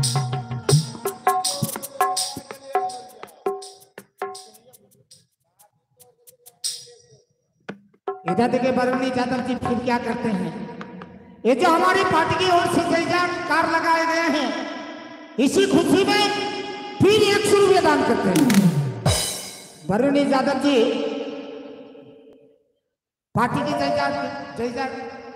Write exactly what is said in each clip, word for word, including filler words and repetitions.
इधर देखिए बरौनी यादव जी फिर क्या करते हैं। ये जो हमारी पार्टी की ओर से जयकार कार लगाए गए हैं, इसी खुशी में फिर एक सौ रुपये दान करते हैं। बरौनी यादव जी पार्टी की जयकार जयकार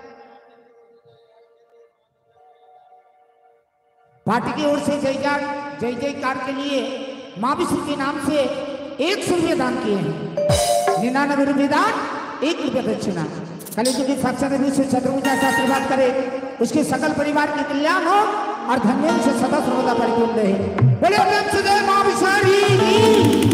पार्टी की ओर से जयकार जय जयकार के लिए माँ विष्णु के नाम से एक सौ रुपये दान किए हैं। निन्यानवे रुपये दान, एक रुपया दक्षिणा। कल युग की साक्षात विश्व चतुर्भुजा से आशीर्वाद करे, उसके सकल परिवार के कल्याण हो और धन्य से सदा सर्वदा परिपूर्ण रहे। बोले प्रेम से जय मां विषारी।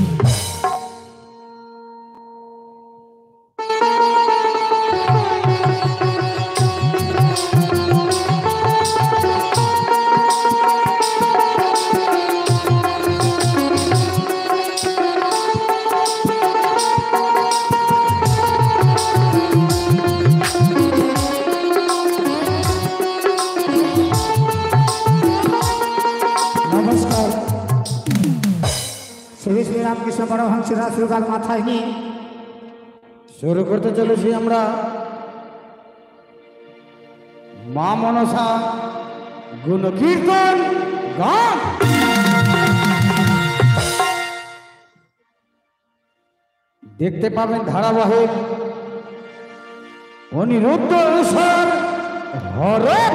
রামকৃষ্ণ পরমহংসের আশীর্বাদ মাথায় নিয়ে শুরু করতে চলেছি আমরা মা মনসা গুণ কীর্তন গান। দেখতে পাবেন ধারাবাহিক অনিরুদ্ধ উষার হরণ,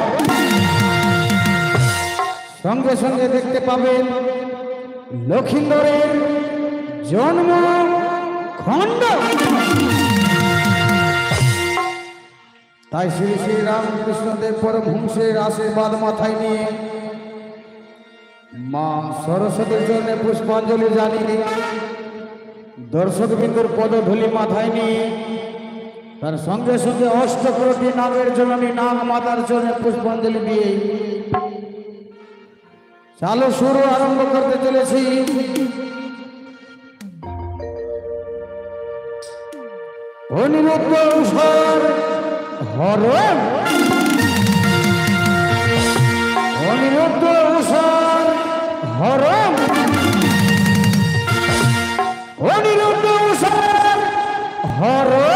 সঙ্গে সঙ্গে দেখতে পাবেন লক্ষিন্দরের জন্ম খণ্ড। তাই শ্রী শ্রী রামকৃষ্ণদেব পরমহংসের আশীর্বাদ মাথায় নিয়ে মা সরস্বতীর জন্য পুষ্পাঞ্জলি জানিয়ে দর্শক বিন্দুর পদধূলি মাথায় নিয়ে তার সঙ্গে সঙ্গে অষ্টকোটি নাগের জননী নাগ মাতার জন্য পুষ্পাঞ্জলি দিয়ে চালু শুরু আরম্ভ করতে চলেছি। অনিরুদ্ধ উষার হরণ, অনিরুদ্ধ উষার হরণ, অনিরুদ্ধ উষার হরণ।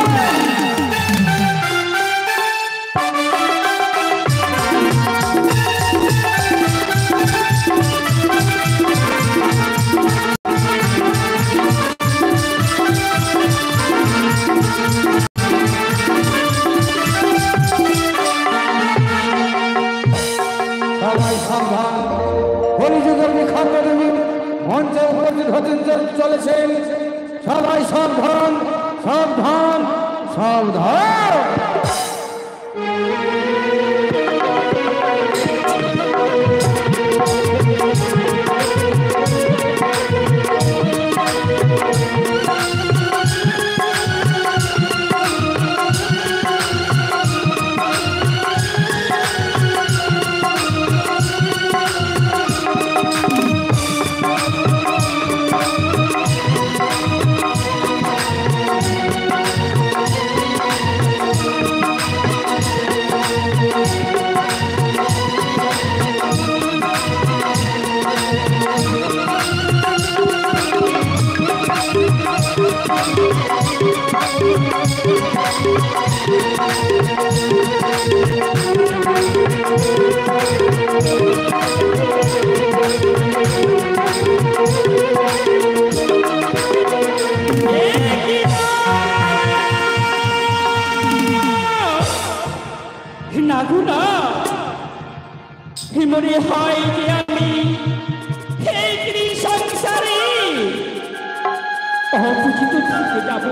মঞ্চে উপস্থিত হতে চলেছেন, সবাই সাবধান সাবধান সাবধান। নাগুনা মনে হয় যে আমি এই সংসারে অপুজিত থেকে যাব,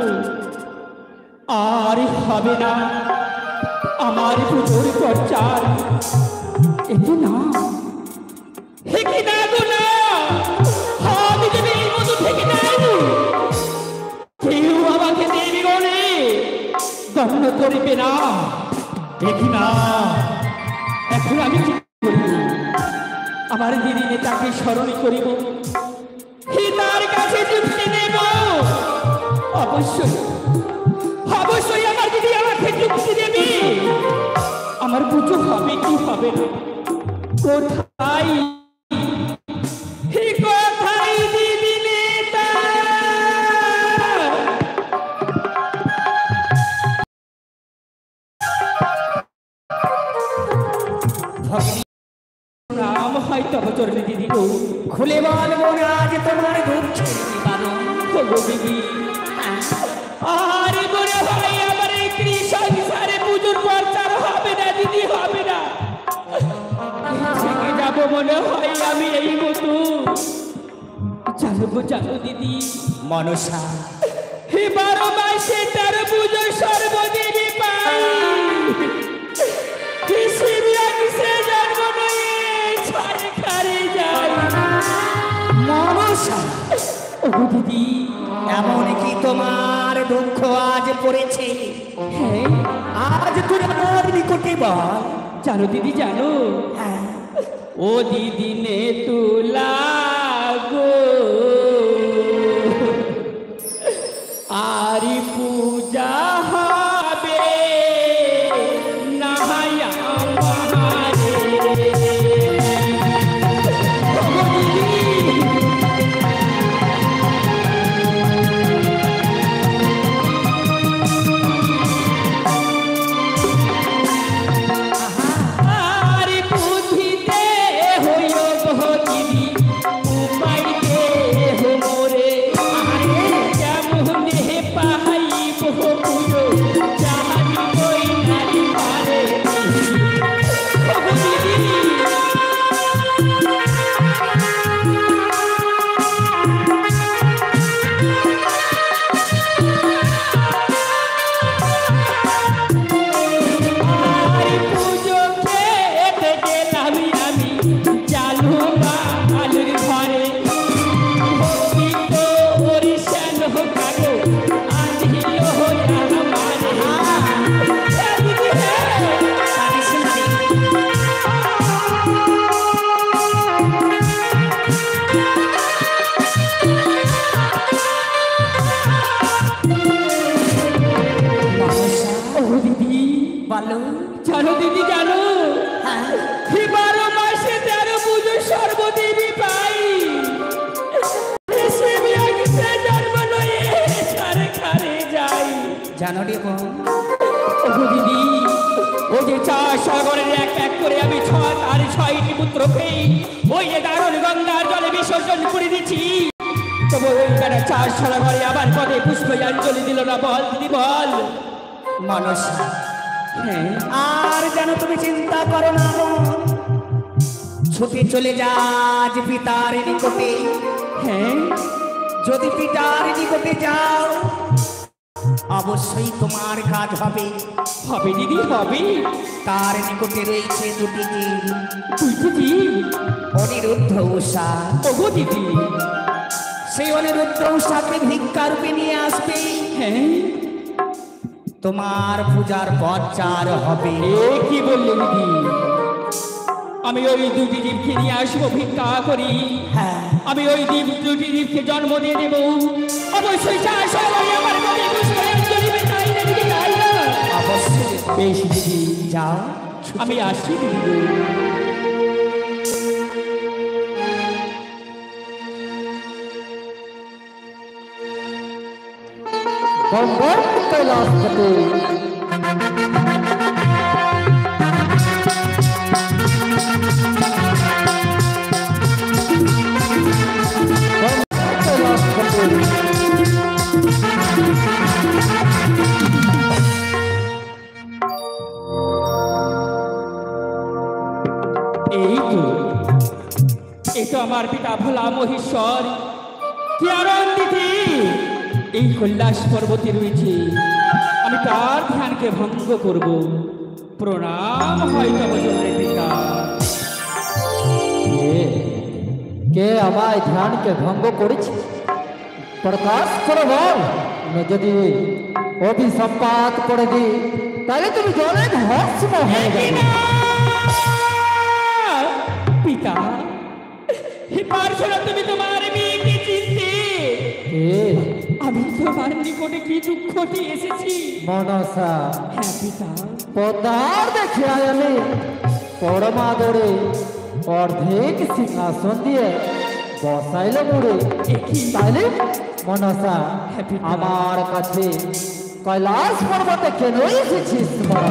আর হবে না আমার পুজোর প্রচার। এতে না হেকি নাগুনা আমি যদি এই মতো থেকে যাই, কেউ আমাকে দেবী বলে গণ্য করিবে না। দেখি না এখন আমি কি করিব, আমার দিদি নেতাকে স্মরণ করিব, তার কাছে যুক্তি নেব। অবশ্যই অবশ্যই আমার দিদি আমাকে যুক্তি দেবে, আমার পুজো হবে কি হবে না কোথায় হে কোথায় দিদি নেতা নাম হয়তো চরণে দিদি গো খুলে বলবো না আজ তোমার দুঃখের নিবারণ। হলো দিদি আর মনে হয় আমার এই কৃষক সারে পুজোর প্রচার হবে না দিদি, হবে না। থেকে যাবো মনে হয় আমি এই মতো। জানো গো জানো দিদি মনসা হে বারো মাসে তার পুজো সর্বদেবী পাই সে জন্ম নয়ে ছাড়ে খারে যায়। মনসা ও দিদি এমন কি তোমার দুঃখ আজ পড়েছে? হ্যাঁ আজ তুই আমার নিকটে বল। জানো দিদি জানো হ্যাঁ ও দিদি নে তুলা গো আরি পূজা হবে না জানো দিদি জানো হে বারো মাসে তেরো পুজো সর্বদেবী পাই জন্ম নয়ে ছাড়ে খারে যাই। জানো রে বোন ও দিদি ও যে চার সাগরের এক এক করে আমি ছয় আর ছয়টি পুত্রকে ওই যে দারুণ গঙ্গার জলে বিসর্জন করে দিচ্ছি, তবু ওই বেড়া চার সাগরে আবার পদে পুষ্পঞ্জলি দিল না। বল দিদি বল। মনসা হ্যাঁ আর যেন তুমি চিন্তা করো না বোন, ছুটে চলে যা আজ পিতার নিকটে। হ্যাঁ যদি পিতার নিকটে যাও অবশ্যই তোমার কাজ হবে। হবে দিদি হবে। তার নিকটে রয়েছে দুটি জীব, দুইটি জীব অনিরুদ্ধ উষা। ওগো দিদি সেই অনিরুদ্ধ উষাকে ভিক্ষা রূপে নিয়ে আসবে। হ্যাঁ তোমার পূজার প্রচার হবে। এ কি বললে দিদি? আমি ওই দুটি জীবকে নিয়ে আসবো ভিক্ষা করি। হ্যাঁ আমি ওই দ্বীপ দুটি দ্বীপকে জন্ম দিয়ে দেব। অবশ্যই চাষ হবে আমার মনে পুষ্পাঞ্জলি তাই না দিদি, তাই না? অবশ্যই। বেশ দিদি যাও আমি আসছি দিদি। এই তো এই তো আমার পিতা ভোলা মহেশ্বর কি আনন্দিত এই কৈলাস পর্বতে রয়েছে। আমি তার ধ্যানকে ভঙ্গ করব। প্রণাম হয় তব জন্যে পিতা। কে আমায় ধ্যানকে ভঙ্গ করেছে? প্রকাশ করে বল। যদি অভিসম্পাত করে দি তাহলে তুমি জলে ভস্ম হয়ে যাবে। পিতা হে পার্শ্বরা তুমি তোমার মেয়েকে চিনতে? আমি তোমার নিকটে কি দুঃখটি এসেছি। মনসা হ্যাঁ পিতা। পদার দেখে আমি পরমাদরে অর্ধেক সিংহাসন দিয়ে বসাইল মুড়ে। তাইলে মনসা আমার কাছে কৈলাস পর্বতে কেন এসেছিস?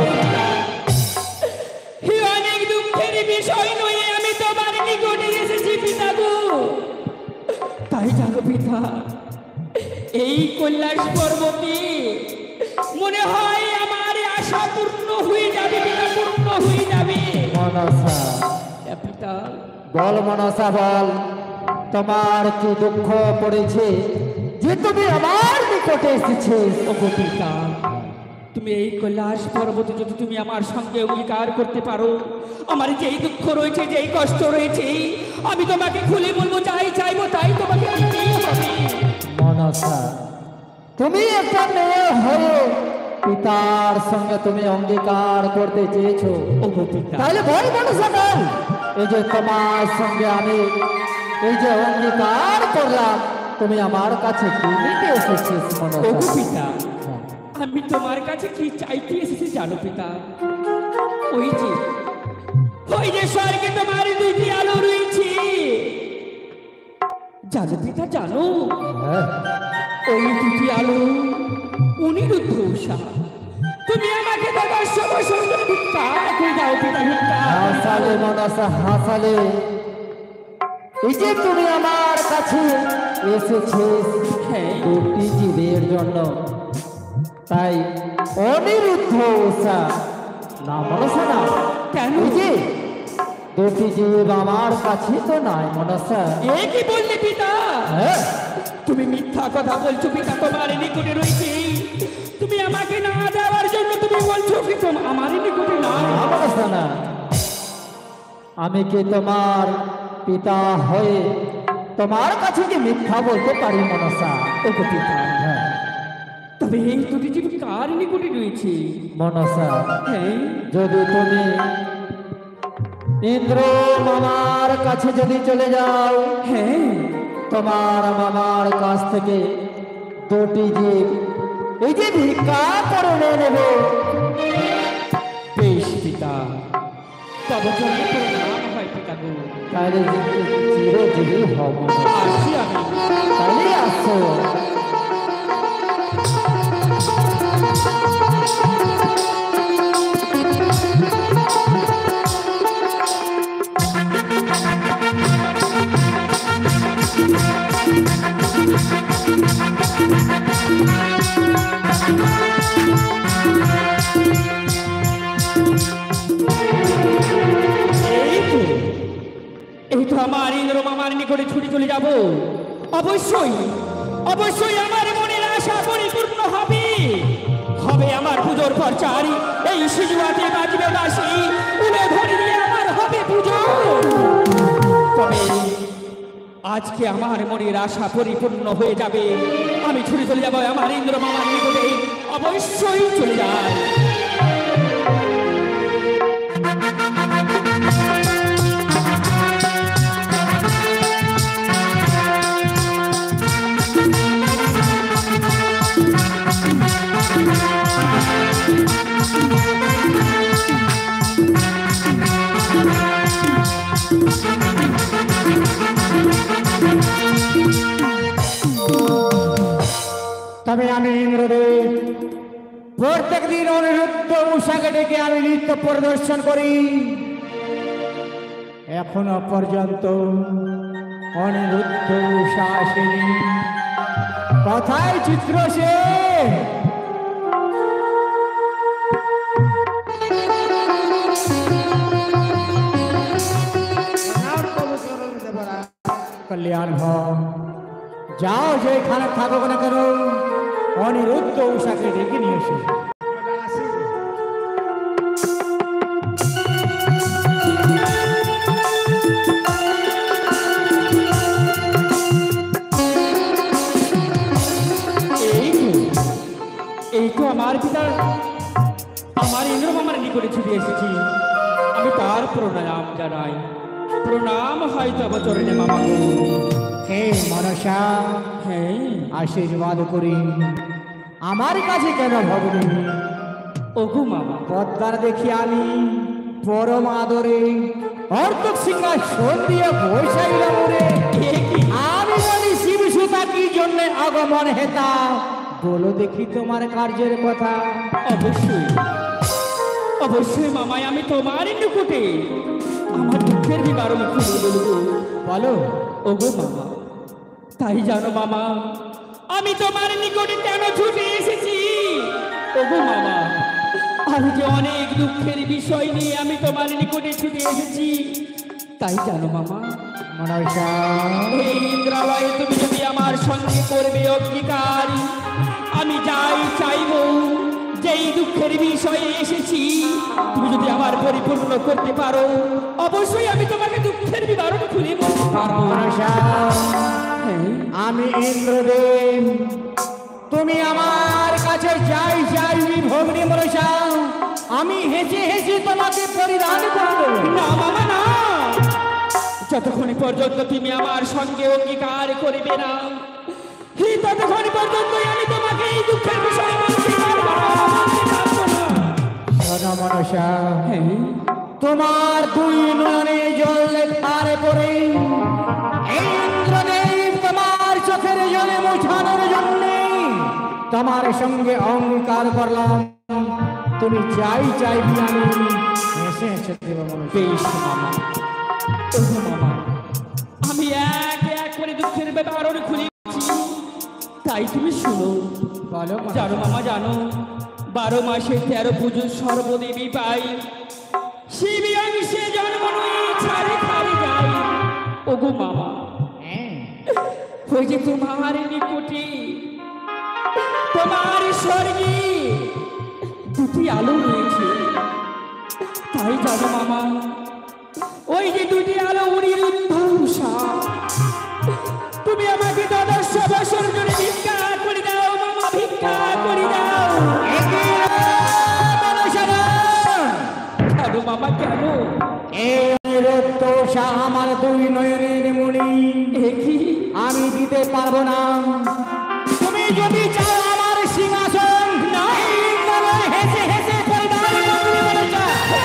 অনেক দুঃখের বিষয় নয়, আমি তোমার নিকটে এসেছি পিতা গো। তাই জানো পিতা, এই কৈলাস পর্বতে মনে হয় আমার আশা পূর্ণ হয়ে যাবে পিতা, পূর্ণ হয়ে যাবে। মনসা পিতা বল, মনসা বল, তোমার কি দুঃখ পড়েছে যে তুমি আমার নিকটে এসেছিস? ওগো পিতা, তুমি এই কৈলাস পর্বতে যদি তুমি আমার সঙ্গে অঙ্গীকার করতে পারো, আমার যেই দুঃখ রয়েছে, যেই কষ্ট রয়েছে, আমি তোমাকে খুলে বলবো, চাই চাইবো তাই তোমাকে দিতেই হবে। মনসা, তুমি একটা মেয়ে হয়ে পিতার সঙ্গে তুমি অঙ্গীকার করতে চেয়েছো। ওগো পিতা, তাহলে বল মনসা বল, এই যে তোমার সঙ্গে আমি এই যে অঙ্গীকার করলাম, তুমি আমার কাছে কি নিতে এসেছিস? মনসা ওগো পিতা, আমি তোমার কাছে কি চাইতে এসেছি জানো পিতা? ওই যে ওই যে স্বর্গে তোমার দুইটি আলো রয়েছে, জানো পিতা, জানো হ্যাঁ, ওই দুটি আলো অনিরুদ্ধ উষা। তুমি আমাকে তোমার সমস্যা ভিক্ষা করে দাও পিতা, ভিক্ষা। হাসালে মনসা হাসালে, এই যে তুমি আমার কাছে এসেছিস হ্যাঁ। দুটি জীবের জন্য, তাই অনিরুদ্ধ উষা না মনসা না। কেন? এই যে দুটি জীব আমার কাছে তো নাই মনসা। এ কি বললে পিতা? হ্যাঁ, তুমি মিথ্যা কথা বলছো পিতা, তোমার নিকটে রয়েছে। তুমি আমাকে না দেওয়ার জন্য তুমি বলছো কি তোমার আমার নিকটে না? না মনসা না, আমি কি তোমার পিতা হয়ে তোমার কাছে কি মিথ্যা বলতে পারি মনসা? ওগো পিতা, হ্যাঁ তবে এই দুটি জীব কার নিকটে রয়েছে? মনসা, হ্যাঁ, যদি তুমি ইন্দ্র মামার কাছে যদি চলে যাও, হ্যাঁ, তোমার মামার কাছ থেকে দুটি জীব এই যে ভিক্ষা করে নিয়ে নেব। বেশ পিতা, তবে জন্য তোর নাম হয় পিতা গো। তাহলে চিরজীবী হব। আসি আমি। তাহলে আসো। এই তো আমার ইন্দ্র মামার নিকটে ছুটি চলে যাব। অবশ্যই অবশ্যই আমার মনের আশা পরিপূর্ণ হবে। হবে আমার পুজোর প্রচার, এই সিজুয়াতে বাজবে বাসি, উলে ধরে দিয়ে আমার হবে পুজো। তবে আজকে আমার মনের আশা পরিপূর্ণ হয়ে যাবে। আমি ছুটি চলে যাব আমার ইন্দ্র মামার নিকটে, অবশ্যই চলে যায়। তবে আমি ইন্দ্রদেব প্রত্যেক দিন অনিরুদ্ধ উষাকে ডেকে আমি নৃত্য প্রদর্শন করি। এখনো পর্যন্ত অনিরুদ্ধ উষা আসেনি। কথায় চিত্র সে কল্যাণ ভব, যাও যেখানে থাকো না কেন অনিরুদ্ধ উষাকে ডেকে নিয়ে এসো। এই তো আমার পিতা আমার ইন্দ্র মামার নিকটে ছুটে এসেছি। আমি তার প্রণাম জানাই। প্রণাম হয় তব চরণে মামা গো। হে মনসা, হ্যাঁ, আশীর্বাদ করি আমার কাছে কেন ভগবী? ওগো মামা, পদ্মার দেখি আমি পরম আদরে অর্ধক সিংহাসন দিয়ে বসাইলাম রে। আমি বলি শিব সুতা কি জন্য আগমন হেতা, বলো দেখি তোমার কার্যের কথা। অবশ্যই অবশ্যই মামাই, আমি তোমার নিকটে আমার দুঃখের বিবরণ খুলে বলবো। বলো। ওগো মামা, তাই জানো মামা আমি তোমার নিকটে কেন ছুটে এসেছি? ওগো মামা, আমি যে অনেক দুঃখের বিষয় নিয়ে আমি তোমার নিকটে ছুটে এসেছি, তাই জানো মামা? মনসা, এই ইন্দ্রালয়ে তুমি যদি আমার সঙ্গে করবে অঙ্গীকার, আমি যাই চাইব যেই দুঃখের বিষয়ে এসেছি তুমি যদি আমার পরিপূর্ণ করতে পারো, অবশ্যই আমি তোমাকে দুঃখের বিবরণ খুলে বলতে পারবো। মনসা, আমি ইন্দ্রদেব, তুমি আমার কাছে যাই চাইবি ভগ্নী মনসা, আমি হেসে হেসে তোমাকে পরিধান করবো। না মামা না, যতক্ষণ পর্যন্ত তুমি আমার সঙ্গে অঙ্গীকার করিবে না, এই ততক্ষণ পর্যন্ত আমি তোমাকে এই দুঃখের বিষয়ে বলতে পারবো না, বলতে পারবো না। শোনো মনসা, তোমার দুই নয়নে জল লেখার পরে এই ইন্দ্রদেব তোমার চোখের জলে মোছানোর জন্য তোমার সঙ্গে অঙ্গীকার করলাম, তুমি যাই চাইবি আমি হেসে হেসে দেব মনসা। বেশ মামা, ওগো মামা, আমি এক এক করে দুঃখের বিবরণ খুলেছি, তাই তুমি শুনো। বলো জানো মামা, জানো বারো মাসে তেরো পুজো সর্বদেবী পাই, শিবী অংশে জন্ম নয় ছাড়ে খারে যাই। ওগো মামা, ওই যে তোমার নিকটে তোমার স্বর্গে দুটি আলো রয়েছে, তাই জানো মামা, ওই যে দুটি আলো উড়ির উদ্ভূষা, তুমি আমাকে দ্বাদশ বছর ধরে ভিক্ষা করে দাও মামা, ভিক্ষা করে দাও। কেন মামা, কেন? আমার দুই নয়নের মণি একই আমি দিতে পারবো না, তুমি যদি চাও আমার সিংহাসন না, হেসে হেসে পরিধান করবে মনসা।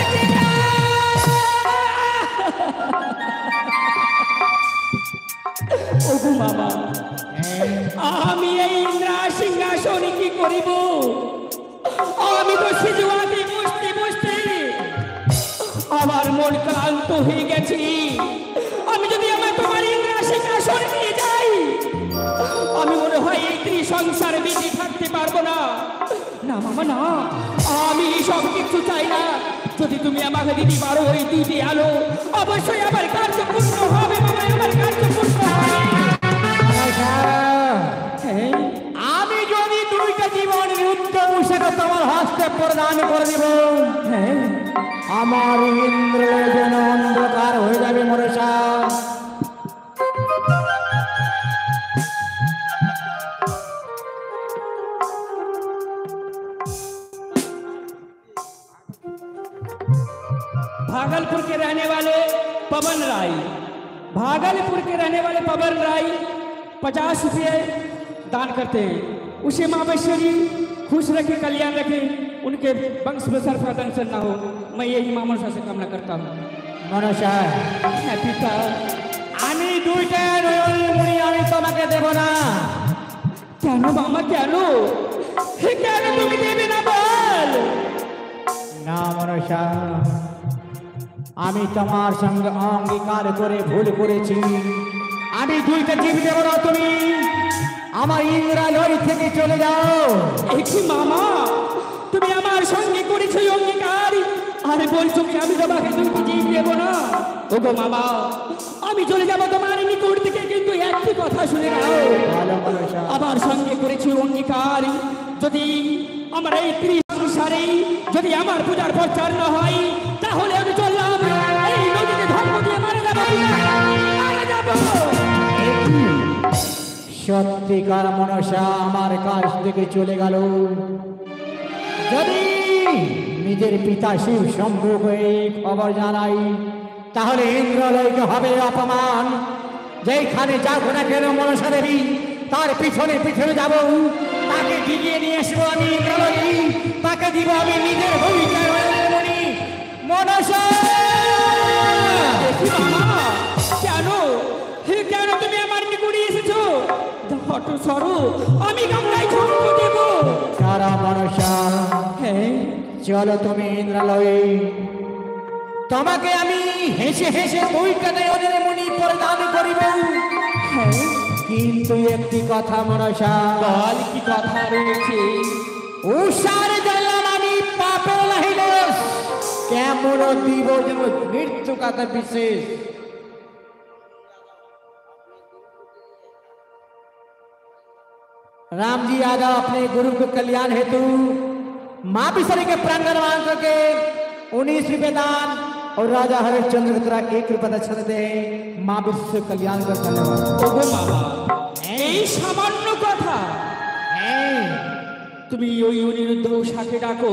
ওগো মামা, আমি এই ইন্দ্রা সিংহাসন কি করিব? আমি তো সিজুয়াতে বসতে বসতে আমার মন ক্লান্ত হয়ে গেছি, আমি যদি আমার তোমার ইন্দ্রা সিংহাসন নিয়ে যাই, আমি মনে হয় এই ত্রিসংসারে বেঁচে থাকতে পারবো না। না মামা না, আমি সব কিছু চাই না, যদি তুমি আমাকে দিতে পারো ওই দুটি আলো, অবশ্যই আমার কার্য পূর্ণ হবে মামা, আমার কার্য পূর্ণ হবে। হ্যাঁ, আমি যদি দুইটা জীবন রুদ্র মুশাকে তোমার হস্তে প্রদান করে দিব, হ্যাঁ, আমার ইন্দ্র যেন অন্ধকার হয়ে যাবে মনসা। भागलपुर के रहने वाले पवन राय, भागलपुर के रहने वाले पवन राय पचास रुपये दान करते हैं, उसे माँ वैश्वरी खुश रखे, कल्याण रखे, उनके वंश में सर्फ का दंशन ना हो, मैं यही माँ मनसा से कामना करता हूँ। মনসা, হ্যাঁ পিতা, আমি দুইটা নয়নের মণি আমি তোমাকে দেব না। কেন মামা, কেন? হে, কেন তুমি দেবে না বল? না মনসা, আমি তোমার সঙ্গে অঙ্গীকার করে ভুল করেছি, আমি দুইটা জীব দেব না, তুমি আমার ইন্দ্রালয় থেকে চলে যাও। একই মামা, তুমি আমার সঙ্গে করেছো এই অঙ্গীকার, আরে বলছো কি আমি তোমাকে দুটি জীব দেবো না? ওগো মামা, আমি চলে যাবো তোমার নিকট থেকে, কিন্তু একটি কথা শুনে নাও, ভালো মনসা, আমার সঙ্গে করেছি অঙ্গীকার, যদি আমার এই ত্রিসংসারে যদি আমার পূজার প্রচার না হয়, তাহলে আমি চললাম এই নদীতে ধর্ম দিয়ে মারা যাবো, মারা যাবো। সত্যিকার মনসা আমার কাছ থেকে চলে গেল, যদি নিজের পিতা শিব শম্ভুকে খবর জানাই, তাহলে ইন্দ্রালয়কে হবে অপমান। যেখানে যাবো না কেন মনসা দেবী, তার পিছনে পিছনে যাব, তাকে ডিগিয়ে নিয়ে আসবো আমি ইন্দ্রালয়, তাকে দিব আমি নিজের ভূমিকায় মণি। মনসা দেখি মামা, কেন হে কেন তুমি আমার নিকটে এসেছো? হট সরো, আমি গঙ্গায় ঝঙ্ক দেব। সারা মনসা, হ্যাঁ চলো তুমি ইন্দ্রালয়ে, তোমাকে আমি হেসে হেসে দুইটা নয়নের মণি প্রদান করিব। হ্যাঁ, কিন্তু একটি কথা মনসা, বল কি কথা রয়েছে? উষার জ্বালাম আমি পাপে লাহিলে কেমন দিব যেন মৃত্যু কথা বিশেষ। राम जी आगा अपने गुरु के कल्याण हेतु माँ बिसरी के प्रांगण मान करके उन्नीस रुपये दान और राजा हरिश्चंद्र की तरह एक रुपये दक्षिण दे माँ बिसरी कल्याण का धन्यवाद। ওগো মামা, এই সামান্য কথা তুমি ওই অনিরুদ্ধ উষাকে ডাকো,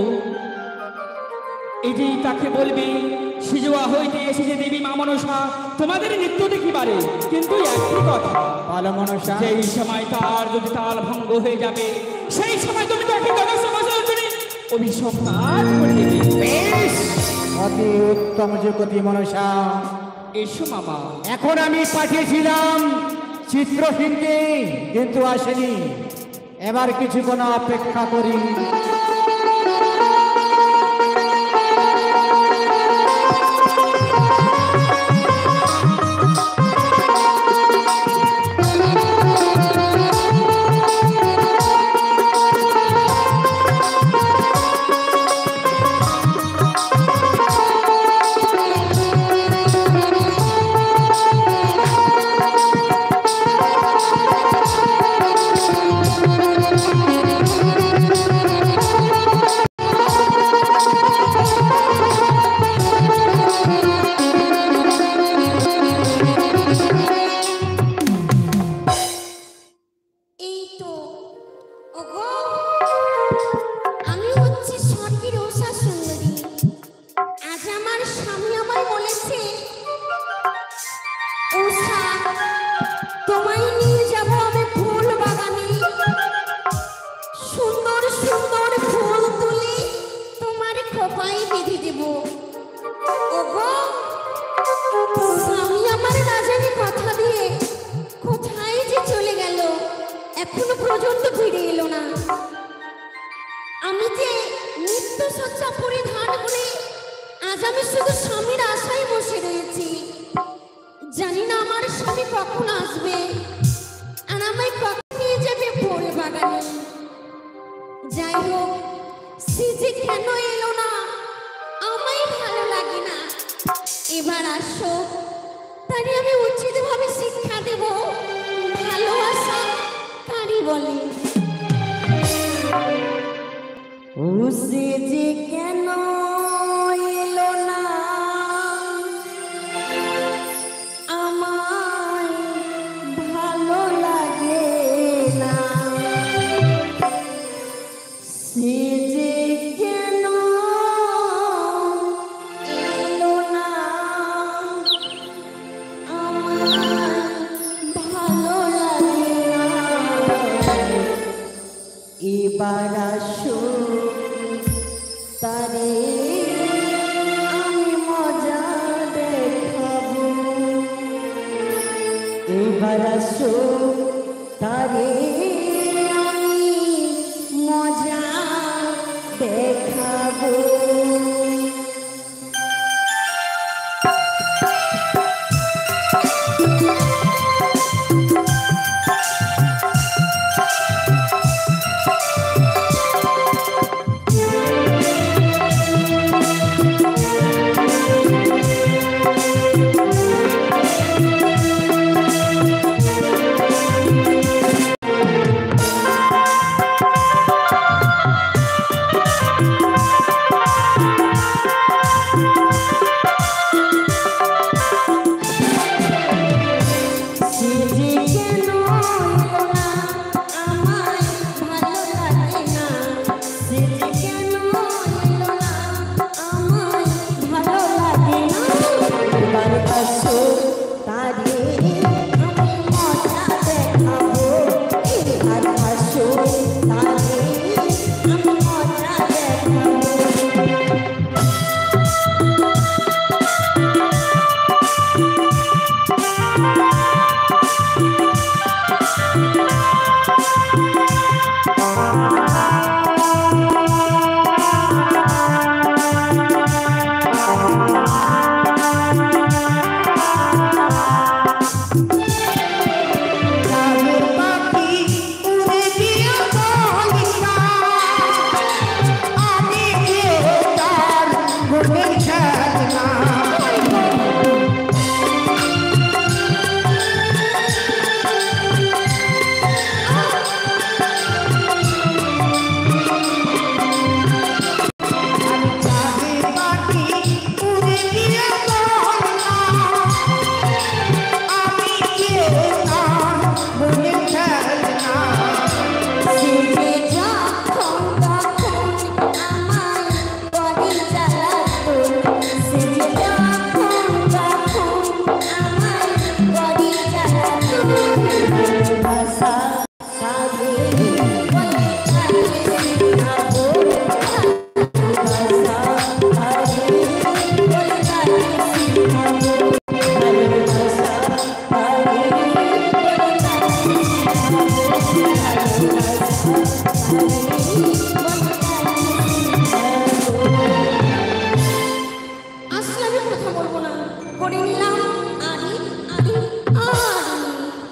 এই যে তাকে বলবে সিজুয়া হইতে এসেছে দেবী মা মনসা তোমাদের নৃত্য দেখিবারে। কিন্তু একই কথা, ভালো মনসা, যেই সময় তার যদি তাল ভঙ্গ হয়ে যাবে সেই সময় তুমি তাকে অভিশাপ তার করে দেবে। বেশ, অতি উত্তম যুগতি মনসা। এসো মামা। এখন আমি পাঠিয়েছিলাম চিত্রহীনকে, কিন্তু আসেনি। এবার কিছুক্ষণ অপেক্ষা করি।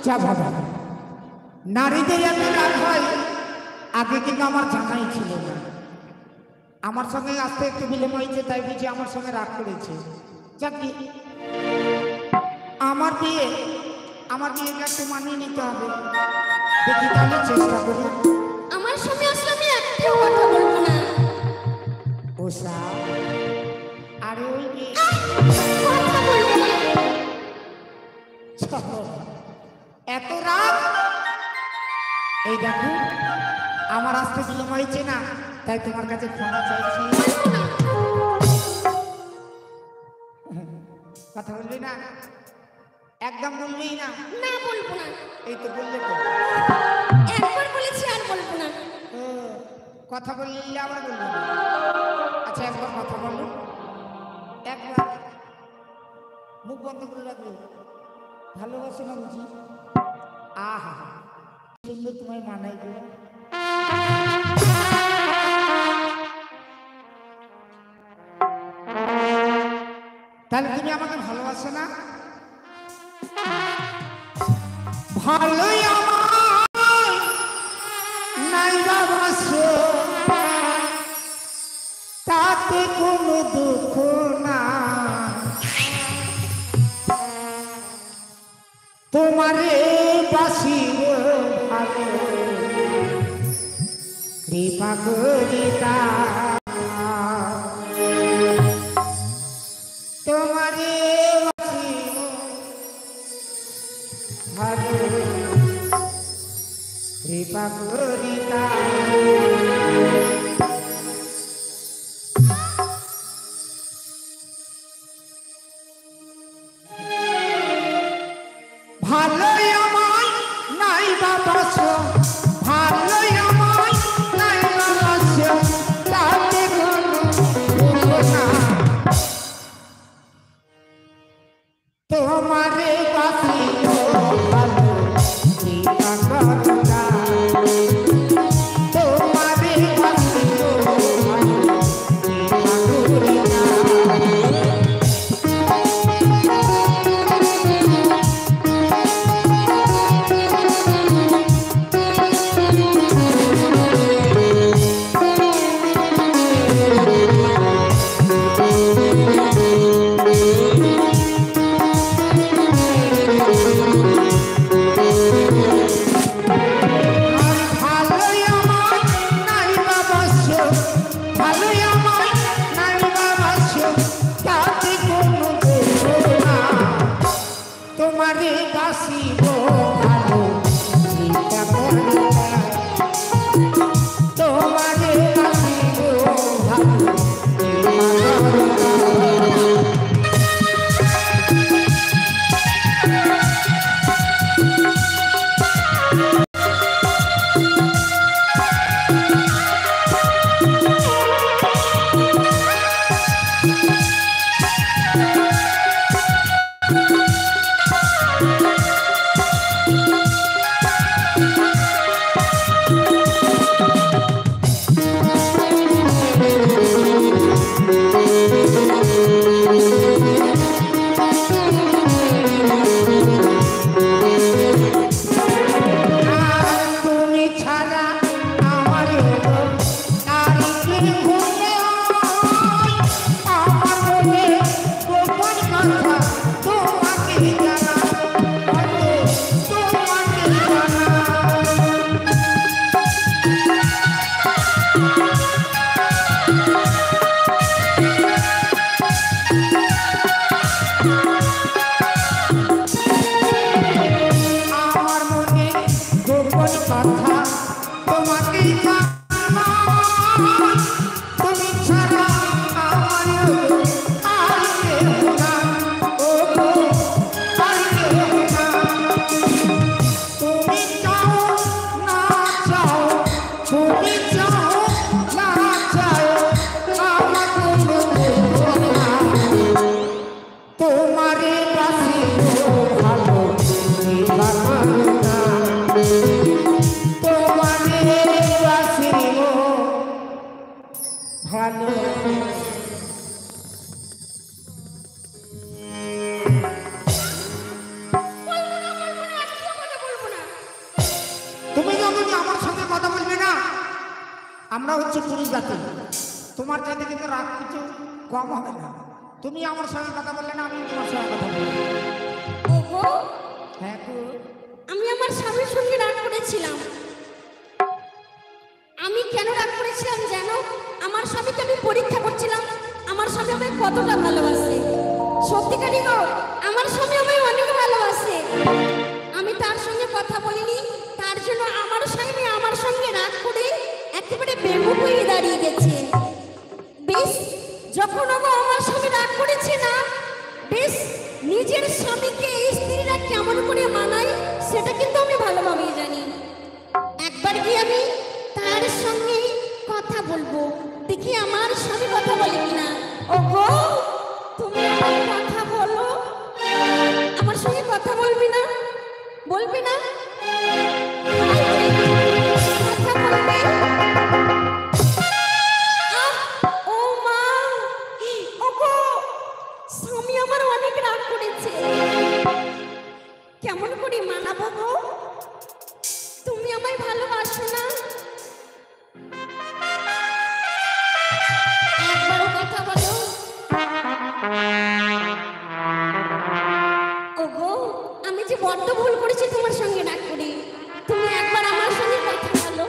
আচ্ছা বাবা, নারীদের এত রাগ হয় আগে কিন্তু আমার জানাই ছিল না। আমার সঙ্গে আসতে একটু বিলম্ব হয়েছে, তাই বুঝি আমার সঙ্গে রাগ করেছে। যাকি, আমার বিয়ে আমার বিয়েটা একটু মানিয়ে নিতে হবে। দেখি তাহলে চেষ্টা করি। আমার সামনে আসলে আমি একটাও কথা বলবো না। ওষা, আরে ওই বিয়ে কথা বলবো না। এত রাগ! এই দেখো, আমার আসতে বিলম্ব হয়েছে না, তাই তোমার কাছে ক্ষমা চাইছি। কথা বলবি না? একদম বলবি না? না বলবো না। এই তো বললে তো। একবার বলেছি আর বলবো না। ও, কথা বললে আবার বলবো না। আচ্ছা, একবার কথা বলো, একবার মুখ বন্ধ করে রাখবে। ভালোবাসো না বুঝি? আহা, সুন্দর তোমায় মানাই গো। তাহলে তুমি আমাকে ভালোবাসো না? ভালোই আমায় নাই ভালোবাসো, তাতে কোনো দুঃখ না। তোমারে বাসিব ভালো, কৃপা করিতা। তোমারে বাসিব ভালো, কৃপা করিতা। ভালোই আমায় নাই বাবাসো, ভালোই আমায় নাই বাবাসো, তাতে কোনো দুঃখ না। তোমারে বাসিব ভালো, কৃপা করিতা। তোমারে বাসিব ভালো, কৃপা করিতা। ভালোই আমায় নাই বাবাসো, ভালোই আমায় নাই বাবাসো, তাতে কোনো দুঃখ না। তোমারে বাসিব ভালো, কৃপা করিতা। তোমারে বাসিব ভালো, কৃপা করিতা। আর তুমি ছাড়া আমার তারিখের মনে হয়, আমার মনে গোপন কথা তোমাকে জানা, তোমাকে জানা। আমার মনে গোপন কথা তোমাকে জানাই, তুমি ছাড়া আমার আর কেউ না, ও গো, আর কেউ না। তুমি চাও না চাও, তুমি চাও না চাও, আমার কোনো দুঃখ না। তোমারে বাসিব ভালো, কৃপা করিতা। তোমারে কথা বলবে না। আমরা হচ্ছে পুরুষ জাতি, তোমার চাইতে কিন্তু রাগ কিছু কম হবে না। তুমি আমার সঙ্গে কথা বললে না, আমি তোমার সঙ্গে কথা বলবো। ওগো, হ্যাঁ গো। আমি আমার স্বামীর সঙ্গে রাগ করেছিলাম। আমি কেন রাগ করেছিলাম জানো? আমার স্বামীকে আমি পরীক্ষা করছিলাম, আমার স্বামী আমায় কতটা ভালোবাসে। সত্যিকারই গো, আমার স্বামী আমায় অনেক ভালোবাসে। আমি তার সঙ্গে কথা বলিনি, তার জন্য আমার স্বামী আমার সঙ্গে রাগ করে একেবারে বেমুখ হয়ে দাঁড়িয়ে গেছে। বেশ, যখন ওগো আমার স্বামী রাগ করেছে না, বেশ নিজের স্বামীকে স্ত্রীরা কেমন করে মানায় সেটা কিন্তু আমি ভালোভাবেই জানি। একবার গিয়ে আমি তার সঙ্গে কথা বলবো, দেখি আমার স্বামী কথা বলে কিনা। ওগো, তুমি আমার কথা বলো, আমার সঙ্গে কথা বলবি না? বলবি না? কথা বলবে? আহ, ও মা, ওগো, স্বামী আমার অনেক রাগ করেছে। কেমন করে মানাবো গো? তুমি আমায় ভালোবাসো না? একবারও কথা বলো। ওগো, আমি যে বড্ড ভুল করেছি তোমার সঙ্গে রাগ করে। তুমি একবার আমার সঙ্গে কথা বলো।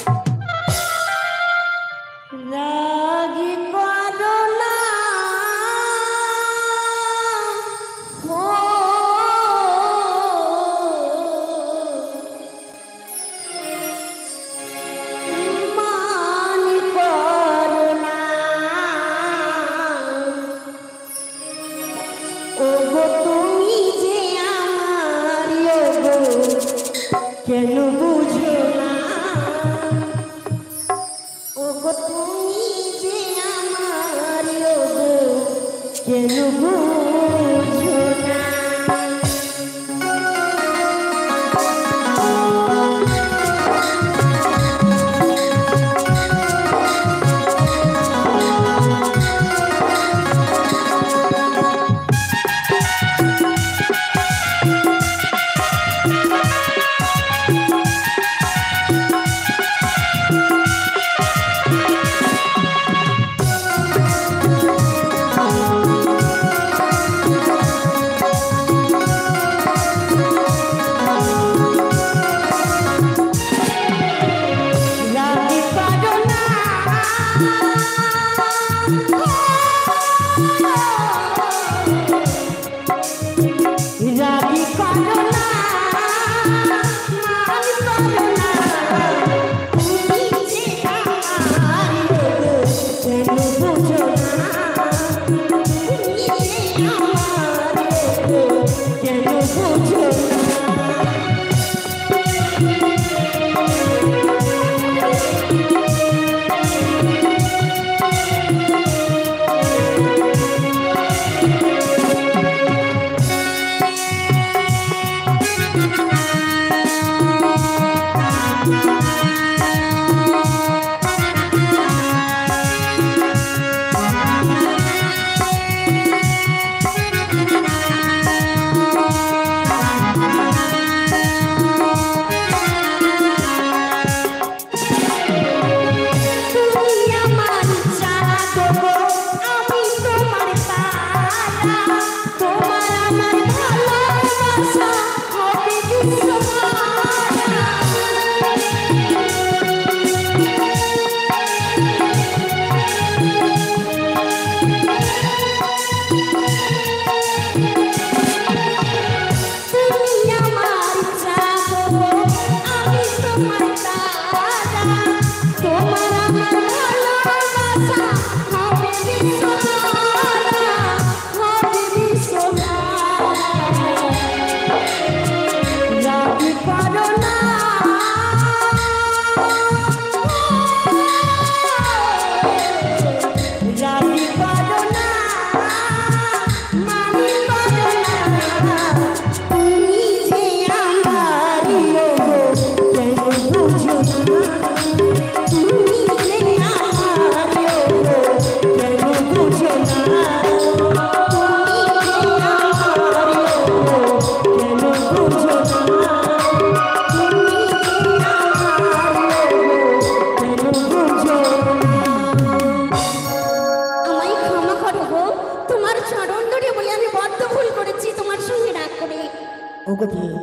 রাগি করো না ও মান করো না। ওগো, তুমি যে আমার, ওগো কেন বুঝো না? ওগো, তুমি যে আমার, ওগো কেন বুঝো না?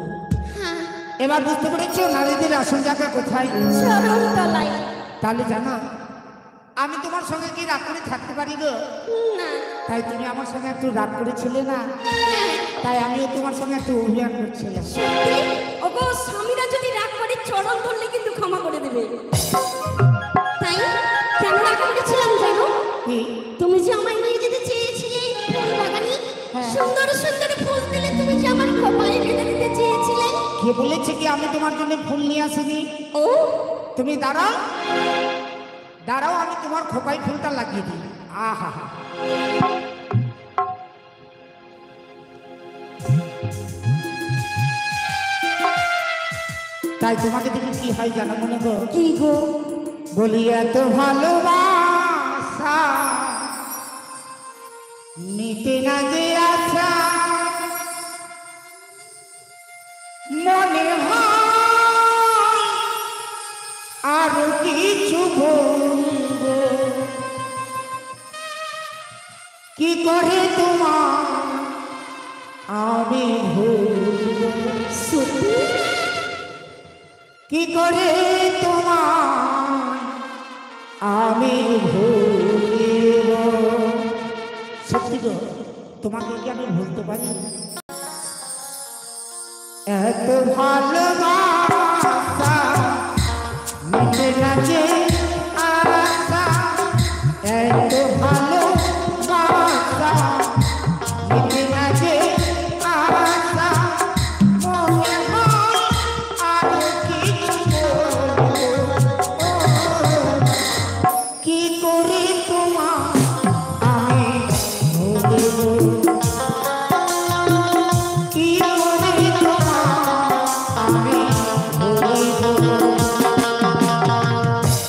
হ্যাঁ, এবার বুঝতে পেরেছো নারীদের আসল জায়গা কোথায়? চরণতলায়। তাহলে জানো আমি তোমার সঙ্গে কি রাগ করে থাকতে পারি গো? না। তাই তুমি আমার সঙ্গে একটু রাগ করেছিলে না, হ্যাঁ, তাই আমিও তোমার সঙ্গে একটু অভিমান করছিলাম। সত্যি? ওগো, স্বামীরা যদি রাগ করে চরণ ধরলে কিন্তু ক্ষমা করে দেবে। তাই কেন রাগ করেছিলাম জানো? কি? তুমি যে আমায় নিয়ে যেতে চেয়েছিলে ফুল বাগানে, হ্যাঁ। সুন্দর সুন্দর ফুল দিলে, তুমি যে আমার খোপায় বেঁধে দিতে চেয়েছিলে। কে বলেছে কি আমি তোমার জন্য ফুল নিয়ে আসিনি? ও, তুমি দাঁড়াও দাঁড়াও, আমি তোমার খোপায় ফুলটা লাগিয়ে দিই। আহা হা, তাই তোমাকে দেখে কি হয় জানো মনে গো? কি গো? বলি এত ভালোবাসা নিতে না যে আশা, মনে হয় আরো কিছু বলবো, কি করে তোমার আমি ভুলবো, সত্যি? কি করে তোমার আমি ভুলব। সত্যি গো, তোমাকে কি আমি ভুলতে পারি? এত ভালোবাসা মিটে না যে আশা, এত ভালোবাসা মিটে না যে আশা, মনে হয় আরো কিছু বলবো, কি করে তোমার আমি ভুলবো, কি করে তোমার আমি ভুলবো।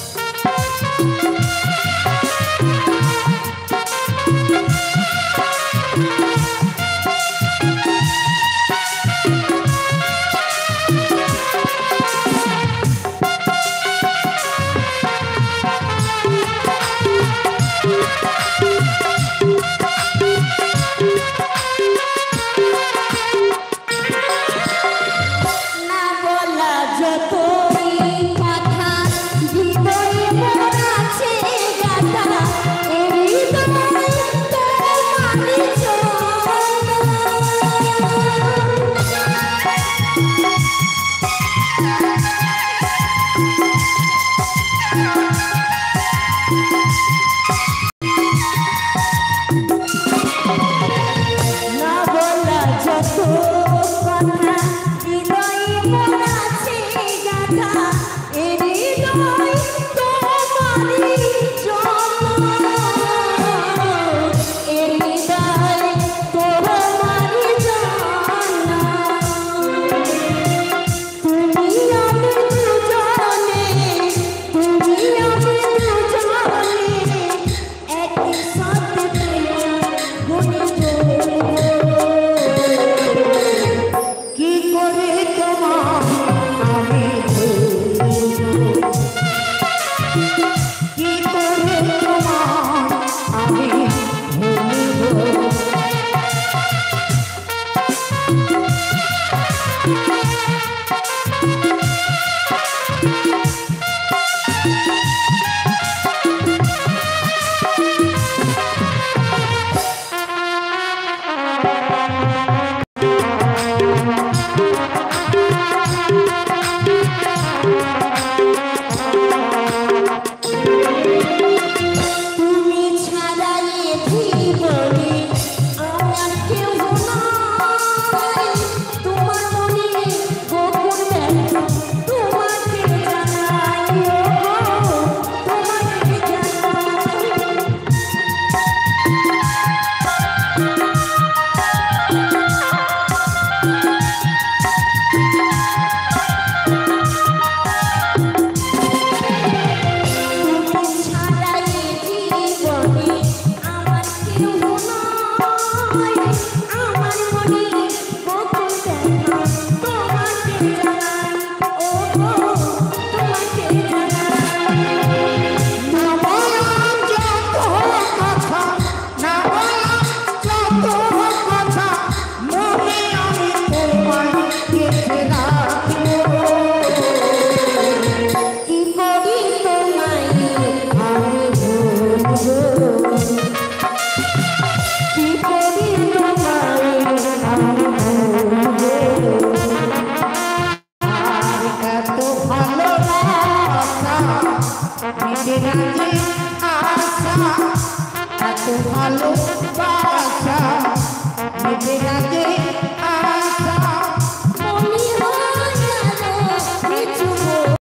রাজে আশা এত ভালোবাসা নিবে রাজে আশা মনে হয় যেন কিছু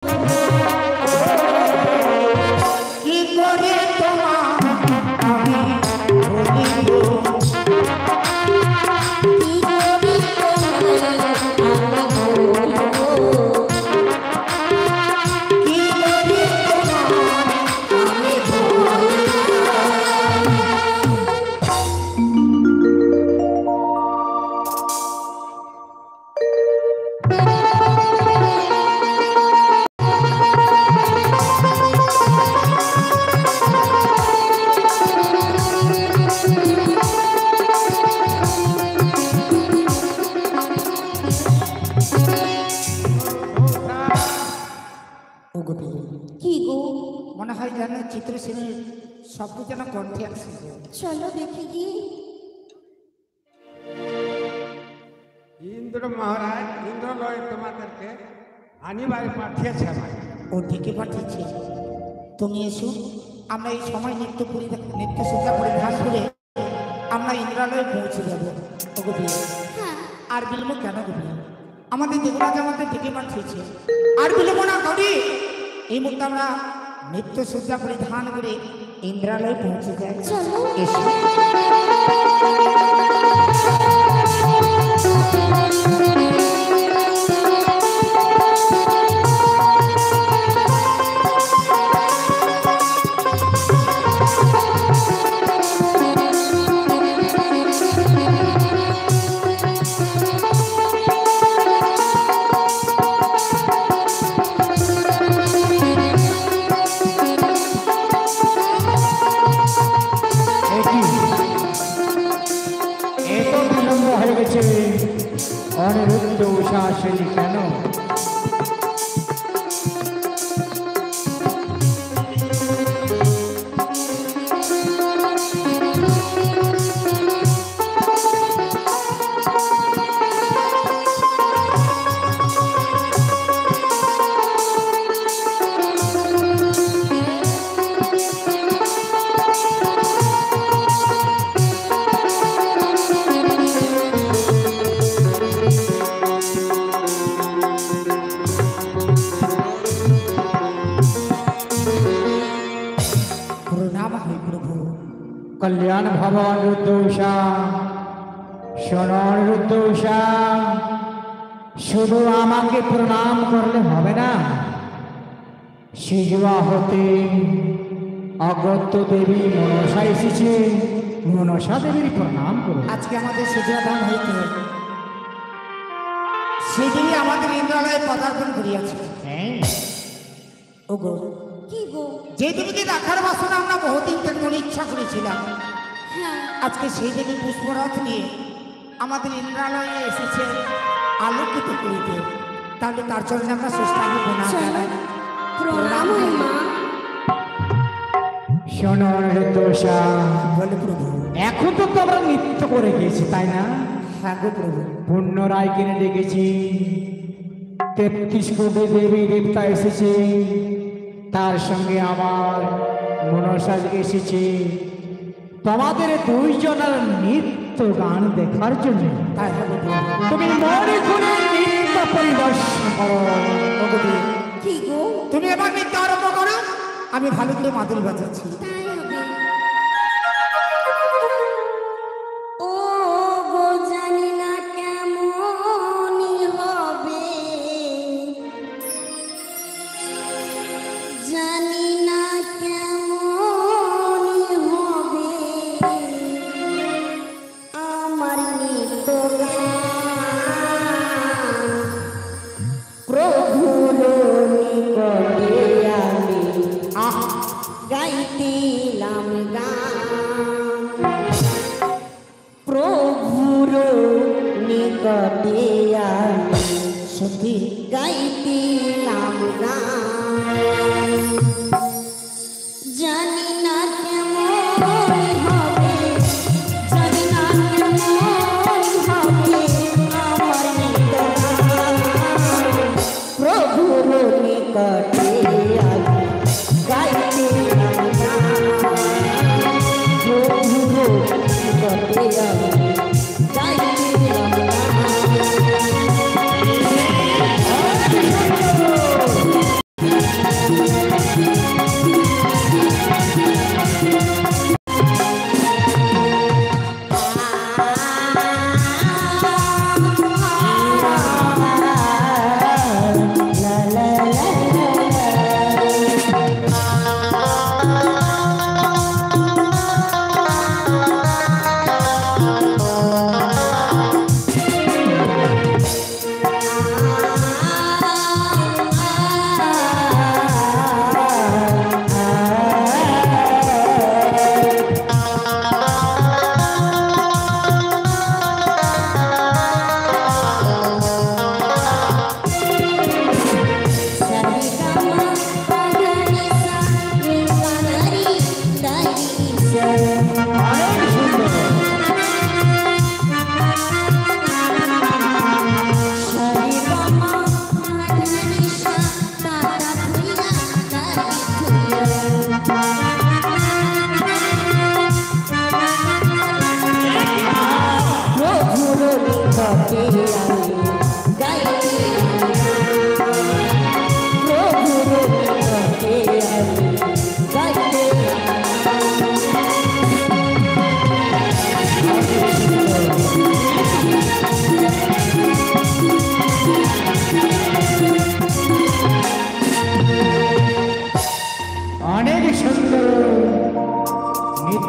কি করে তোমার আমি বলিব কি করি তোমায় আমি বলবো কি করে তোমার আমি বলিব ও গোপী কি গো মনে হয় যেন চিত্রসেনের শব্দ যেন কণ্ঠে আসছে চলো দেখি গিয়ে ইন্দ্র মহারাজ ইন্দ্রলয় তোমাদেরকে আনিবারে পাঠিয়েছে ভাই। ও ডেকে পাঠিয়েছে তুমি এসো আমরা এই সময় নৃত্য পরিধান নৃত্য সজ্জা পরিধান করে আমরা ইন্দ্রালয়ে পৌঁছে যাব ও গোপী হ্যাঁ আর বিলম্ব কেন করি আমাদের দেবরাজ আমাদের ডেকে পাঠিয়েছে আর বিলম্ব না করি এই মুহূর্তে আমরা নৃত্য সজ্জা পরিধান করে ইন্দ্রালয়ে পৌঁছে যাই চলো এসো এত বিলম্ব হয়ে গেছে অনিরুদ্ধ উষা আসেনি কেন? প্রণাম হয় প্রভু কল্যাণ ভবন রুদ্র উষা, শোনো রুদ্র উষা, শুধু আমাকে প্রণাম করলে হবে না, সিজুয়া হতে অগত্য দেবী মনসা এসেছে, মনসা দেবীর প্রণাম করো। আজকে আমাদের সুজাদান হইতে সেদিনই আমাদের ইন্দ্রালয়ে পদার্পণ করিয়াছে হ্যাঁ, ও গো কি গো যে দেবীকে দেখার বাসনা আমরা বহুদিন থেকে মনে ইচ্ছা করেছিলাম হ্যাঁ আজকে সেই দেবী পুষ্পরথ নিয়ে আমাদের ইন্দ্রালয়ে এসেছে আলোকিত করিতে, তাহলে তার জন্য আমরা সুস্থানে প্রণাম চলো জানাই। প্রণাম হয় মা শোনো রুদ্র উষা, বলে প্রভু এখন তো তো আমরা নৃত্য করে গিয়েছি তাই না? হ্যাঁ গো প্রভু পুণ্য রায় কিনে ডেকেছি, তেত্রিশ কোটি দেবী দেবতা এসেছে, তার সঙ্গে আমার মনসা এসেছে তোমাদের দুইজনের নৃত্য গান দেখার জন্য। তাই হবে প্রভু তুমি মনে করে নৃত্য পরিদর্শন করো। ও গো দেবী, কি গো তুমি এবার নৃত্য আরম্ভ করো, আমি ভালো করে মাদুল বাজাচ্ছি। তাই হবে ও গো জানি না কেমনই হবে, জানি না কেমনই হবে আমার নিত্য গান প্রভুর নিকটে আমি আহ গাইতিলাম গান প্রভুর নিকটে আমি সত্যি গাইতিলাম গান জানি না কেমন হবে, জানি না কেমন হবে আমার নিত্য গান প্রভুর নিকটে আমি গাইতিলাম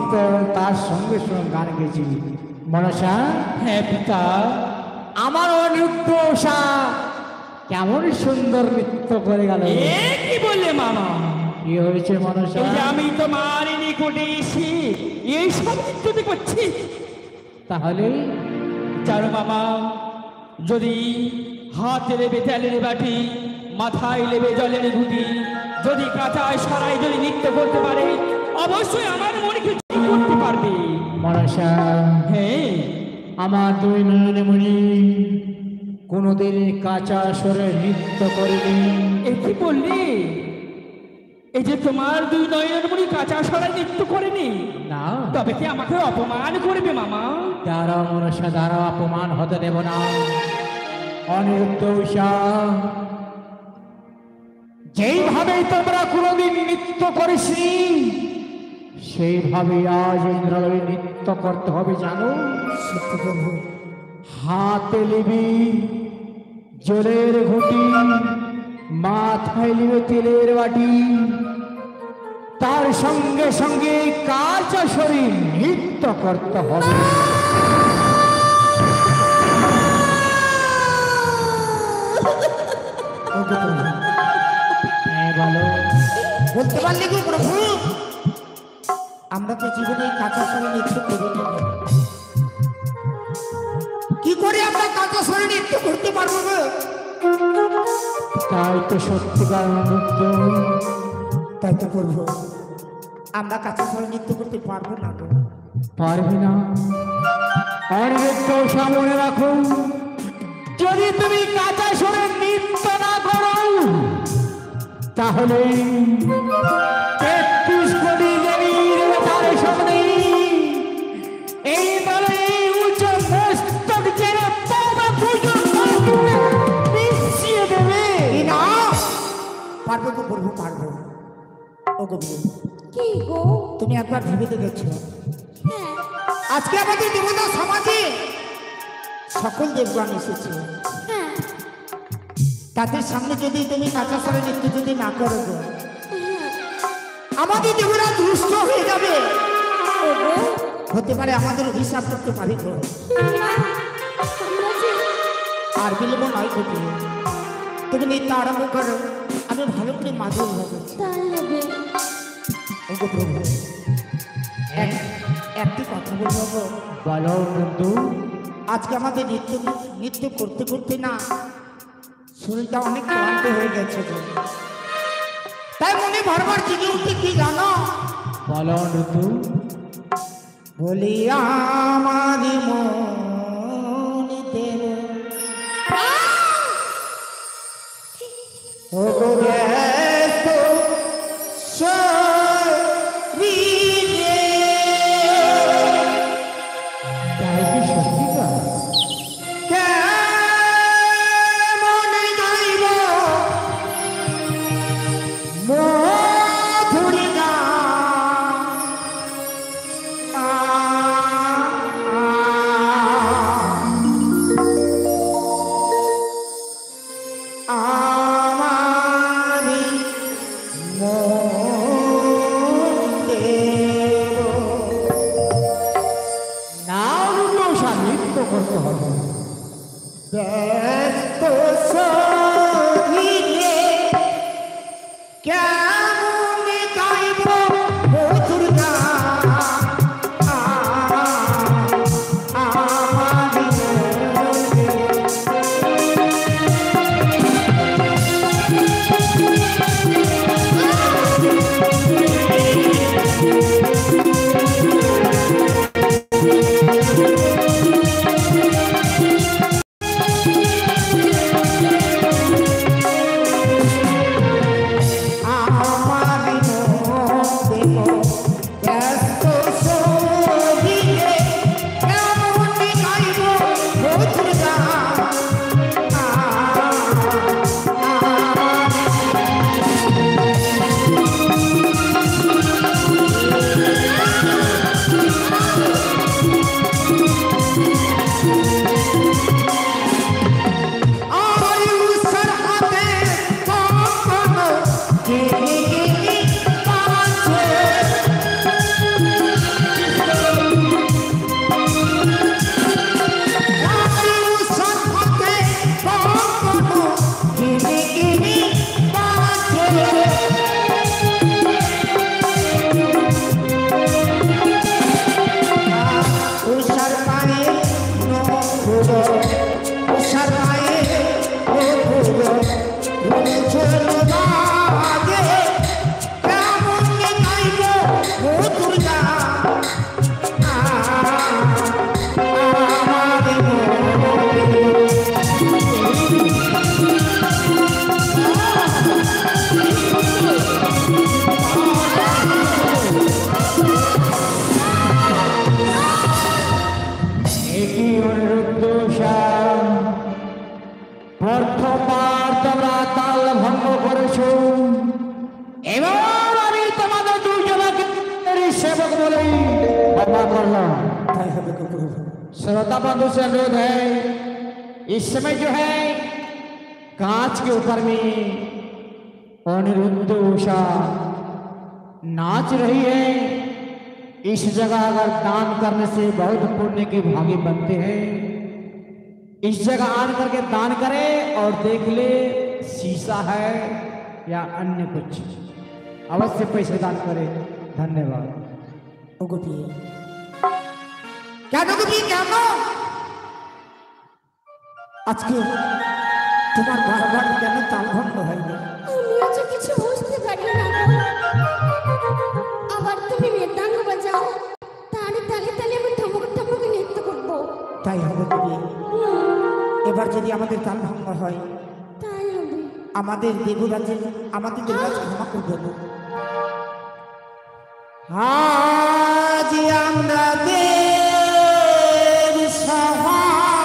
কীর্তন তার সঙ্গে সঙ্গে গান গেয়েছি। মনসা, হ্যাঁ পিতা। আমার অনিরুদ্ধ উষা কেমন সুন্দর নৃত্য করে গেল। এ কি বললে মামা? কি হয়েছে মনসা? এই যে আমি তোমার নিকটে এসে এই সব নৃত্যতে করছি, তাহলে জানো মামা, যদি হাতে নেবে তেলের বাটি, মাথায় নেবে জলের ঘুটি, যদি কাঁচায় সারাই যদি নৃত্য করতে পারে, অবশ্যই আমার মনকে জয় করতে পারবে। মনসা, হ্যাঁ, আমার দুই নয়নমণি কোনোদিন কাঁচা স্বরে নৃত্য করেনি। এ কি বললি? এই যে তোমার দুই নয়নমণি কাঁচা সারাই নৃত্য করেনি, না, তবে কি আমাকে অপমান করবে মামা? দ্বারা মনসা দ্বারা অপমান হতে দেব না। অনিরুদ্ধ উষা, যেইভাবে তোমরা কোনোদিন নৃত্য করেছি সেইভাবে আজ ইন্দ্রালয়ে নৃত্য করতে হবে। জানো, হাতে নিবি জলের ঘুটি, মাথায় নিবে তেলের বাটি, তার সঙ্গে সঙ্গে কাঁচা শরীর নৃত্য করতে হবে। হ্যাঁ, বলো। বলতে পারলে কি প্রভু? আমরা তো জীবনে এই কাঁচা স্বরে নৃত্য করিনি। কি করে আমরা কাঁচা স্বরে নৃত্য করতে পারবো গো? তাই তো সত্যিকার নৃত্য। তাই তো করবো, আমরা কাঁচা স্বরে নৃত্য করতে পারবো না গো। পারবি না? অনিরুদ্ধ উষা, মনে রাখো, যদি তুমি কাঁচা স্বরে নৃত্য না করো তাহলে তেত্রিশ কোটি দেবীর তার সামনে এই দলে উচ্চ মস্তক জেনে পাওয়া পুজো পিছিয়ে দেবে। এই না, পারবো তো করবো, পারবো। ও গো বউ, কি গো? তুমি একবার ভেবে দেখেছো হ্যাঁ, আজকে আমাদের দেবতা সমাজে সকল দেবগণ এসেছে, হ্যাঁ, তাদের সামনে যদি তুমি কাঁচা স্বরে নৃত্য যদি না করো গো, হ্যাঁ। আমাদের দেবরা দুষ্ট হয়ে যাবে। ও গো, হতে পারে আমাদের অভিশাপ করতে পারি গো। না, আমরা যে আর বিলম্ব নয় গো, তুমি তুমি নৃত্য আরম্ভ করো, আমি ভালো করে মাদুর হবে। তাই হবে। ও গো প্রভু, এক- একটি কথা বলবো গো। বলো বন্ধু। আজকে আমাদের নৃত্য নৃত্য করতে করতে না শরীরটা অনেক ক্লান্ত হয়ে গেছে গো। তাই মনে বারবার জেগে উঠতে কি জানো? বলো ঋতু। বলি আমার মনিতে ও গো ব্যস্ত শরীরে তাই কি সত্যিকার? কেমন গাইব মধুর গান। আ, আ, আমারি মন দেব। না ঋতু, নৃত্য করতে হবে। ব্যস্ত শরীরে কেমন গাইব মধুর গান। আ, আমারি মনে করেছো, এবার আমি তোমাদের দুজনকে সেবক বলে ক্ষমা करना। তাই হবে গো প্রভু। श्रोता बंधु से अनुरोध है, इस समय जो है कांच के ऊपर में अनिरुद्ध उषा नाच रही है। इस जगह अगर दान करने से बहुत पुण्य के भागी बनते हैं। इस जगह आन करके दान करे और देख ले शीशा है या अन्य कुछ, अवश्य पैसे दान करे। धन्यवाद। ও গোপী কেন গোপী কেন আজকে তোমার বারবার কেন তাল ভঙ্গ হয়নি? আমিও যে কিছু বুঝতে পারি না আবার তুমি মৃদঙ্গ বাজাও, তারে তালে তালে আমি ঠমক ঠমক নৃত্য করবো। তাই হবে গোপী। এবার যদি আমাদের তাল ভঙ্গ হয় তাই হবে। আমাদের দেবরাজে আমাদের দেবরাজ ক্ষমা করবে না। আজ আমরা দেব সভা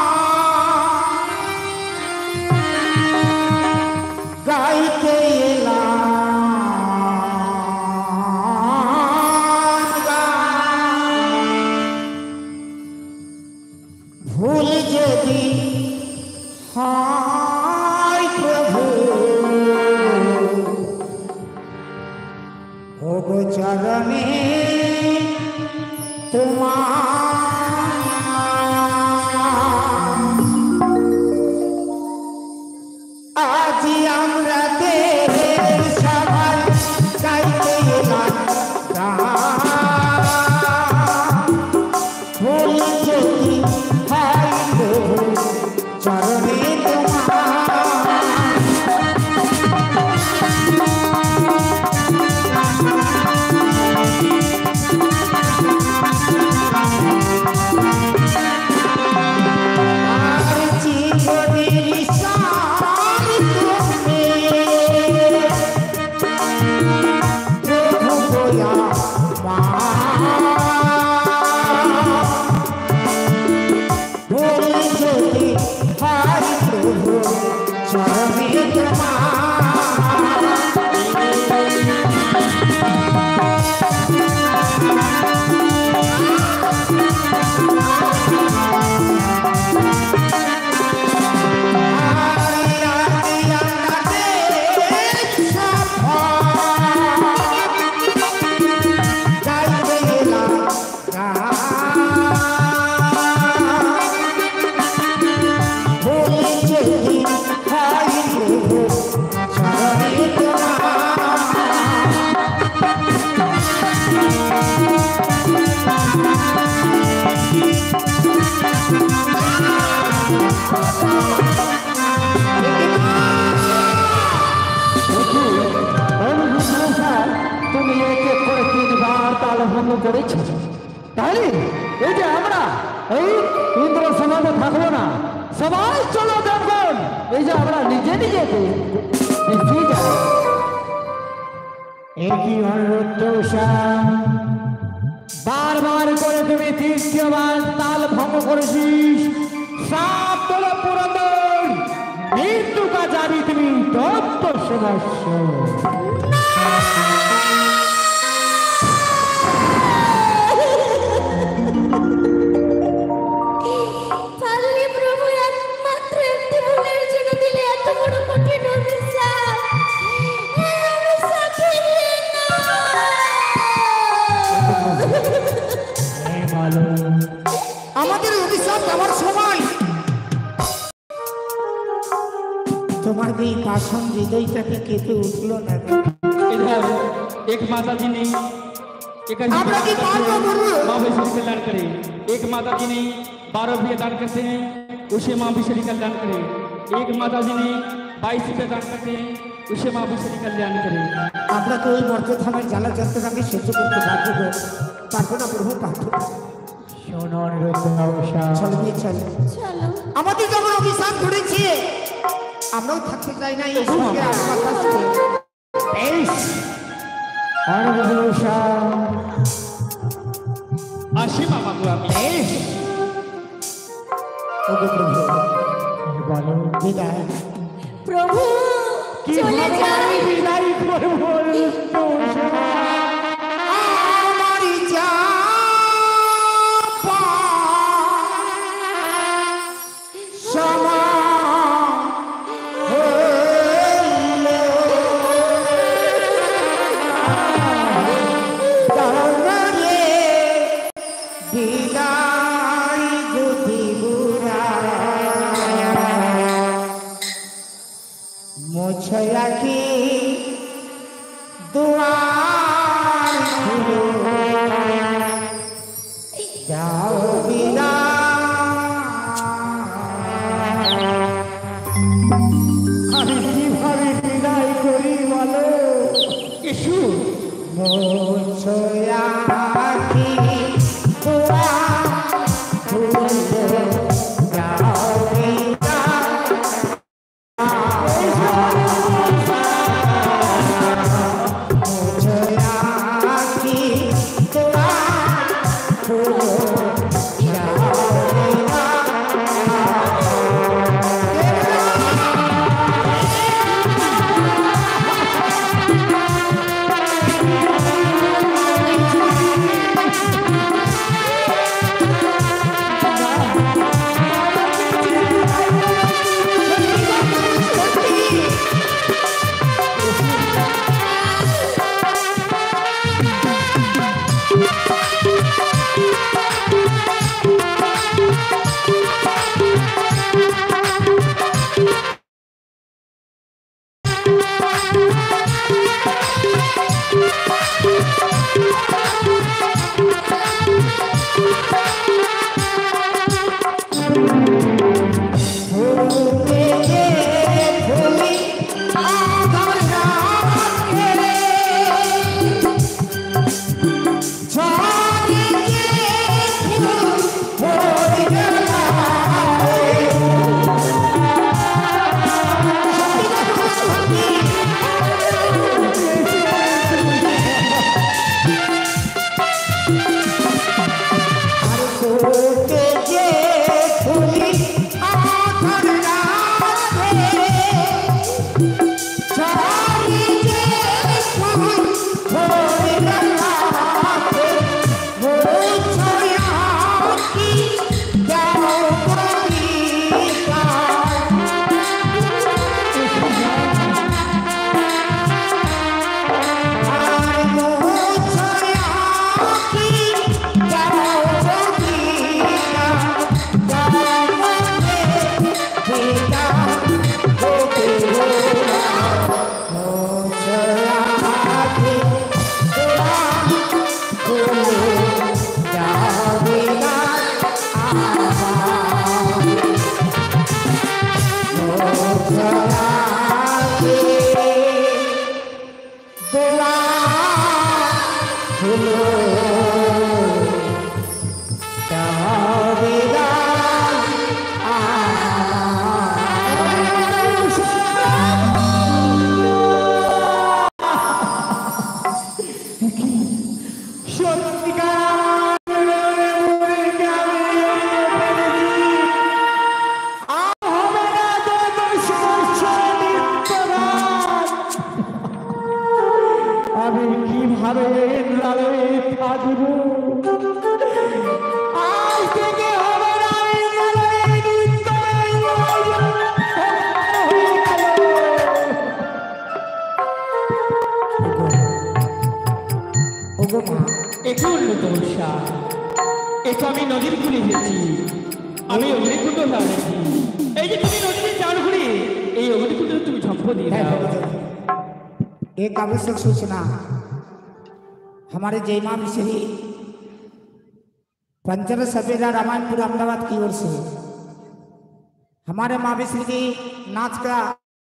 গাইতে এলাম গান। ভুল যদি হয় প্রভু ওগো চরণে তোমার আজি আমরা দেব সভায় গাইতে এলাম গান। ভুল যদি হয় প্রভু চরণে তোমার তুমি এক এক করে তিনবার তাল ভঙ্গ করেছো, তাই এই যে আমরা এই ইন্দ্র সমাজে থাকবো না, সবাই চলো দেখুন এই যে আমরা নিজে নিজে দেখি যাই। একই অনুরোধ উষা, বারবার করে তুমি তৃতীয়বার তাল ভঙ্গ করেছিস। সাপ তোলা পুরন্দর মৃত্যু কা যাবি তুমি তত্ত্ব সদস্য। পারলে প্রভু একমাত্র একটি ভুলের জন্য দিলে এত বড় কঠিন অভিশাপ। এই অভিশাপ ফিরিয়ে নাও। আমাদের অভিশাপ দেওয়ার সময় তোমার এই পাষাণ হৃদয়টাকে কেঁপে উঠলো না। इधर एक माता जी ने एक আমরা কি পারবো গুরু? माँ विश्वरी कल्याण करे। एक माता जी ने बारह रुपये दान करते हैं, उसे माँ विश्वरी कल्याण करे। एक माता जी ने बाईस रुपये दान करते हैं, उसे माँ विश्वरी कल्याण करे। আমরা তো ওই মর্যাদামের জ্বালা যন্ত্রণাকে সহ্য করতে পারবো গো। পারবো না প্রভু, পারবো না। শোনো অনুরোধ উষা, চলো গিয়ে চলো। চলো। আমাদের যখন অভিশাপ ধরেছে আমরাও থাকতে চাই না এই সঙ্গে আমার কাছে। বেশ অনুরোধ উষা, আসি মামা গো আমি। বেশ ওগো প্রভু বলো। বিদায়। প্রভু চলে যাও। বিদায় করবো রুদ্রসা। আমার চাপা সমা হইল তারে বিদায় গতি বুড়া মোছয়া কি দুয়ার খুলো যাও আমি কিভাবে বিদায় করি বলো? ইসু মোছয়া কি দুয়ার খুলো যাও এখন দোষা এটা আমি নদীর কুলে গেছি, আমি অগ্নিকুণ্ড লাগছি। এই যে তুমি নদীতে চান ঘুরে এই অগ্নিকুণ্ড তুমি ঝম্প দিয়ে দাও। एक आवश्यक सूचना, हमारे जय मां मिश्री पंचर सफेदा रामायणपुर अहमदाबाद की ओर से हमारे माँ मिश्री की नाच का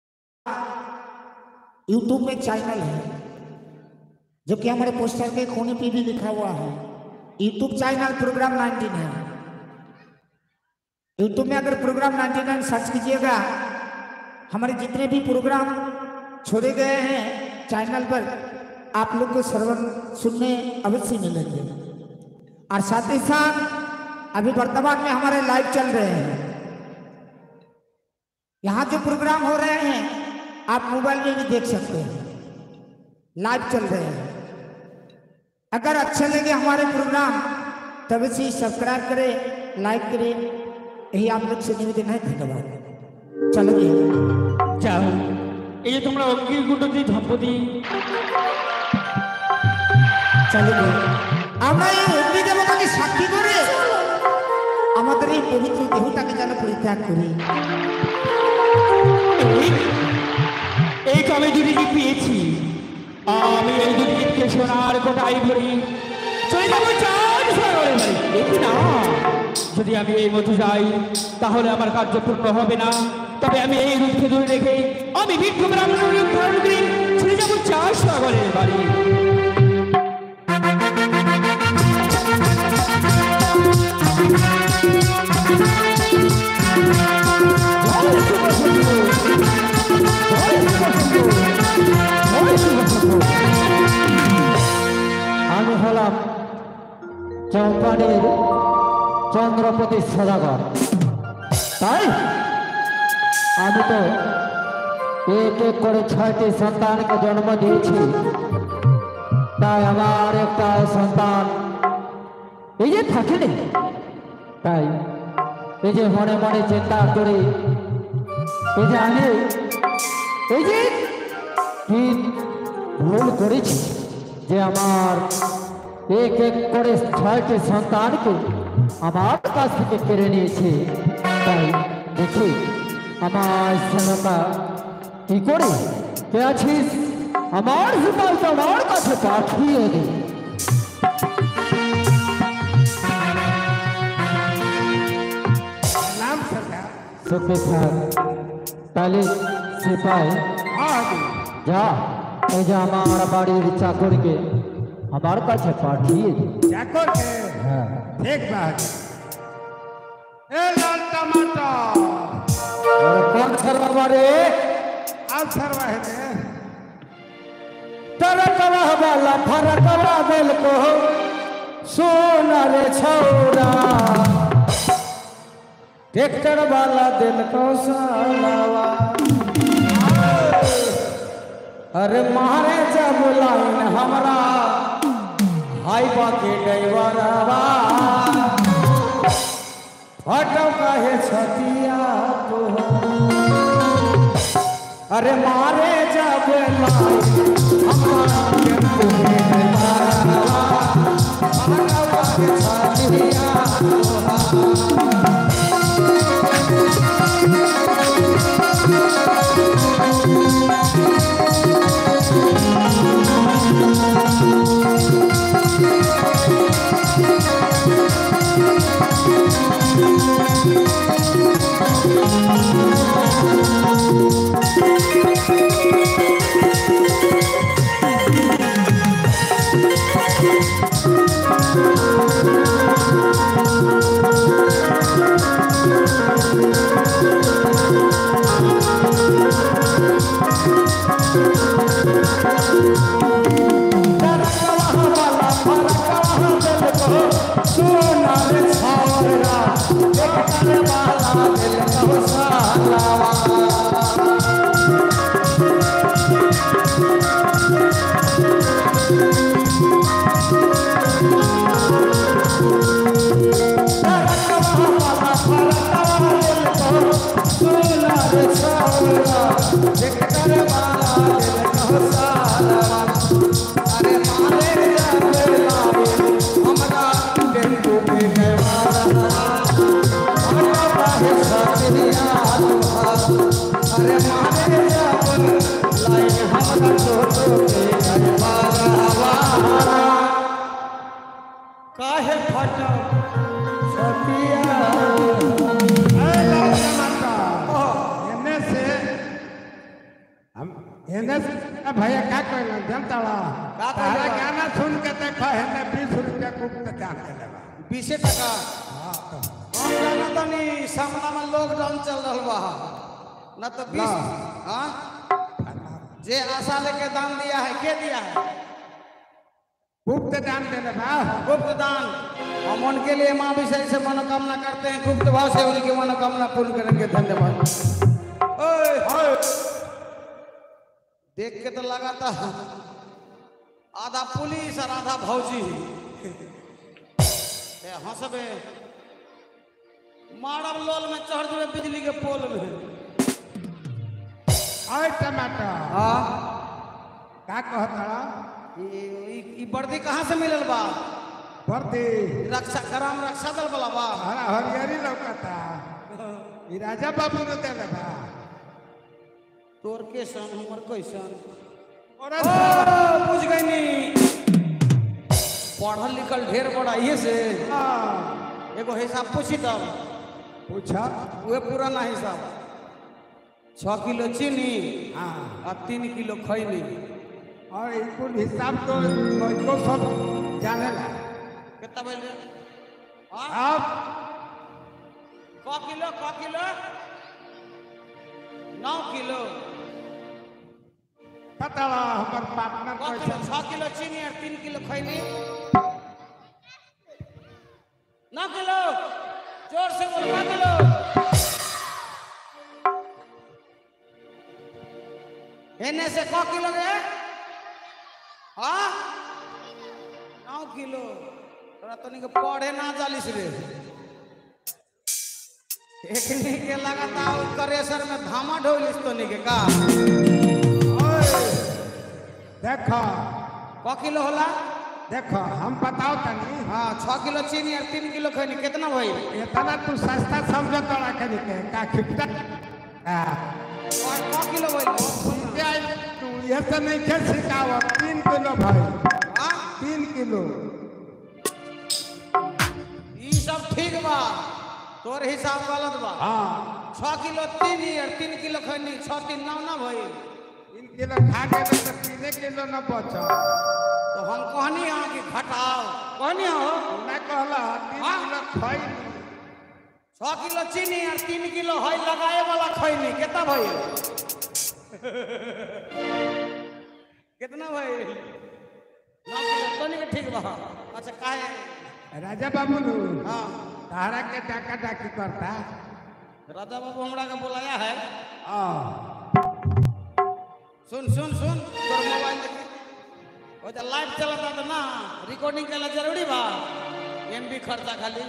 यूट्यूब में चैनल है, जो कि हमारे पोस्टर के कोने पे भी लिखा हुआ है यूट्यूब चैनल प्रोग्राम नाइनटीन है। यूट्यूब में अगर प्रोग्राम नाइनटी नाइन सर्च कीजिएगा, हमारे जितने भी प्रोग्राम छोड़े गए हैं चैनल पर आप लोग को श्रवण सुनने अवश्य मिलेंगे। और साथ ही साथ अभी वर्तमान में हमारे लाइव चल रहे हैं, यहाँ जो प्रोग्राम हो रहे हैं आप मोबाइल में भी देख सकते हैं, लाइव चल रहे हैं। अगर अच्छे लगे हमारे प्रोग्राम तब से सब्सक्राइब करें, लाइक करें, यही आप लोग से निवेदन है। धन्यवाद। चलिए যাও, এই যে তোমরা অগ্নির গুণ্ডতি ধম্পতি চলিয়ে আমরা এই অগ্নি দেবতাকে সাক্ষী করে আমাদের এই পবিত্র দেহটাকে যেন পরিত্যাগ করি। এই কবে দুটিকে পেয়েছি, আমি এই দুটিকে সোনার কোটায় ভরি চলে যাবো চাঁদ সাগরের বাড়ি। দেখি না, যদি আমি এই মতো যাই তাহলে আমার কার্য পূর্ণ হবে না। তবে আমি এই রূপকে দূরে রেখে আমি বিক্ষোভ ব্রাহ্মণ রূপ ধারণ করে চলে যাবো চাঁদ সাগরের বাড়ি। আমি হলাম চৌপাড়ের চন্দ্রপতি সদাগর। তাই আমি তো এক এক করে ছয়টি সন্তানকে জন্ম দিয়েছি। তাই আমার একটা সন্তান এই যে থাকেনি, তাই এই যে মনে মনে চিন্তা করি, এই যে আমি এই যে কি ভুল করেছি যে আমার এক এক করে ছয়টি সন্তানকে আমার কাছ থেকে কেড়ে নিয়েছে। তাই দেখি আমার সেনাটা কি করে কে আছিস, আমার হিমালটা আমার কাছে পাঠিয়ে দে। नाम सरकार। सुखी थाक তাহলে সিপাই हाँ जी। যা এই যে আমার বাড়ির চাকরকে আমার কাছে পাঠিয়ে দে। जाकर के হ্যাঁ एक बात। ए लाल टमाटर और कौन सरवा रे आप सरवा है ने तरकवा वाला फरकवा दिल को सोना रे छौरा, ट्रैक्टर वाला दिल को सालावा। अरे मारे जब लाइन हमरा हाई बाकी ड्राइवरवा हटो कहे छतिया तो। अरे मारे जब लाइन हमरा टेम्पो के ड्राइवरवा हटो कहे छतिया तो। काहे फटो छतिया ए लाल टमाटर एने से हम एने से ए भैया का कहना जनता ला तारा गाना सुन के देखो एने बीस रुपया कुछ के दाम के लेबा बीस टका। हम जाना तनी सामना में लॉकडाउन चल रहल बा ना तो बीस। हां जे आशा लेके दान दिया है के दिया है? गुप्त दान दे लेबा। गुप्त दान हम उनके लिए माँ विषय से मनोकामना करते हैं, गुप्त भाव से उनकी मनोकामना पूर्ण करेंगे। धन्यवाद। ओए ओए देख के तो लगा था आधा पुलिस और आधा भौजी। हंसबे मारब लोल में चढ़ देवे बिजली के पोल में। अरे टमाटर हाँ का कहता ई वर्दी कहाँ से मिलल बा? वर्दी रक्षा ग्राम रक्षा दल वाला बा। हरा हरियारी लौकता ई राजा बाबू ने देले बा। तोर के सन हमर कैसन? और बुझ गई नी पढ़ल लिखल ढेर बड़ा ये से एगो हिसाब पूछी तब पूछा वे पुराना हिसाब। छह किलो चीनी हाँ और तीन किलो खैनी। और ई कुल हिसाब तो लड़को सब जानेला। कितना बोल रहे? हाँ अब क किलो क किलो नौ किलो पता ला हमर पार्टनर क किलो कैसे छह किलो चीनी और तीन किलो खैनी। नौ किलो जोर से बोल। नौ किलो एने से क किलो रे? हाँ नौ किलो। तोरा तनी के पढ़े ना जालिस रे। एकनी के लगाता करेसर में धामा ढोलिस तनी के का? देखो क किलो होला? देखो हम बताओ तनी हाँ छह किलो चीनी और तीन किलो खैनी कितना भाई? इतना तू सस्ता समझो तोड़ा करी के का खिपटा हां और क किलो भाई? तू ये तो नहीं खेल सिखाओ तीन किलो भाई। हाँ तीन किलो ई सब ठीक बा तोर हिसाब गलत बा। हाँ छह किलो चीनी और तीन किलो खैनी छह तीन नौ ना भाई। तीन किलो खा के तो तीन किलो न बचा। तो हम कहनी हाँ कि घटाओ कहनी हो ना कहला तीन हाँ? किलो खाई छह किलो चीनी और तीन किलो है लगाए वाला खैनी कितना भाई? कितना भाई? नौ किलो तनी के ठीक बा। अच्छा काहे? राजा बाबू नु हाँ तारा के डाका डाकी करता राजा बाबू हमरा के बुलाया है। आ सुन सुन सुन तोर मोबाइल देखी ओ जा लाइव चलता तो ना रिकॉर्डिंग के लिए जरूरी बा। एमबी खर्चा खाली।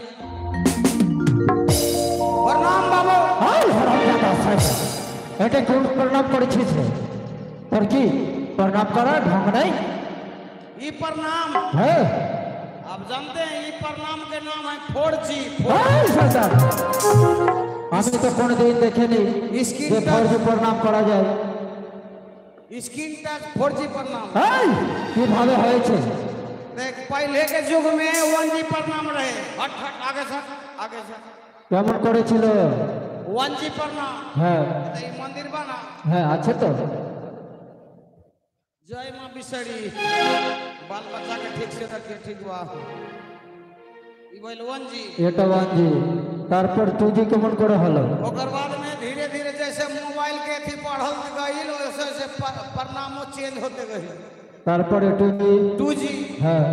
प्रणाम बाबू। हाय हरामजादा साहेब এটা কোন প্রণাম করেছিস রে? তোর কি প্রণাম করার ঢং নাই? ई प्रणाम হ্যাঁ आप जानते हैं ई प्रणाम के नाम है फोर जी। হাই শয়তান আমি তো কোনোদিন দেখিনি इसकी যে ফরজি প্রণাম করা যায়। स्क्रीन टच फोर जी प्रणाम। হাই কিভাবে হয়েছে? देख पहले के युग में वन जी प्रणाम रहे। हट हट आगे से आगे से কেমন করেছিল? वन जी प्रणाम। হ্যাঁ तो ई मंदिर बना হ্যাঁ আছে তো। जय मां बिसरी बाल बच्चा के ठीक से रखिए ठीक बा। ई बोल वन जी এটা বানজি তারপর তুই কেমন করে হলো? ओकर बाद में धीरे धीरे जैसे मोबाइल के थी पढ़ल गई वैसे वैसे प- प्रणामो चेंज होते गई। তারপরে তুই टू जी হ্যাঁ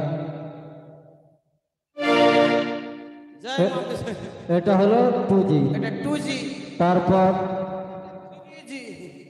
जय मां बिसरी এটা হলো টু জি। এটা टू जी তারপর थ्री जी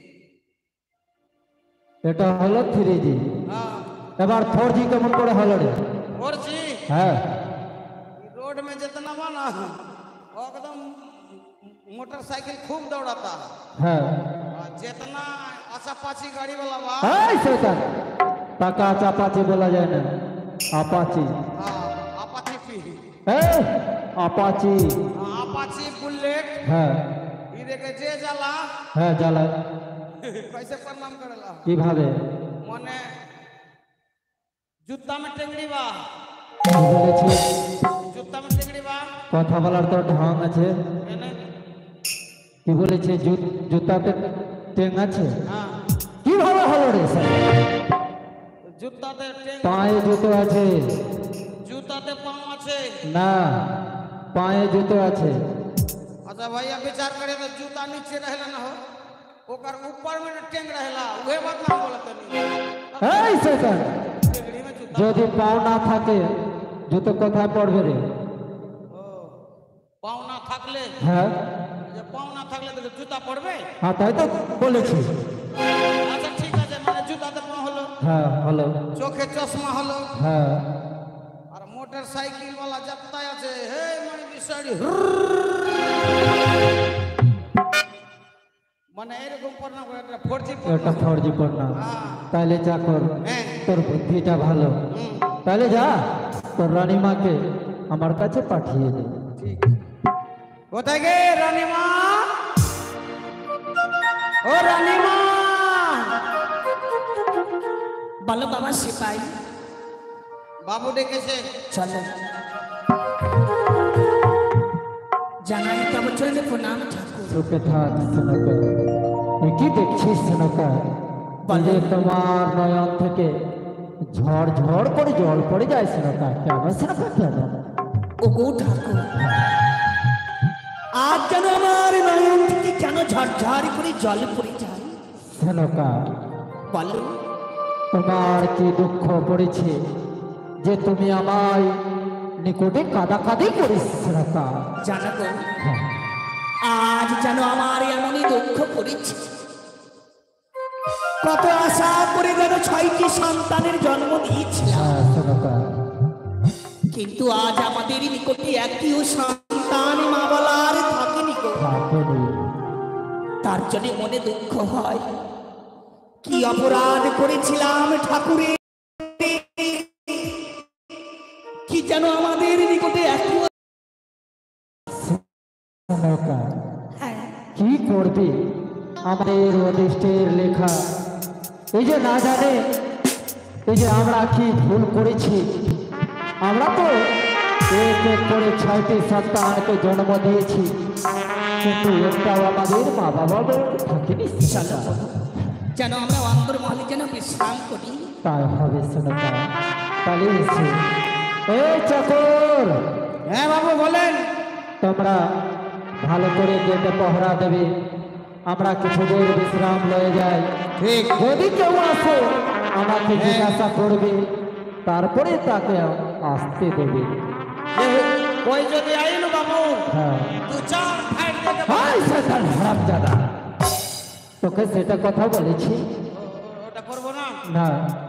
এটা হলো থ্রি জি। हाँ এবার ফোর জি কেমন করে হলো রে? फोर जी হ্যাঁ रोड में जितना बना एकदम मोटरसाइकिल खूब दौड़ाता। হ্যাঁ और जितना आशा पाची गाड़ी वाला बा এই শয়তান টাকা চাপাচি বলা যায় না আপাচি। हाँ अपाची पी এই আপাচি हाँ, अपाची बुलेट হ্যাঁ ई देखे जे जाला হ্যাঁ জ্বালা कैसे प्रणाम करेला কিভাবে? मने जूता में टेंगड़ी बा কি বলেছি? जूता में टेंगड़ी बा কথা বলার তো ঢং আছে। एने কি বলেছে? জু- জুতাতে টেং আছে। हाँ কিভাবে হলো রে স্যার? जूता ते टेंग পায়ে জুতো আছে जूता ते पाँव আছে না পায়ে জুতো আছে। अच्छा भैया विचार करे तो जूता नीचे रहेला ना हो ओकर ऊपर में ना टेंग रहेला उहे बात ना बोलत नहीं। এই শয়তান टेंगड़ी में जूता যদি পাও না থাকে জুতো কোথায় পড়বে রে? पाँव ना থাকলে হ্যাঁ যে पाँव ना থাকলে তো জুতা পড়বে। হ্যাঁ তাই তো বলেছি। আচ্ছা ঠিক আছে মানে হ্যাঁ হলো। চোখে চশমা হলো, হ্যাঁ আর মোটর সাইকেল ওয়ালা যাত্রায় আছে হে মানে বিষয়টি মানে এরকম পড়না করে একটা ফোরজি ওটা ফর্জি পড়না। তাহলে যা কর, হ্যাঁ। তোর বুদ্ধিটা ভালো, তাহলে যা তোর রানীমাকে আমার কাছে পাঠিয়ে দে। ঠিক কোথায় গে রানীমা? ও রানীমা, বলো বাবা সিপাই। বাবু ডেকেছে। চলো জানাই তব চলে প্রণাম ঠাকুর। চোখে থাক সোনাকা। এ কি দেখছিস সোনাকা? যে তোমার নয়ন থেকে ঝড় ঝড় করে জল পড়ে যায় সোনাকা। কেন সোনাকা কেন? ও গো ঠাকুর, আজ যেন আমার নয়ন থেকে কেন ঝরঝর করে জল পড়ে যায়। সোনাকা, বলো তোমার কি দুঃখ পড়েছে যে তুমি আমায় নিকটে কাদাকাদি করিস সোনাকা? জানা গো, হ্যাঁ আজ যেন আমার এমনই দুঃখ পড়েছে। কত আশা করে যেন ছয়টি সন্তানের জন্ম দিয়েছিলাম, হ্যাঁ সোনাকা। কিন্তু আজ আমাদের নিকটে একটিও সন্তান মা বলার থাকেনি গো। থাকেনি। তার জন্য মনে দুঃখ হয়। কি অপরাধ করেছিলাম ঠাকুরের, কি যেন আমাদের নিকটে একটিও। সোনাকা, হ্যাঁ, কি করবে? আমাদের অদৃষ্টের লেখা। এই যে না জানে এই যে আমরা কি ভুল করেছি। আমরা তো এক এক করে ছয়টি সন্তানকে জন্ম দিয়েছি, কিন্তু একটাও আমাদের মা বাবা থাকেনি। চলো যেন আমরা অন্তর মহলে যেন বিশ্রাম করি। তাই হবে সোনাকা। তাহলে এসে এই চাকর, হ্যাঁ বাবু বলেন। তোমরা ভালো করে গেটে পহরা দেবে, আমরা কিছুদের বিশ্রাম লয়ে যাই। ঠিক। যদি কেউ আসে আমাকে জিজ্ঞাসা করবে, তারপরে তাকে আসতে দেবে। কই যদি আইলো বাবু হ্যাঁ দু চার ফাইট দেখে হাই শয়তান হারামজাদা, তোকে সেটা কথা বলেছি ওটা করবো না। না।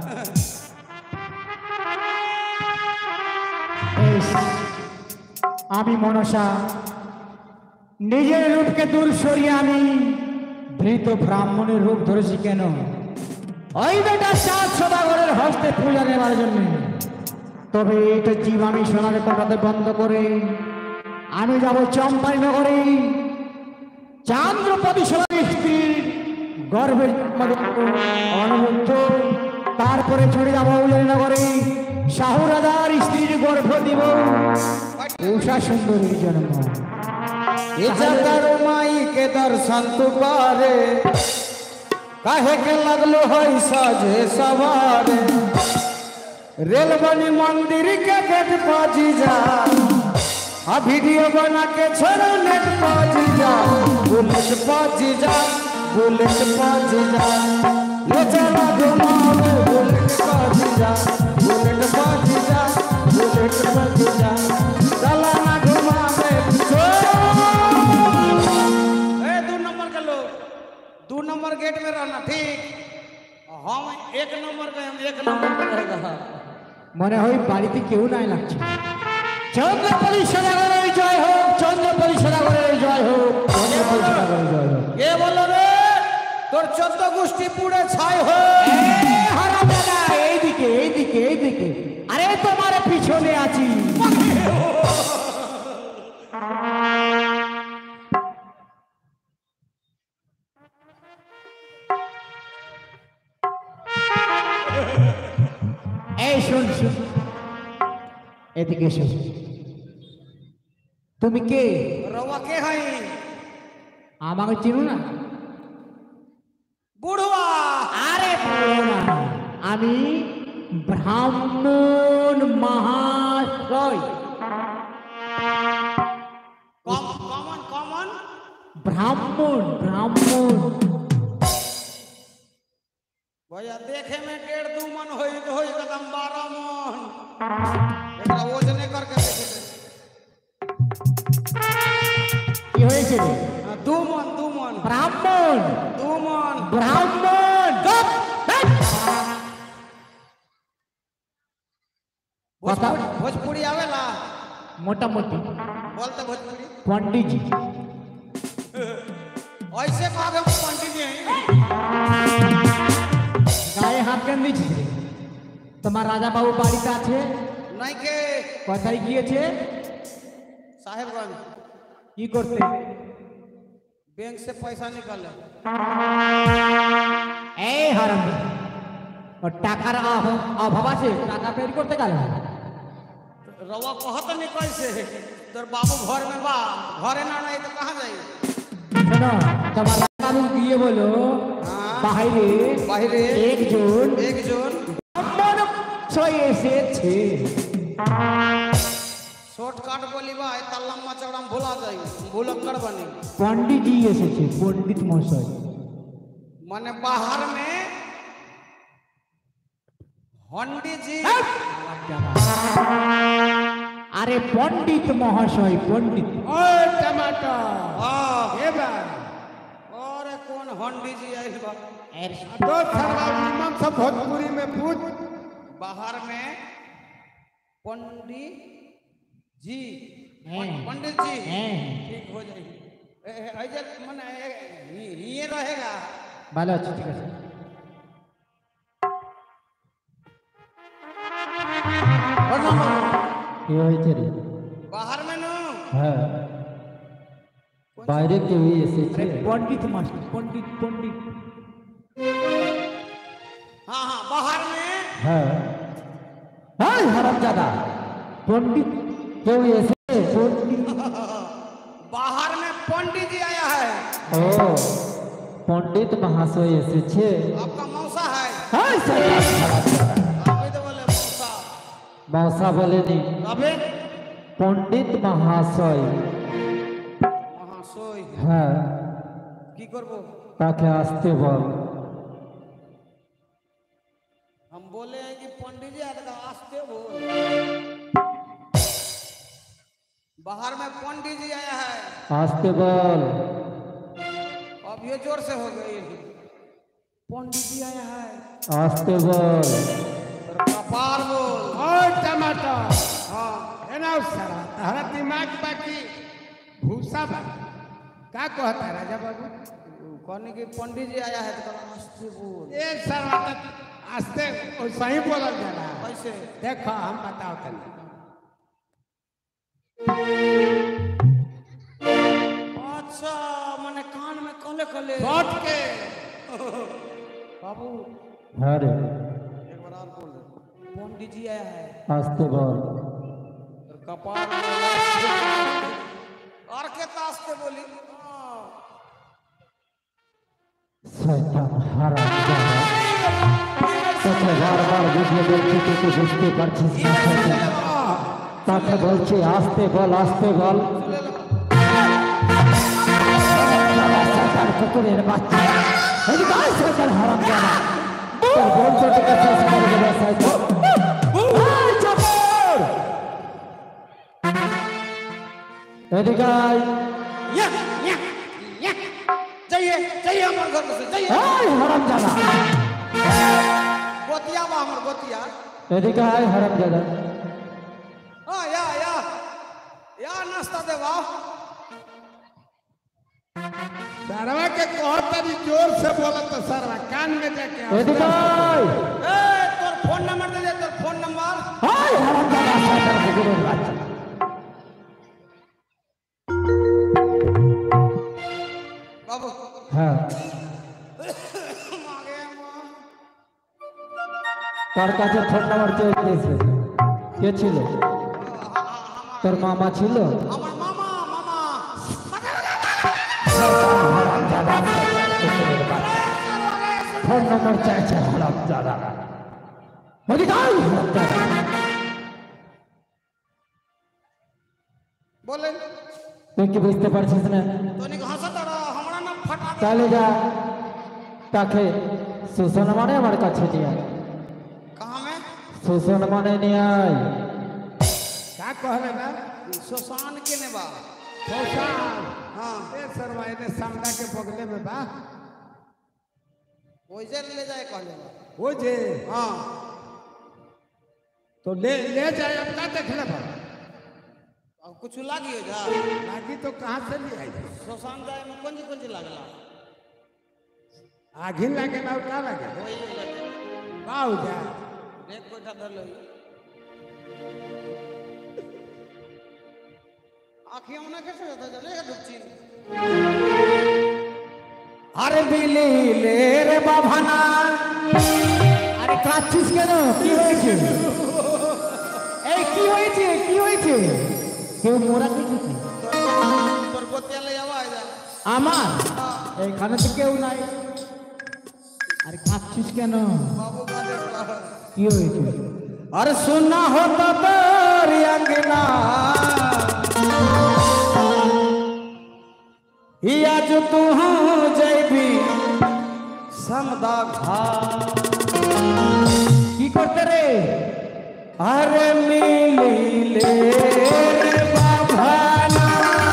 এস, আমি মনসা নিজের রূপকে দূর সরিয়ে আমি ধৃত ব্রাহ্মণের রূপ ধরেছি। কেন? ওই বেটা সাত সদাগরের হস্তে পূজা নেওয়ার জন্য। তবে এটা জীব আমি সোনাকে কটাতে বন্ধ করে আমি যাব চম্পাই নগরে, চান্দ্রপতি সোনার স্ত্রীর গর্ভের অনুরুদ্ধ। তারপরে চলে যাব উদয় নগরে, শাহু রাজার স্ত্রীর গর্ভ দিব উষা সুন্দরীর জন্ম। इजाकर माई के दर्शन तू करे, काहे के लगलो है साझे सवारे। रेलबनी मंदिर के गेट पहुंची जा, आ वीडियो बना के छोड़ो नेट पहुंची जा। बुलेट पहुंची जा, बुलेट पहुंची जा, ले चला घुमावे। बुलेट पहुंची जा, बुलेट पहुंची जा, बुलेट पहुंची जा, चला ना घुमावे। ए दो नंबर का लोग दो नंबर गेट में रहना ठीक। हम एक नंबर का हम एक नंबर पे रहेगा। মনে হয় বাড়িতে কেউ নাই লাগছে। চন্দ্রপতি সদাগরের জয় হোক, চন্দ্রপতি সদাগরের জয় হোক, চন্দ্রপতি সদাগরের জয় হোক। কে বলো রে তোর চোদ্দ গোষ্ঠী পুড়ে ছাই হো। হারামজাদা, এইদিকে এইদিকে এইদিকে। আরে তোমার পিছনে আছি। এই শোন শোন, এদিকে এসো। তুমি কে? रवा के है আমাকে চিনো না? बुढ़वा। আরে বলো না, আমি ব্রাহ্মণ মহাশয়। कॉम कॉमन कॉमन ब्राह्मण ब्राह्मण भैया देखे में डेढ़ दू मन होई तो होई कदम बारह मन। एकरा ओजने करके देखे কি হয়েছে রে? हाँ, दू मन दू मन ব্রাহ্মণ दू मन ব্রাহ্মণ। भोजपुरी भोजपुरी आवेला मोटा मोटी बोलते भोजपुरी पंडित जी ऐसे कहा पंडित जी हैं गाये हाथ কেন দিছিস রে তোমার রাজা বাবু বাড়িতে আছে नहीं के কোথায় গিয়েছে साहेबगंज কি করতে बैंक से पैसा निकाले এই হারাম ও টাকার অভাব অভাব আছে টাকা বের করতে গেল रवा कहत नहीं कैसे तोर बाबू घर में बा घरे ना नहीं तो कहाँ जाई শোনো তোমার রাজা বাবু গিয়ে বলো বাইরে বাইরে একজন একজন ব্রাহ্মণ ছয় এসেছে शॉर्टकट बोली बा इतना लम्बा चौड़ा में भुला जाई भूलक्कड़ बनी पंडित जी এসেছে पंडित মশাই माने बाहर में हंडी जी আরে पंडित মহাশয় पंडित ओ टमाटर हाँ ए बा अरे कौन हंडी जी आइल बा तो सरवा निमन सब भोजपुरी में पूछ बाहर में पंडित जी हैं। पंडित जी हैं। ठीक हो जाए ऐसे माने ये रहेगा ভালো আছে ঠিক আছে কি হয়েছে রে बाहर में नो হ্যাঁ বাইরে কেউ এসেছে पंडित मास्टर पंडित पंडित हाँ हाँ बाहर में হ্যাঁ হাই হারামজাদা पंडित কেউ এসেছে पंडित बाहर में पंडित जी आया है ও পণ্ডিত মহাশয় এসেছে आपका मौसा है হাই শয়তান হারামজাদা आप ही तो बोले मौसा মশা বলেনি अबे পণ্ডিত মহাশয় वहाँ सोई হ্যাঁ की करबो তাকে আসতে বল हम बोले हैं कि पंडित जी आते आस्ते हो बाहर में पंडित जी आया है আসতে বল अब ये जोर से हो गई पंडित जी आया है আসতে বल कपार बोल ओ टमाटर हाँ है ना सारा तारा दिमाग बाकी भूसा बा का कहता है राजा बाबू कहने की पंडित जी आया है तो कहना आस्ते बोल ए सरवा तक आस्ते वैसा ही बोलल जाला ऐसे देखो हम बताओ तनी अच्छा मैंने कान में कले कले शॉर्ट के बाबू হ্যাঁ রে एक बार और बोल पंडित जी आया है আসতে বল और कपार और के तास्ते बोली हाँ। শয়তান হারামজাদা তোকে বারবার বুঝিয়ে বলছি তুই তো বুঝতে পারছিস না শয়তান। তাকে বলছি আসতে বল আসতে বল শয়তান কুকুরের বাচ্চা এদিকে আয় শয়তান হারামজাদা তোর বন্ধুটিকে শেষ করে দেবে শয়তান আয় চাকর! এদিকে আয় या, या, या। जाइए जाइए हमारे घर में से जाइए আয় হারামজাদা गोतिया बा हमार गोतिया এদিকে আয় হারামজাদা हाँ या या या नाश्ता दे वाह सरवा के कहत तनी जोर से बोला तो सरवा कान में जाके এদিকে আয় ए तोर फोन नंबर दे दे तोर फोन नंबर আয় হারামজাদা শয়তান কুকুরের বাচ্চা बाबू হ্যাঁ आगे मां তার কাছে ফোন নাম্বার চেয়ে দিয়েছে কে ছিল তোর মামা ছিল हमार मामा मामा ফোন নাম্বার চাইছে হারামজাদা এদিকে আয় হারামজাদা बोले তুই কি বুঝতে পারছিস না तो नहीं हंसा तड़ा हमारा नाम फटा गया তাহলে যা তাকে সুসন মানে আমার কাছে নিয়ে আয় कहाँ में সুসন মানে নিয়ে আয় का कहले ना शोशान के ने बा शौशान हाँ ए सरवा इने सामना के बगले में बा वैसे ले जाए कहले बा हो जे हाँ तो ले ले जाए अब का देख ले भाई अब कुछ लागी जा लागी तो कहाँ से ले आई शमशान जाए में कौन कौन लागला आघिन लागे ना का लागे वही लगे बाऊ जा देख कोटा धर लो आँखियों में कैसे होता चलेगा दुखची আরে বিলি লে রে বাভানা আরে কাচ্ছিস কেন কি হয়েছে এই কি হয়েছে কি হয়েছে কেউ মোরা দেখেছে তোর গোতিয়ালে যাওয়া যা আমার এইখানে তো কেউ নাই আরে কাচ্ছিস কেন বাবু কাঁদে কি হয়েছে আরে সোনা হতো তোর अंगना या जो तू जैबी समदा घा की करते रे अरे मिली ले बाभाना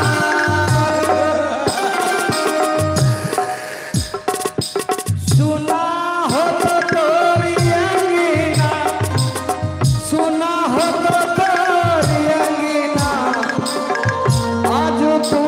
सुना हो तो तोरी अंगना सुना हो तो तोरी अंगना आज तू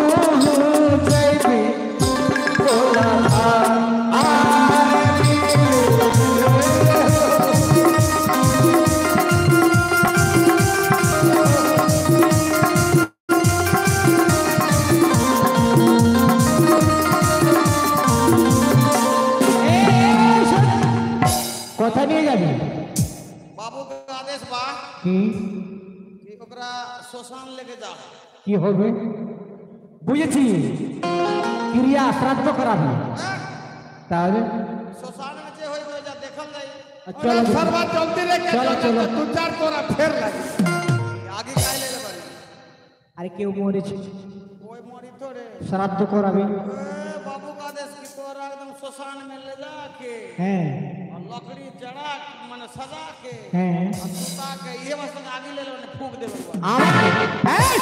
কথা নিয়ে যাবি बाबू का आदेश बा কি कि ओकरा शमशान लेके जा কি হবে বুঝেছি ক্রিয়া শ্রাদ্ধ করাবি তাহলে शमशान में जे होई होई जा देखल जाई চলো सर्वा जल्दी लेके चलो, चलो चलो। तू चार तोरा फेर लगी आगे काहे ले ले बारी আরে কেউ মরেছে कोई मरी थोड़े শ্রাদ্ধ করাবি ए बाबू का आदेश कि तोरा एकदम शमशान में ले जाके হ্যাঁ और लकड़ी जड़ा माने सजा के হ্যাঁ और सुता के ये बस आगे ले ले फूक दे আমার এই!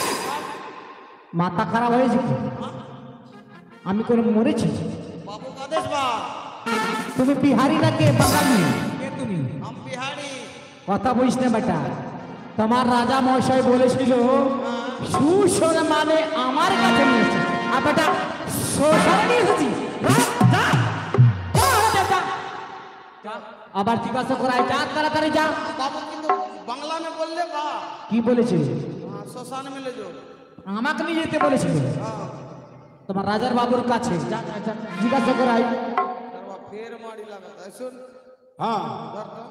মাথা খারাপ হয়েছে কি? আমি কোন মরেছি बाबू का आदेश बा তুমি বিহারি না কে বাঙালি কে তুমি हम बिहारी কথা বলিস না বেটা তোমার রাজা মহাশয় বলেছিল সুসর মানে আমার কাছে নিয়ে এসেছে আর বেটা শ্মশানে নিয়ে এসেছি যা, যা, যা, যা, যা। যা, আবার জিজ্ঞাসা করায় যা তাড়াতাড়ি যা बाबू কিন্তু বাংলা में बोल ले बा কি বলেছে हाँ, शमशान में ले जाओ আমাকে নিয়ে যেতে বলেছিল हाँ তোমার রাজার বাবুর কাছে যা, যা, যা, জিজ্ঞাসা করাই करवा फेर मारी लागत है सुन हाँ धर तो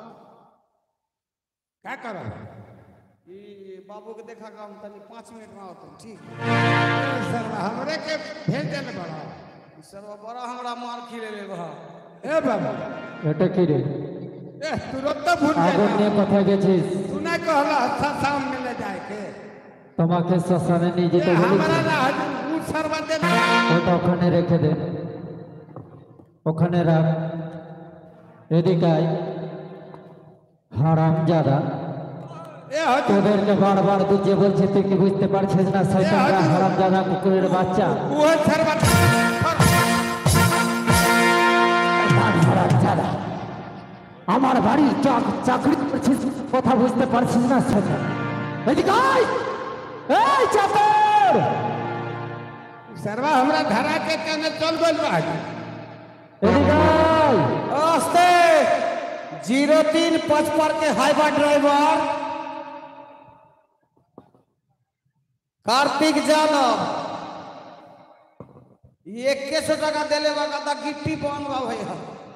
क्या करो ई बाबू के देखा काम तनी पाँच मिनट में आवत ठीक सर्वा हमरे के भेज देले बड़ा ई सरवा बड़ा हमरा मार खिले ले बा ए बाबा এটা কি রে ए तुरंत भूल আগুন নিয়ে गया কথা গেছিস तू ना कहला अच्छा शाम में ले जाए के তোমাকে শ্মশানে নিয়ে ए যেতে हमारा বলেছি ना हजूर ऊ सर्वा दे ওটা ওখানে রেখে দে ওখানে রাখ এদিকে আয় হারাম জাদা ए हजूर তোদেরকে বারবার বুঝিয়ে বলছি তুই কি বুঝতে পারছিস না শয়তানরা হারাম জাদা কুকুরের বাচ্চা वो सर्वा হারাম জাদা আমার বাড়ি চাক- চাকরি করছিস কথা বুঝতে পারছিস না শয়তান এদিকে আয় এই চাকর सर्वा हमरा धरा के कने चल गइल बा हजूर এদিকে আয় आस्ते जीरो तीन पचपन के हाईवा ड्राइवर कार्तिक यादव ये इक्कीस सौ टका दिले बा का गिट्टी बंद बा भैया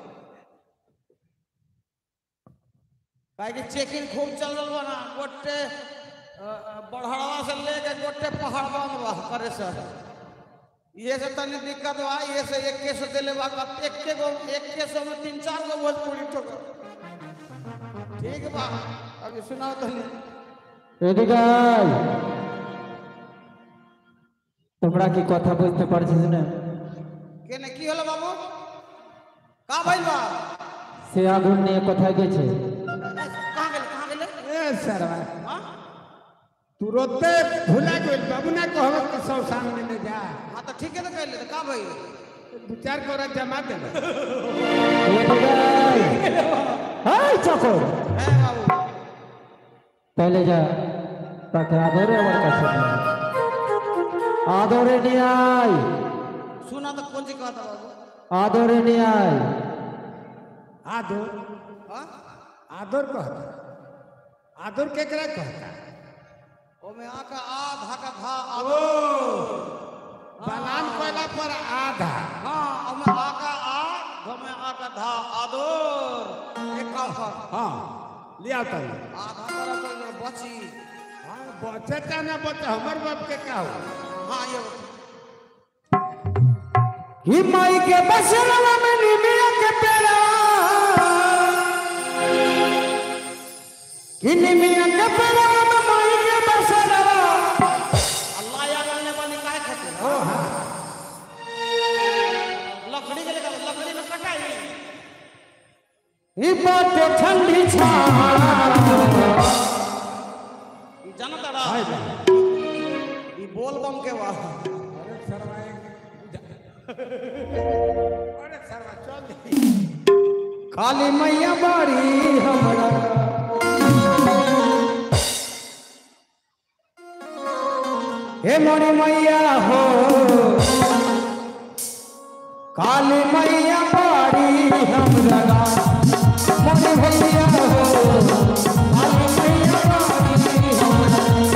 काहे कि चेकिंग खूब चल रहा बा ना गोटे अ, अ, बड़हड़वा से लेके गोटे पहाड़ बंद बा करे सर ये से तनी दिक्कत बा ये से इक्कीस सौ दिले बा का इक्के गो इक्कीस सौ में तीन चार गो भोजपुरी ठोकर ठीक बा अभी सुनाओ तनी এদিকে আয় তোমরা কি কথা বুঝতে পারছিস না কেনে কি হলো বাবু का भइल बा সে আগুন নিয়ে কোথায় গেছে कहां गेले कहां गेले ए सरवा हां तुरंत भुला गइल बाबू ना कहब कि सौ सामने ले जा हां तो ठीक है तो कहले तो का भइल दू चार कोरा जमा दे এদিকে আয় এই চাকর है बाबू তাহলে যা তাকে আদরে আমার কাছে নিয়ে আয়। আদরে নিয়ে আয়, सुना तो कौन सी कहता बाबू আদরে নিয়ে আয়। आदर हाँ आदर कहता आदर केकरा कहता ओ में आका आ धा का धा ओ आदो बनान कोयला पर आधा हाँ ओ में आका आ धो में आका धा आदोर एक काम कर हाँ लिया तब आधा तरह तो बची हाँ बचे ता ना बचे हमर बाप के का हो हाँ ये ही माई के बसरा में निमिया के पेड़ा, कि निमिया के पेड़ा में माई के बसरा। अल्लाह या करने वाली काहे खाते ओ हाँ लकड़ी के लगा लकड़ी में कटाई ही बात ठंडी छा जानता रहा हाय बा ये बोल बम के वाह अरे सरवा अरे सरवा चल काली मैया बाड़ी हमरा, हे मोरी मैया हो काली मैया बाड़ी हमरा, मोरी भैया हो काली मैया बाड़ी हमरा।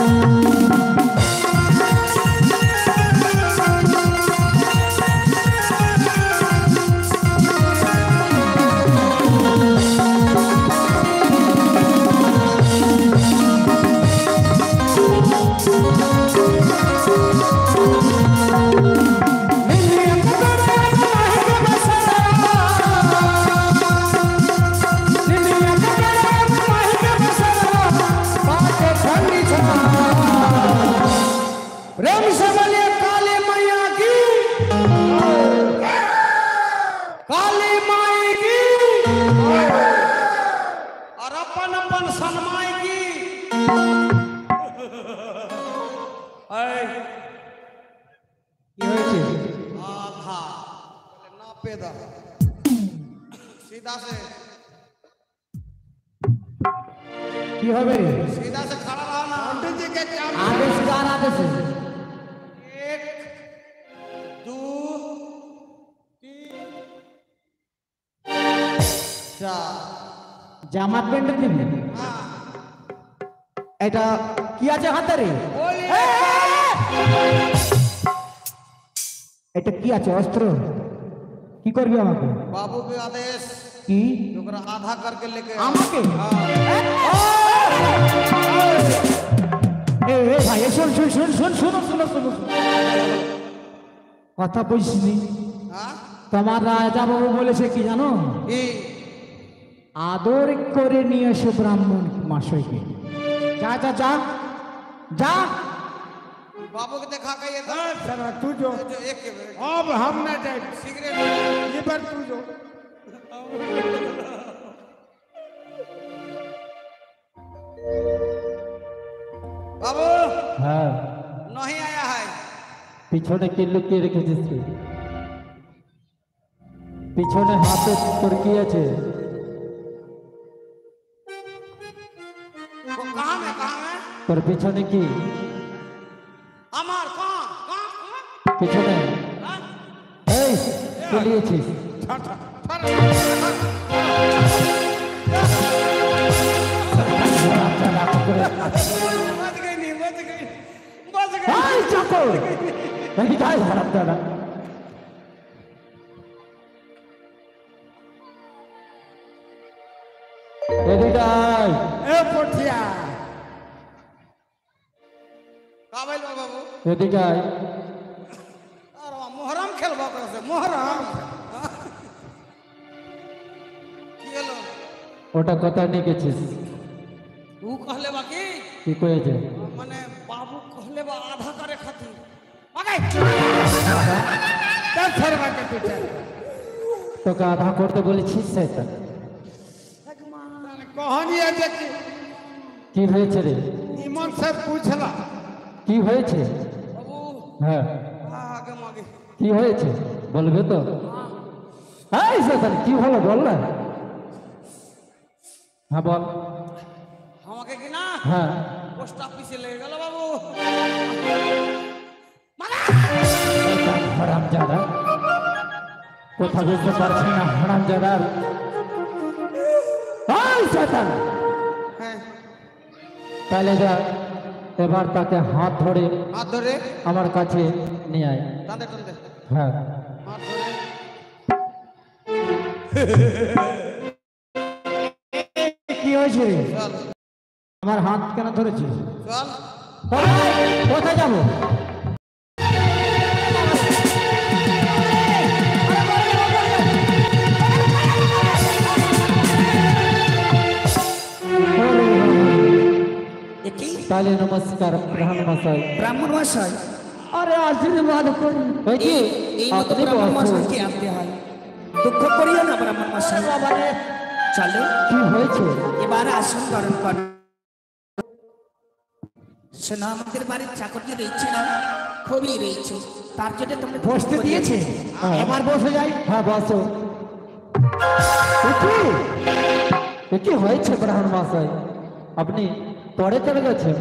प्रेम से बोलिए काली मैया की, काली माई की, और अपन अपन सनमाई की ऐ কি হয়েছে? आधा ना पेदा सीधा से কি হবে রে? सीधा से खड़ा रहा ना पंडित जी के काम आदेश काর आदेश? एक दो तीन चार জামাত প্যান্ট দিবি? এটা কি আছে হাতে রে? এটা কি আছে অস্ত্র? কি করবি আমাকে? बाबू के आदेश কি ओकरा आधा करके लेके आओ। আমাকে? हाँ এ এ ভাই এ শুন শুন শুন শুন শুনো শুনো শুনো কথা বলছিনি हाँ তোমার রাজা বাবু বলেছে কি জানো? ई আদর করে নিয়ে এসো ব্রাহ্মণ মশাইকে। যা যা যা যা। बाबू के देखा के ये हाँ सरवा तू जो जो एक के बेटे अब हम ना जाए सिगरेट ये बार तू जो बाबू হ্যাঁ नहीं आया है পিছনে কি লুকিয়ে রেখেছিস তুই? পিছনে হাতে তোর কি আছে? वो कहाँ में कहाँ में তোর পিছনে কি? हमार कहाँ कहाँ कहाँ পিছনে हाँ? এই চলিয়েছিস? बच गई नहीं बच गई बच गई এই চাকর নাকি তাই খারাপ দাদা। এদিকে আয়। ए पोठिया का भाई बाबू এদিকে আয়। अरे वाह, मोहरम खेलबा करे से मोहरम खेलो ওটা কথা নিয়ে গেছিস? तू कहले बाकी কি কয়েছে? माने बाबू कहले बा आधा करे खातिर आगे तब सरवा के पीछे তোকে আধা করতে বলেছিস সেটা? कहानी है जे कि কি হয়েছে রে? ईमान से पूछला কি হয়েছে? बाबू হ্যাঁ आगे मागे কি হয়েছে বলবে তো? এই সেটা কি হলো বল না। হ্যাঁ বল। हम आगे की ना হ্যাঁ পোস্ট অফিসে লেগে গেল বাবু। হারামজাদা কথা বুঝতে পারছি না হারামজাদার এই শয়তান হ্যাঁ তাহলে যা এবার তাকে হাত ধরে হাত ধরে আমার কাছে নিয়ে আয় টানতে টানতে হ্যাঁ হাত ধরে কি হয়েছে চল আমার হাত কেন ধরেছিস চল। কোথায় যাবো তাহলে নমস্কার ব্রাহ্মণ মশাই ব্রাহ্মণ মশাই আরে আশীর্বাদ করি ওই যে এই মতো আপনি ব্রাহ্মণ বসুন। মশাইকে আনতে হয়। দুঃখ করিও না ব্রাহ্মণ মশাই। চলো কি হয়েছে এবার আসুন গরম কর। শোনো আমাদের বাড়ির চাকরটি রয়েছে না খুবই রয়েছে তার জন্য তোমরা বসতে দিয়েছে এবার বসে যাই হ্যাঁ বসো এ কি? এ কি হয়েছে ব্রাহ্মণ মশাই আপনি পরে চলে গেছেন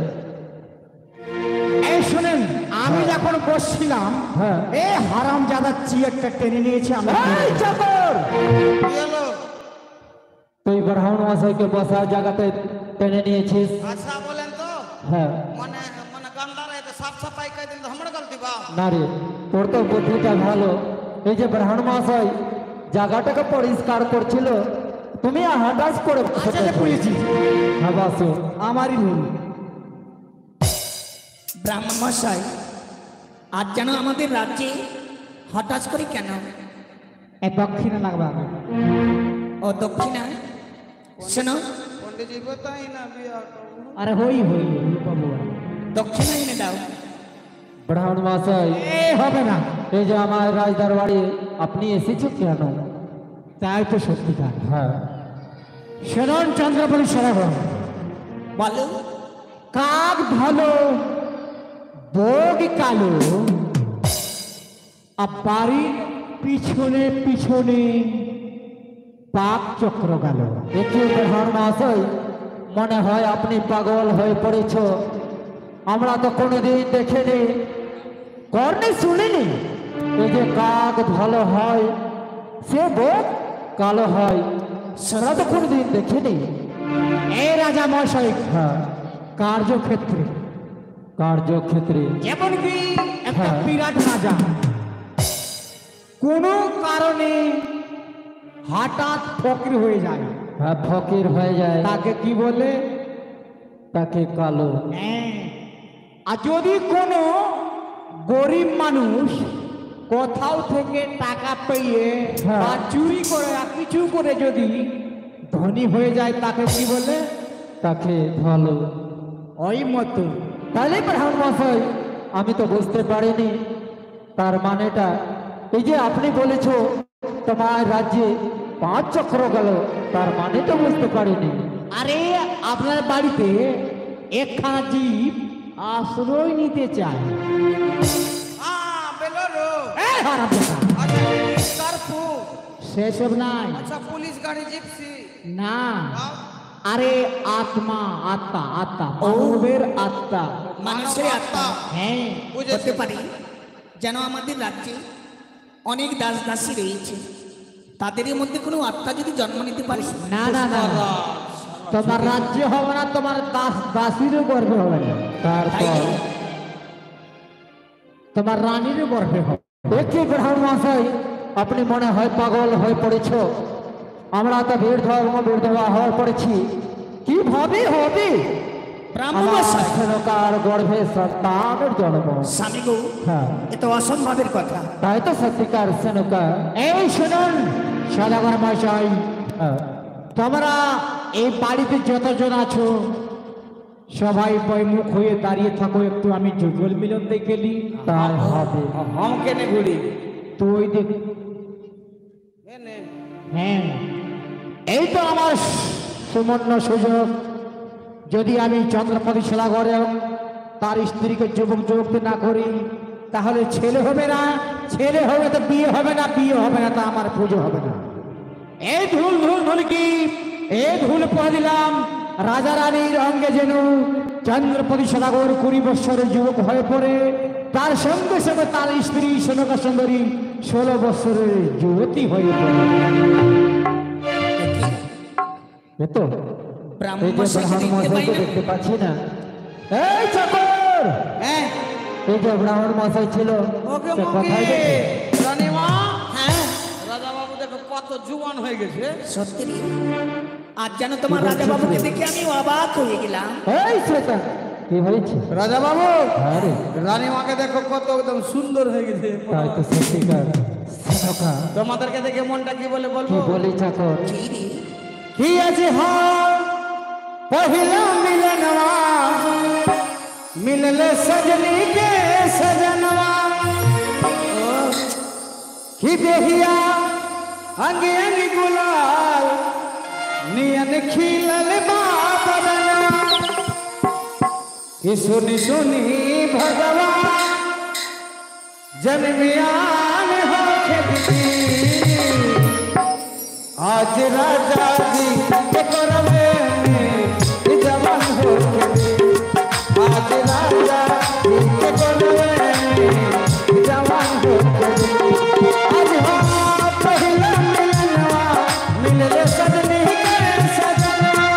এই শুনেন আমি যখন বসছিলাম হ্যাঁ। এই হারাম জাদা চেয়ারটা টেনে নিয়েছে আমি এই চাকর কি হলো? তুই ব্রাহ্মণ মশাইকে বসার জায়গাতে টেনে নিয়েছিস আচ্ছা বলেন তো হ্যাঁ মানে মানে গান্ধারা এতে সাফ সাফাই করে দিন তো আমরা গলতি বা না রে তোর তো বুদ্ধিটা ভালো এই যে ব্রাহ্মণ মশাই জায়গাটাকে পরিষ্কার করছিল তুমি হঠাৎ করে বসে আচ্ছা বুঝেছি হ্যাঁ বসো আমারই ভুল ব্রাহ্মণ মশাই আজ যেন আমাদের রাজ্যে হঠাৎ করে কেন এই দক্ষিণে লাগবে আমি ও দক্ষিণা শোনো পণ্ডিতজি বতাই না বিয়া করবো। আরে হই হই হই বাবু দক্ষিণা এনে দাও ব্রাহ্মণ মশাই এ হবে না এই যে আমার রাজদরবারে আপনি এসেছো কেন তাই তো সত্যিকার হ্যাঁ শরণ চন্দ্রপতি সরাবন বলো কাক ভালো বগ কালো আর বাড়ির পিছনে পিছনে পাক চক্র গেল একটু ব্রাহ্মণ মশাই মনে হয় আপনি পাগল হয়ে পড়েছ আমরা তো কোনোদিন দেখিনি কর্ণে শুনিনি এই যে কাক ভালো হয় সে বগ কালো হয় আমরা তো কোনোদিন দেখিনি এই রাজা মহাশয় হ্যাঁ কার্যক্ষেত্রে কার্যক্ষেত্রে যেমন কি একটা হ্যাঁ। বিরাট রাজা কোনো কারণে হঠাৎ ফকির হয়ে যায় হ্যাঁ ফকির হয়ে যায় তাকে কি বলে তাকে কালো হ্যাঁ। আর যদি কোনো গরিব মানুষ কোথাও থেকে টাকা পেয়ে হ্যাঁ। বা চুরি করে আর কিছু করে যদি ধনী হয়ে যায় তাকে কি বলে তাকে ভালো ওই মতো তাহলে ব্রাহ্মণ মশাই আমি তো বুঝতে পারিনি তার মানেটা এই যে আপনি বলেছ তোমার রাজ্যে পাঁচ চক্র গেল তার মানে তো বুঝতে পারিনি আরে আপনার বাড়িতে একখানা জীব আশ্রয় নিতে চায় হ্যাঁ বেলোরো এই হারামজাদা, আচ্ছা স্করপো সেসব নাই আচ্ছা পুলিশ গাড়ি জিপসি না আহ, আরে আত্মা আত্মা আত্মা মানবের আত্মা মানুষের আত্মা হ্যাঁ বুঝেছি। হতে পারি যেন আমাদের রাজ্যে অনেক দাস দাসী রয়েছে তাদের মধ্যে কোনো আত্মা যদি জন্ম নিতে পারে না না না না। তোমার রাজ্য হবে না তোমার দাস দাসীরও গর্বে হবে না তারপর তোমার রানীরও গর্বে হবে একটি ব্রাহ্মণ মশাই আপনি মনে হয় পাগল হয়ে পড়েছ আমরা তো বীর ধর্ম বিধবা হয়ে পড়েছি কিভাবে হবে ব্রাহ্মণ আমার মশাই সেনকার গর্ভে সন্তানের জন্ম স্বামী গো হ্যাঁ এ তো অসম্ভবের কথা তাই তো সত্যিকার সেনকা এই শুনুন সদাগর মশাই হ্যাঁ তোমরা এই বাড়িতে যতজন আছো সবাই বইমুখ হয়ে দাঁড়িয়ে থাকো একটু আমি যুগল মিলন দেখে নি তাই হবে হাম কেনে ঘুরি তুই দেখ এনে হ্যাঁ এই তো আমার সুবর্ণ সুযোগ যদি আমি চন্দ্রপতি সদাগর এবং তার স্ত্রীকে যুবক যুবতী না করি তাহলে ছেলে হবে না ছেলে হবে তো বিয়ে হবে না বিয়ে হবে না তা আমার পুজো হবে না এই ধুল ধুল ধুল কি এই ধুল পড়ে দিলাম রাজা রানীর অঙ্গে যেন চন্দ্রপতি সদাগর কুড়ি বৎসরের যুবক হয়ে পড়ে, তার সঙ্গে সঙ্গে তার স্ত্রী সনকা সুন্দরী ষোলো বৎসরের যুবতী হয়ে পড়ে। এতো এই যে ব্রাহ্মণ মশাইকে দেখতে পাচ্ছি না, এই চাকর, হ্যাঁ এই যে ব্রাহ্মণ মশাই ছিল ওকে সে কোথায় গেছে? রানীমা, হ্যাঁ রাজা বাবু দেখো কত জুয়ান হয়ে গেছে। সত্যি আজ যেন তোমার রাজা বাবুকে দেখে আমি অবাক হয়ে গেলাম। এই শ্বেতা, কি হয়েছে? রাজা বাবু, আরে রানীমাকে দেখো কত একদম সুন্দর হয়ে গেছে। তাই তো সত্যিকার সনকা। তোমাদেরকে দেখে মনটা কি বলে কি বলবো? বলি চাকর? কি রে? কি আছে हाँ पहिला मिलनवा मिलले सजनी के सजनवा की देहिया अंगे अंगे गुलाल नियन खिलल बाबरना कि सुनी सुनी भगवान जन्मियान हो खेती आज राजा जी के करवे में जवान हो गए। आज राजा जी के करवे में जवान हो गए। आज हाँ पहला मिलनवा मिलले सजनी के सजनवा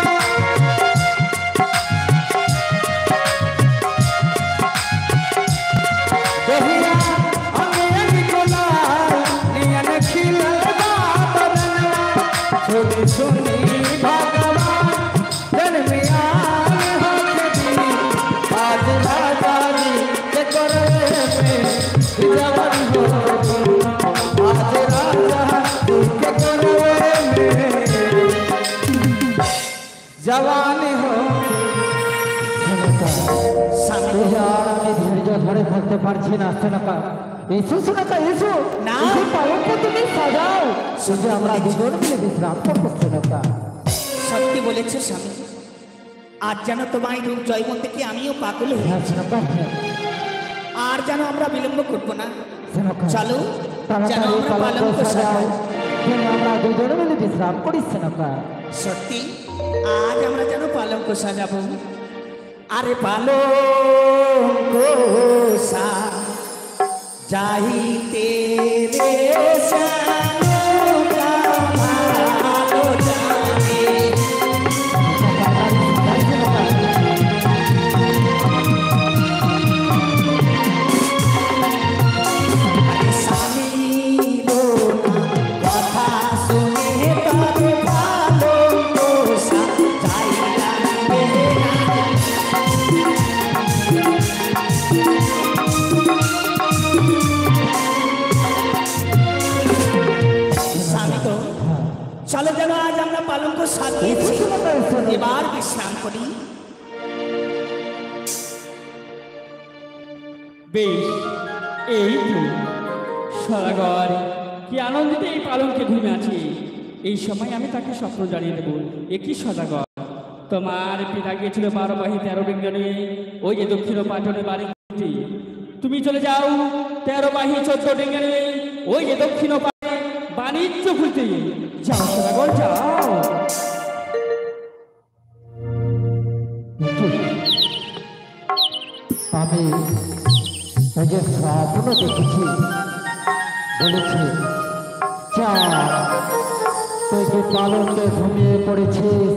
देहिया अंगे अंगे गुलाल नियन खिलल बाबरना सुनी सुनी भगवान जन्मियान हो खेती आज राजा जी के करवे में जवान हो गई। आज राजा जी के करवे में जवान हो আমি ধৈর্য ধরে থাকতে পারছি না। সোনাকা এসো, সোনাকা এসো না। এই পালঙ্ক তুমি সাজাও, শুধু আমরা দুজন মিলে বিশ্রাম করবো। সোনাকা সত্যি বলেছে স্বামী, আজ যেন তোমায় রূপ জয়মন থেকে আমিও পাগল হই। হ্যাঁ সোনাকা, হ্যাঁ আর যেন আমরা বিলম্ব করবো না, সোনাকা চলো যেন তাড়াতাড়ি আমরা পালঙ্ক পালঙ্ক সাজাও, সাজাই। যেন আমরা দুজন মিলে বিশ্রাম করি। সোনাকা সত্যি আজ আমরা যেন পালঙ্ক সাজাবো। আরে পালঙ্ক সাজাইতে রে সানুকা ভালো জানে। আরে স্বামীর কথা শুনে তবে পালঙ্ক সাজাইলাম রে না। স্বামী তো চলো যেন আজ আমরা পালঙ্ক সাজিয়েছি, এবার বিশ্রাম করি। বেশ, এই তো সদাগর কি আনন্দিত এই পালঙ্কে ঘুমে আছে। এই সময় আমি তাকে স্বপ্ন জানিয়ে দেবো। একই সদাগর, তোমার পিতা গিয়েছিল বারো বাহি তেরো বিজ্ঞানে ওই যে দক্ষিণ পাটনে বাড়ি করতে। তুমি চলে যাও তেরো বাহি চোদ্দ ডিঙ্গানে ওই যে দক্ষিণ পাটে বাণিজ্য খুলতে। যাও সদাগর যাও। আমি এই যে স্বপ্ন দেখেছি, বলেছি চা তুই যে পালঙ্কে ঘুমিয়ে পড়েছিস,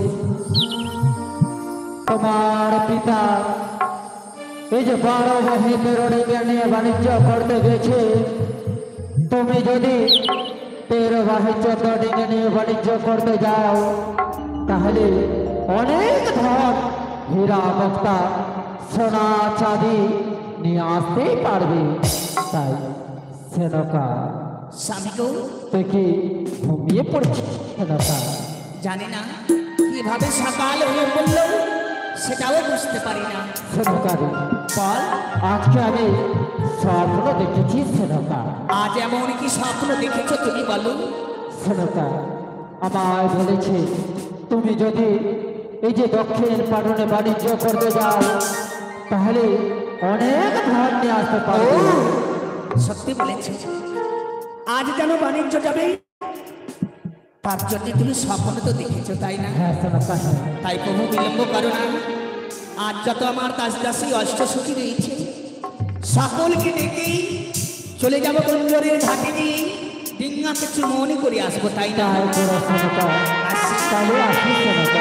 তোমার পিতা এই যে বারো বাহি তেরো ডিঙ্গা নিয়ে বাণিজ্য করতে গেছে। তুমি যদি তেরো বাহি চোদ্দ ডিঙ্গা নিয়ে বাণিজ্য করতে যাও তাহলে অনেক ধন হীরা মুক্তা সোনা চাঁদি নিয়ে আসতেই পারবে। তাই সেনকা স্বামী গো তুই কি ঘুমিয়ে পড়ছিস? সেনকা জানি না কিভাবে সকাল হয়ে পড়ল সেটাও বুঝতে পারি না। সেনকা রে, বল আজকে আমি স্বপ্ন দেখেছি। সেনকা আজ এমন কি স্বপ্ন দেখেছো তুমি বলো? সেনকা আমায় বলেছে তুমি যদি এই যে দক্ষিণ পাটনে বাণিজ্য করতে যাও তাহলে অনেক ধন নিয়ে আসতে পারবে। সত্যি বলেছে, আজ যেন বাণিজ্য যাবে তার জন্য তুমি স্বপ্ন তো দেখেছো তাই না? হ্যাঁ সেনাপতি, হ্যাঁ। তাই প্রভু বিলম্ব করো না। আজ যত আমার দাস দাসী অষ্টসখী রয়েছে সকলকে ডেকেই চলে যাবো গঞ্জরের ঘাটে নিয়ে ডিঙ্গাকে চুমনি করে আসবো তাই না? তাই করো সেনাপতি, আসি। তাহলে আসি সেনাপতি।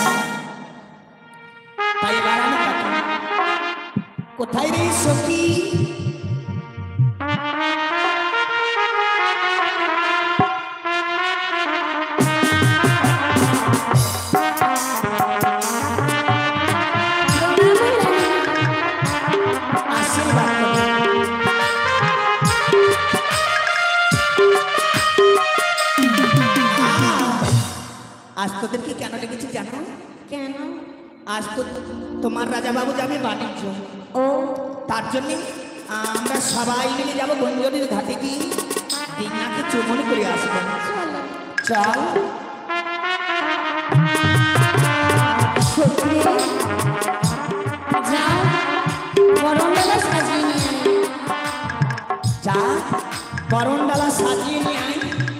তাই এবার আমি কাকে? কোথায় রে সখী? আশীর্বাদ করো। আজ তোদেরকে কেন ডেকেছি জানো? কেন? আজ তো তোমার রাজা বাবু যাবে বাণিজ্য, ও তার জন্যে আমরা সবাই মিলে যাবো গঞ্জরির ঘাটে গিয়ে ডিঙ্গাকে চুমনি করে আসবো। চলো। চল। সত্যি যাও বরণডালা সাজিয়ে নিয়ে আয়। যা বরণডালা সাজিয়ে নিয়ে আয়।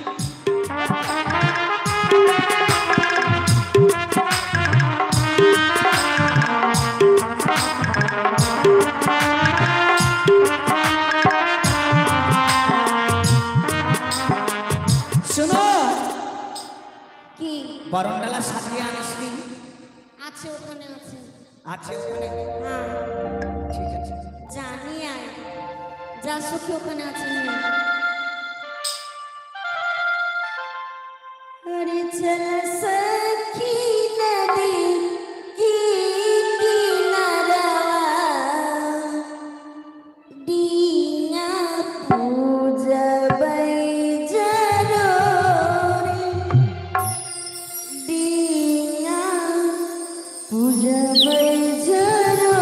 শোনো, কি বরণডালা সাজিয়ে আনিস নি? আছে ওখানে আছে? আছে ওখানে? হ্যাঁ ঠিক আছে। জানি আয়, যা সখী ওখানে আছে নিয়ে আয়। अरे चल सखी नदी की किनारा डीना पूजबै जरूर डीना पूजबै जरूर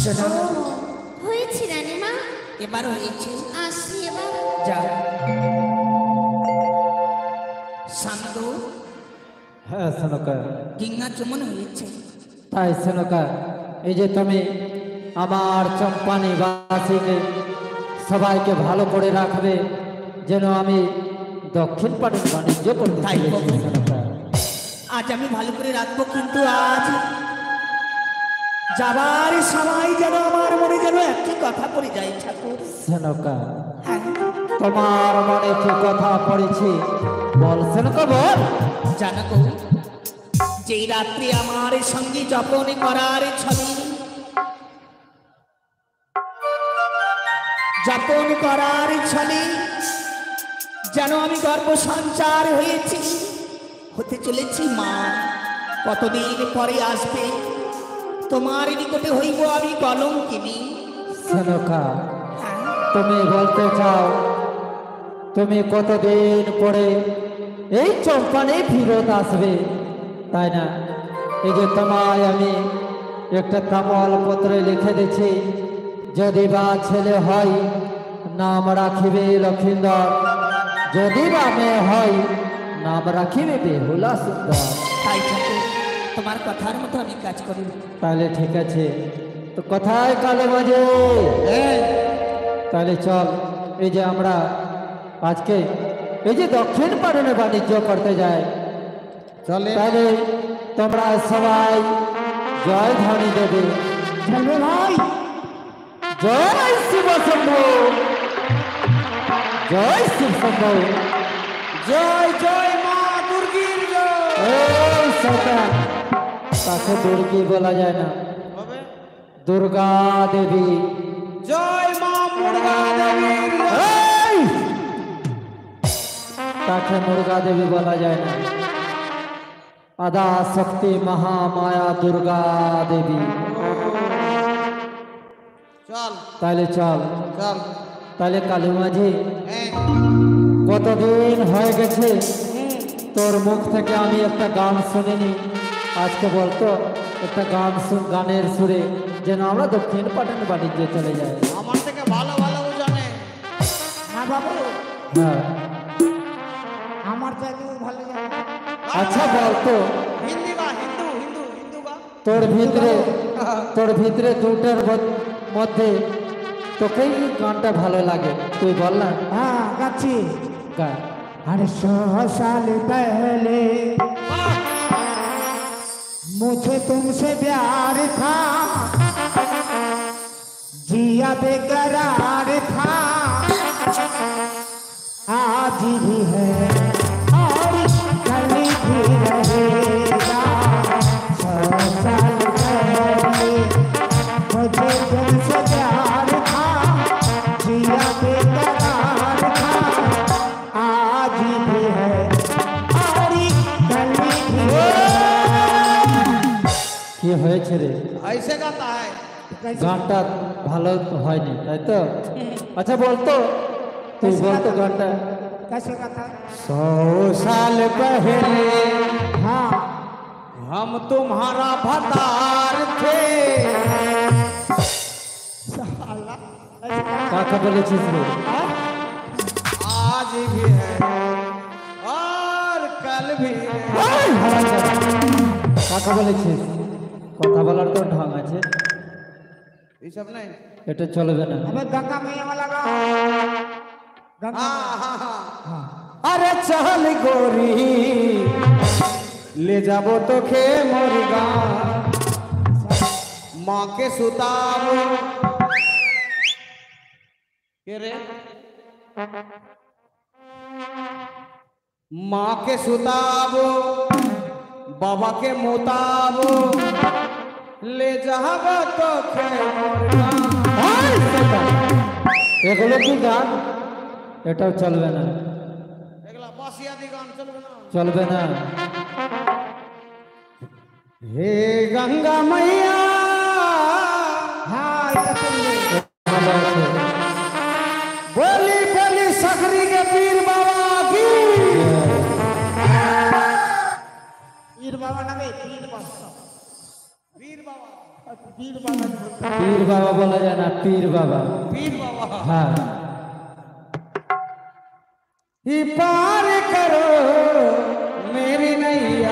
শোনো হয়েছে রানীমা, এবার হয়েছে, আসি এবার। যাও শান্ত। হ্যাঁ সেনকা, গিঙ্গা চমন হয়েছে। তাই সেনকা, এই যে তুমি আমার চম্পানি বাসীকে সবাইকে ভালো করে রাখবে, যেন আমি দক্ষিণ পাটের বাণিজ্য করতে তাই চলেছি বাবু। সেনকা। আজ আমি ভালো করে রাখবো, কিন্তু আজ যাবার সময় যেন আমার মনে যেন একটি কথা পড়ে যায় ঠাকুর। সেনকা, হ্যাঁ, তোমার মনে কি কথা পড়েছে বল সেনকা, বল। জানো গো, যেই রাত্রি আমার সঙ্গে যাপন করার ছবি যাপন করার ছলে যেন আমি গর্ব সঞ্চার হয়েছি, হতে চলেছি মা। কতদিন পরে আসবে, তোমার নিকটে হইব আমি কলঙ্কিনী। সেনকা, হ্যাঁ, তুমি বলতে চাও তুমি কতদিন পরে এই চম্পানে ফিরত আসবে, তাই না? এই যে তোমায় আমি একটা তামল পত্রে লিখে দিচ্ছি, যদি বা ছেলে হয় নাম রাখিবে লক্ষিন্দর, যদি বা মেয়ে হয় নাম রাখিবে বেহুলা সুন্দর। তাই ঠাকুর, তোমার কথার মতো আমি কাজ করি। তাহলে ঠিক আছে, তো কোথায় কালো বাজে? তাহলে চল, এই যে আমরা আজকে এই যে দক্ষিণ পাটনে বাণিজ্য করতে যাই, চলে তাহলে তোমরা সবাই জয় ধ্বনি দেবে। চলবে ভাই। জয় শিব শম্ভু, জয় শিব শম্ভু, জয় জয় মা দুর্গীর জয়। এই সরকার, তাকে দুর্গী বলা যায় না, হবে দুর্গা দেবী। জয় মা মুর্গা দেবীর জয়। এই! তাকে মুর্গা দেবী বলা যায় না, আদা শক্তি মহামায়া দুর্গা দেবী। চল তাহলে চল, চল। তাহলে কালী মাঝি, হ্যাঁ, কতদিন হয়ে গেছে তোর মুখ থেকে আমি একটা গান শুনিনি, আজকে বলতো একটা গান শু- গানের সুরে যেন আমরা দক্ষিণ পাটন বাণিজ্যে চলে যাই। আমার থেকে ভালো ভালো ও জানে। হ্যাঁ বাবু, হ্যাঁ, আমার চাইতেও ভালো জানে। আচ্ছা বলতো হিন্দি বা হিন্দু হিন্দু হিন্দু বা তোর ভিতরে তোর ভিতরে দুটার মধ্য- মধ্যে তোকেই গানটা ভালো লাগে, তুই বল না। हाँ गाची গান। अरे सौ साल पहले मुझे तुमसे प्यार था, जिया बेकरार था, आज भी है और कल भी रहेगा। सौ साल पहले मुझे तुमसे प्यार था, जिया बेकरार था, आज भी है और कल भी কি হয়েছে রে? ऐसे गाता है। গানটা ভালো তো হয়নি, তাই তো? আচ্ছা বলতো, তুই বলতো গানটা। कैसे गाता है? सौ साल पहले हाँ हम तुम्हारा भतार थे। কাকে বলেছিস রে? आज भी है और कल भी है। এই হারামজাদা, কাকে বলেছিস? কথা বলার তো ঢং আছে, ये सब नहीं। এটা চলবে না। हमें गंगा मैया वाला गा गंगा हाँ हाँ हाँ। हाँ अरे चल गोरी ले जाबो तो खे मुर्गा माँ के सुताबो के रे माँ के सुताबो बाबा के मुताबो ले जाबो तो खे मुर्गा। এই শয়তান, এগুলো কি গান? এটাও চলবে না, এগুলা বাসিয়া দি গান চলবে না। চলবে না। हे गंगा मैया हाँ এটা শুনবে। ভালো আছে। बोली बोली सकरी के पीर बाबा की। पीर बाबा नामे पीर बाबा पीर बाबा पीर बाबा पीर बाबा बोला जाना, पीर बाबा। पीर बाबा। हाँ। ही पार करो मेरी नैया।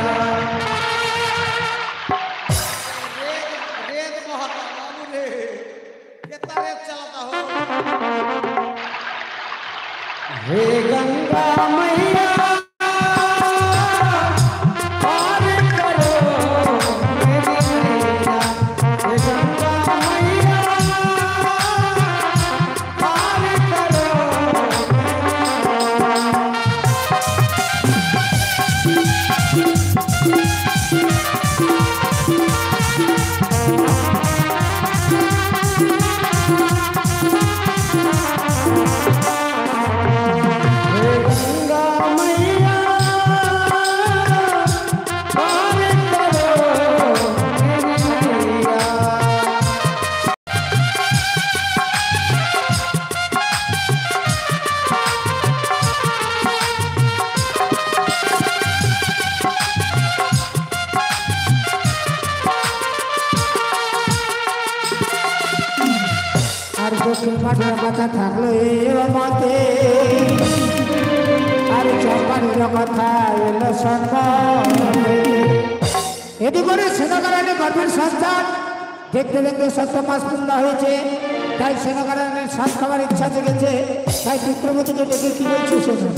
रेत रेत बहुत बाबू रे, कितना रेत चलता हो। हे गंगा मैया पार करो मेरी नैया। हे गंगा मैया पार करो। हे गंगा मैया पार करो मेरी नैया। আর দক্ষিণ পাটের কথা থাকলো এবার মতে, আর চম্পানির কথা এলো সন্ধ্যা। এটি করে সেনাকারানি গর্ভের সন্তান দেখতে দেখতে সত্য মাস পূর্ণ হয়েছে, তাই সেনাকারানির সাত খাবার ইচ্ছা জেগেছে। তাই বিক্রমতিকে ডেকে কি বলছে শোনো।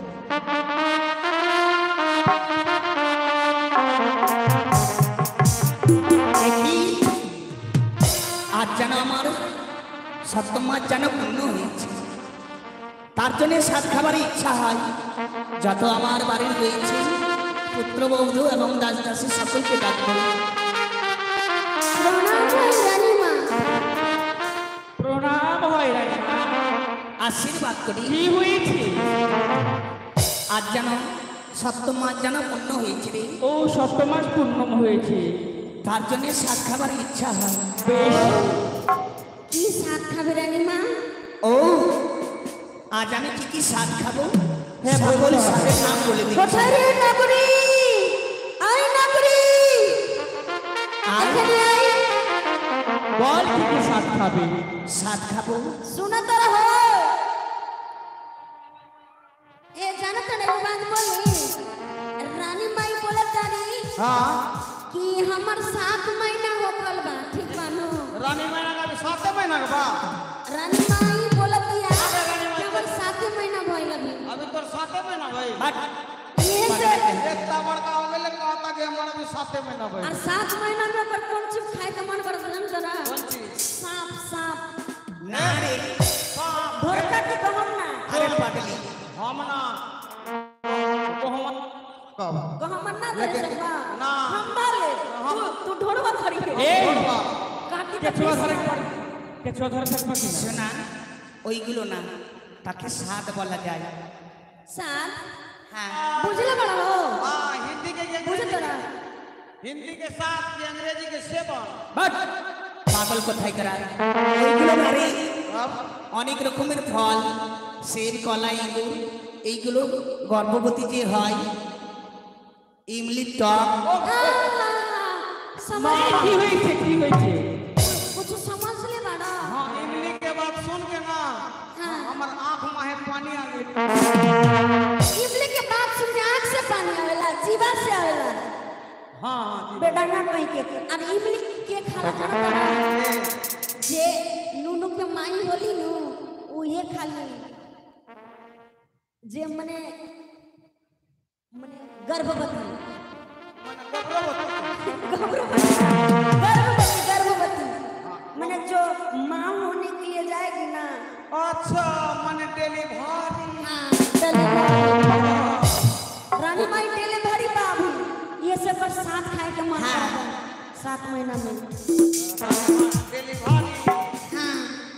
আজ যেন আমার সপ্তমাস যেন পূর্ণ হয়েছে, তার জন্য সাত খাবার ইচ্ছা হয়। যত আমার বাড়ির রয়েছে পুত্রবধূ এবং দাস দাসী সকলকে ডাকবো। প্রণাম হয় রানীমা, আশীর্বাদ করি। কি হয়েছে? আজ যেন সপ্তমাস যেন পূর্ণ হয়েছে রে। ও সপ্তমাস পূর্ণ হয়েছে, তার জন্য সাত খাবার ইচ্ছা হয়। কি শাক খাবে রানীমা? ও আজ আমি কি কি শাক খাবো? হ্যাঁ সকল শাকের নাম বলে দিই। কোথায় রে নাগরি? আই নাগরি, এখানে আই। বল কি কি শাক খাবে? শাক খাবো। শোনা তোরা হো এ জানো তো एक बात बोली, रानी माई बोले तारी हाँ कि हमर सात महीना हो गल बा। ठीक बानो रानी महीना का भी सात महीना का बा। रानी माई बोलत दिया कि हमर सात महीना भइल अभी। अभी तो सात महीना भाई। ये से इतना बड़का हो गए कहता कि हमारा भी सात महीना भाई। और सात महीना में पर कौन चीज खाए के मन करत हम जरा? कौन चीज? सांप सांप না রে, धोरका के कहम ना আরে পাগলি हम ना तो हम कब कहम ना दे सकबा ना। हम बाले तू तू ढोरवा खड़ी के এই काटी के কেচুয়া ধরে কেচুয়া ধরে থাকবা কি না? শোনা ওইগুলো না, তাকে সাত বলা যায়। सात হ্যাঁ बुझले बड़ा हो हाँ हिंदी के ये बुझे तोरा हिंदी के साथ कि अंग्रेजी के सेवन। বাট পাগল কোথায় করা? এইগুলো না রে, अब অনেক রকমের ফল, সেব, কলা, ইঁদুর, এইগুলো গর্ভবতী যে হয়, ইমলির টক। समझ কি হয়েছে কি হয়েছে? कुछ समझ ले बड़ा हाँ इमली के बात सुन के ना हाँ। हमार आँख माहे पानी आ गई। इमली के बात सुन के आँख से पानी आवेला, जीवा से आवेला। हाँ हाँ बेटा ना कहीं के अब इमली के खाला खाना जे नूनू के माई होली नु वो ये खाली जे मने मने गर्भवती गर्भवती गर्भवती गर्भवती मने जो माँ होने के लिए जाएगी ना। अच्छा मैंने डिलीवरी। हाँ, डिलीवरी। रानी माई डिलीवरी बाबू ये सब पर साथ खाए के मन हाँ। करता है, सात महीना में। डिलीवरी हाँ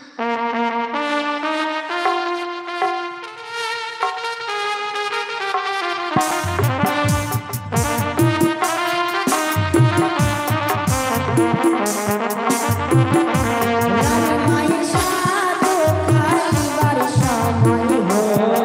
रानी माई शादो खाई वर्षा माई हो।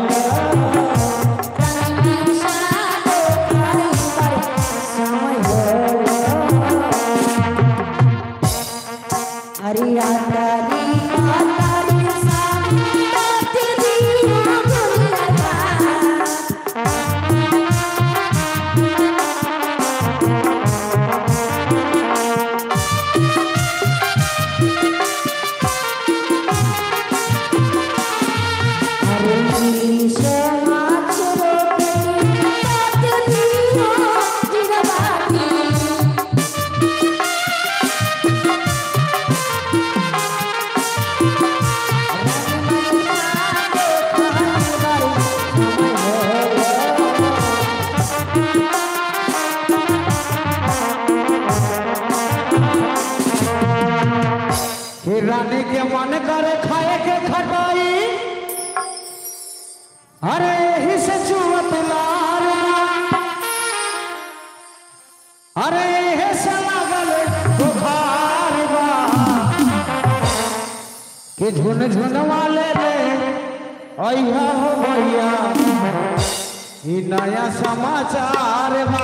रानी माई शादो खाई वर्षा माई हो। अरे रानी के मन करे खाए के खटाई, अरे ही से चुवत लार, अरे हे से लागल बुखार बा कि झुन झुन वाले रे अइहा हो भैया ई नया समाचार बा,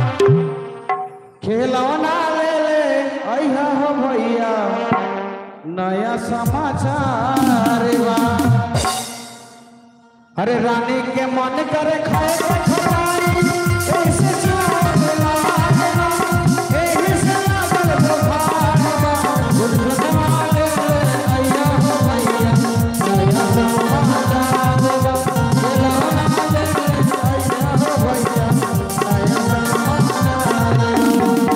खिलौना ले ले अइहा हो भैया नया समाचार बा। अरे रानी के मन करे खाए के खटाई, ऐसे चुवत लार बा, एही से लागल बुखार बा, झुन वाले रे अइहा हो भैया नया समाचार बा, खिलौना ले ले अइहा हो भैया नया समाचार बा।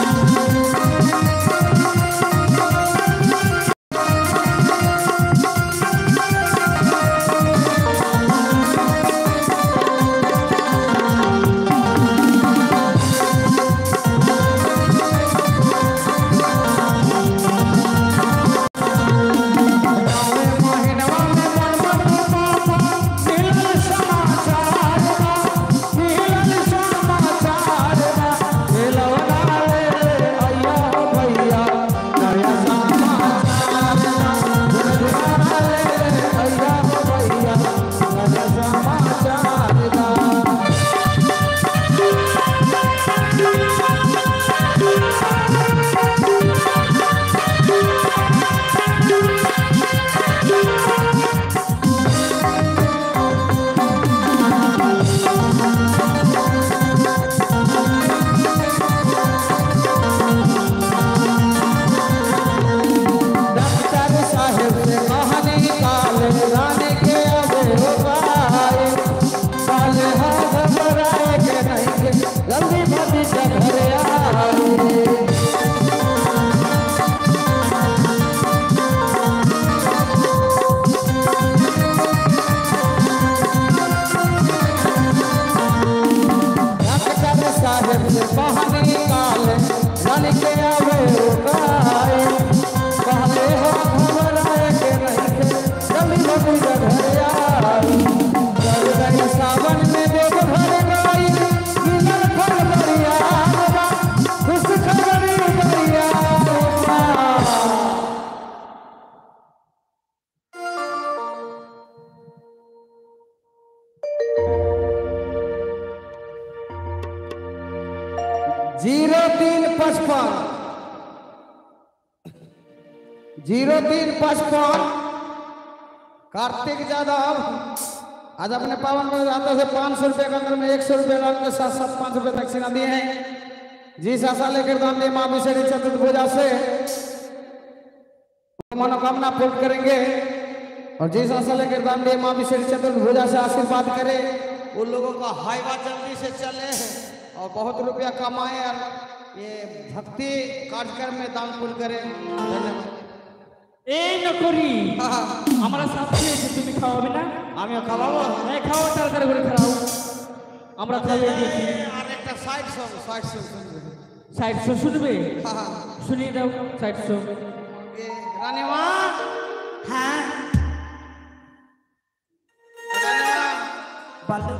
जीरो तीन पचपन जीरो तीन पचपन कार्तिक यादव आज अपने पावन में हाथों से पाँच सौ रुपये के अंदर में एक सौ रुपये लाख के साथ साथ पाँच रुपये दक्षिणा दिए हैं। जिस आशा लेकर दान दिए माँ विषय चतुर्भुजा से मनोकामना पूर्ण करेंगे और जिस आशा लेकर दान दिए माँ विषय चतुर्भुजा से आशीर्वाद करे उन लोगों का हाईवा जल्दी से चले और बहुत रुपया कमाए और ये भक्ति कार्यक्रम में दान पुण्य करें। धन्यवाद। এই নকরি আমরা সাথে এসে তুমি খাওয়াবে না? আমিও খাওয়াবো। হ্যাঁ খাওয়া, তাড়াতাড়ি করে খাও। আমরা খাইয়ে দিয়েছি। আর একটা সাইড সং সাইড সং শুনবে। সাইড শো শুনবে? হ্যাঁ শুনিয়ে দাও সাইড শো। এ রানীমা, হ্যাঁ রানীমা বলো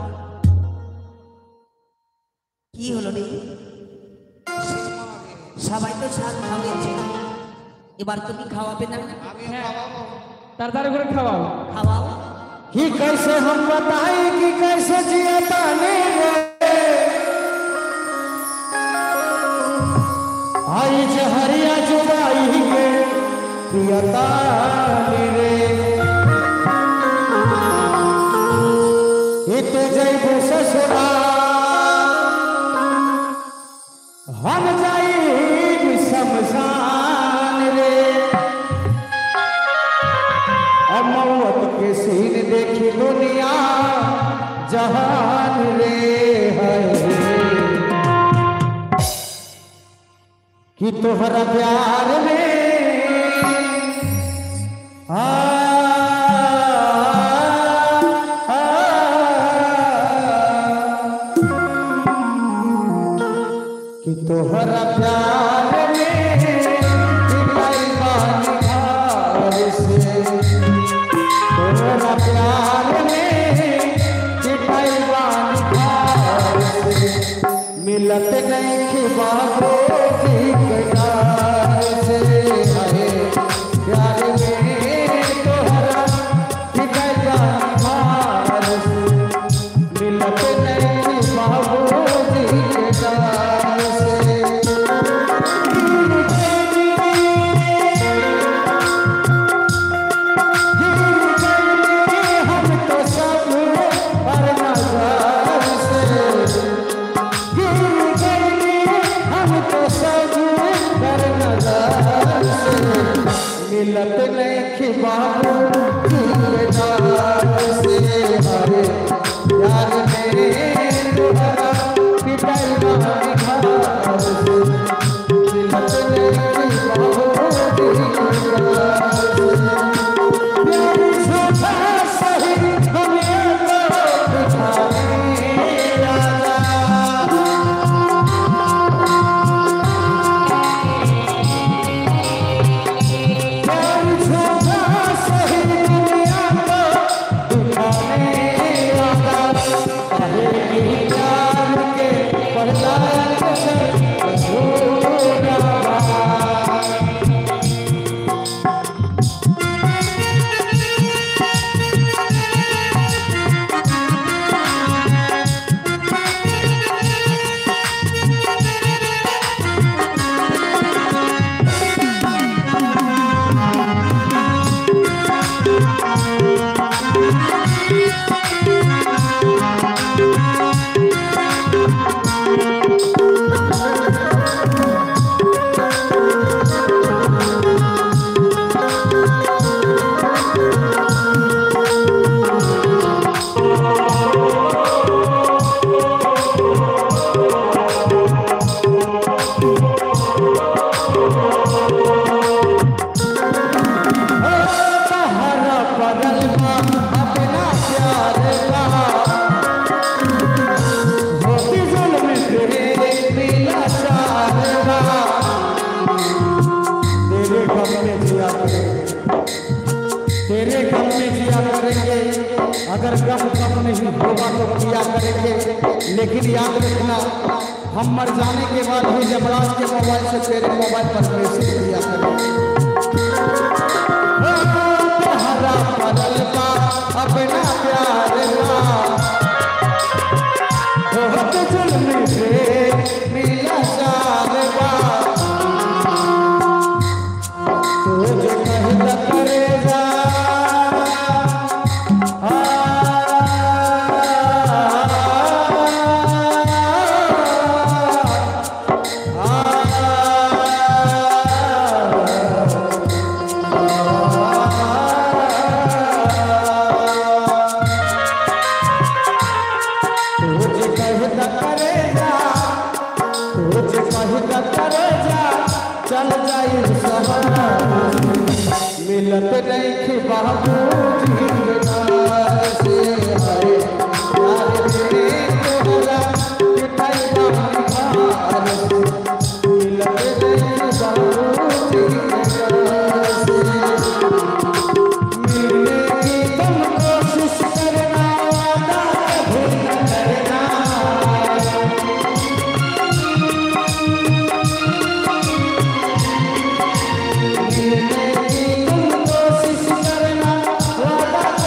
কি হলো রে? সবাই তো শাক খাওয়াচ্ছে, এবার তুমি খাওয়াবে না? আমিও খাওয়াবো। তাড়াতাড়ি করে খাওয়াও। খাওয়াও। कि कैसे हम बताएं कि कैसे जिया ताने रे आई जहरिया जुदाई के प्रियतानी रे इत जैबू ससुरा हम जाई शमशान रे अमौत के सीन देखी दुनिया जहान रे है कि तोहरा प्यार में आ, आ, कि तोहरा प्यार में दिलाई बानी हार से तोहरा प्यार में दिलाई बानी हार से मिलत नहीं खिबाबो की कटार से है प्यार में तोहरा दिलाई बानी हार से मिलत नहीं खिबाबो की कटार से हम तो सब पर नजर से हम तो सब पर नजर से मिलत नहीं खिबाबू दिलदार से हरे यार मेरे तोहरा पिटाई बानी हार से मिलत नहीं खिबाबू दिलदार से प्यारी छोटा सही हमें तो बिठाने आजा प्यारी छोटा सही दुनिया को बिठाने आजा अरे की प्यार के पर्दा के झूठा हरा बदल अपना प्यार का होती जुल्म तेरे नीला चारवा तेरे गम में जिया करेंगे तेरे गम में जिया करेंगे अगर गम कम नहीं होगा तो किया करेंगे लेकिन याद रखना हम मर जाने के बाद भी जबराज के मोबाइल से तेरे मोबाइल पर मैसेज किया करेंगे हरा बदल का अपना प्यार का बहुत जुल्म से मिला सालवा तुझे कहता करेगा आ, तुझे कहता करेगा तुझे कहता करेगा चल जाई सहारा मिलत नहीं खिबाबू दिलदार से हरे यार मेरे तोहरा पिटाई बानी हार से मिलत नहीं खिबाबू दिलदार से मिलने की तुम कोशिश करना वादा कभी न करना मिलने की तुम कोशिश करना वादा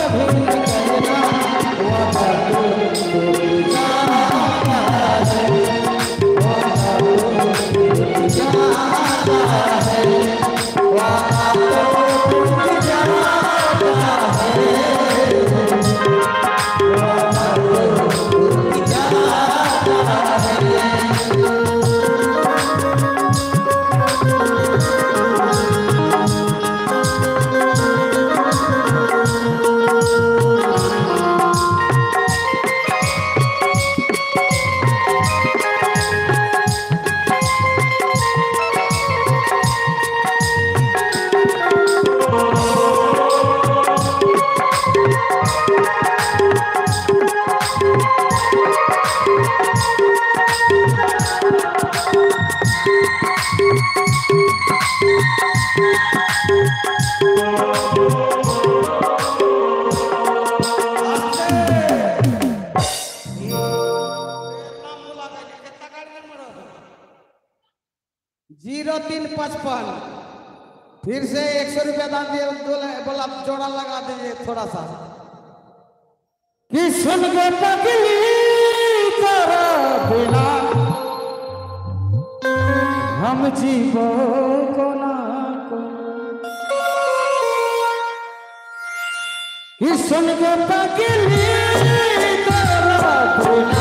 फिर से एक सौ रुपया दान दिए बोले बोला जोड़ा लगा दीजिए थोड़ा सा कि सुन के पगली तेरा बिना हम जीवो को ना को कि सुन के पगली तेरा बिना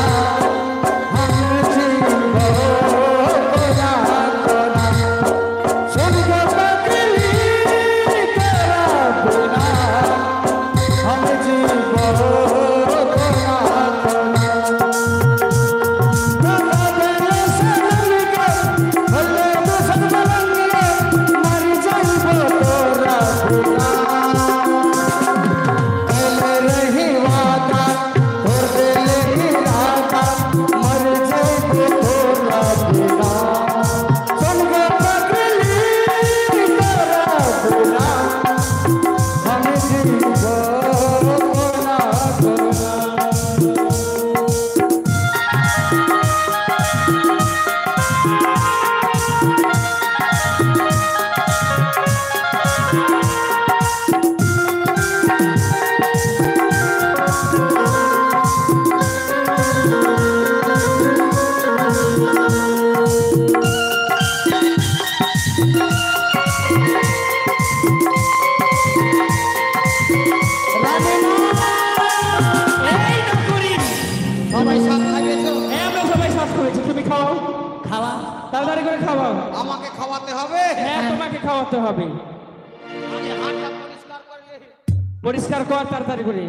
পরিষ্কার কর তাড়াতাড়ি করে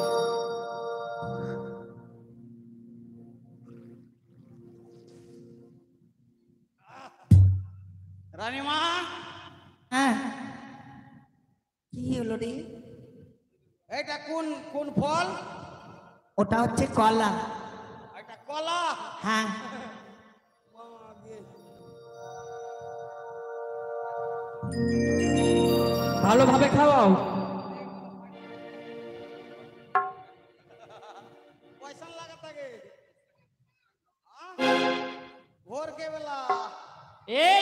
রানীমা হ্যাঁ কি হলো রে? এটা কোন কোন ফল? ওটা হচ্ছে কলা। এটা কলা? হ্যাঁ। ভালোভাবে খাওয়াও। পয়সা লাগা থাকে ভোর কে বেলা এই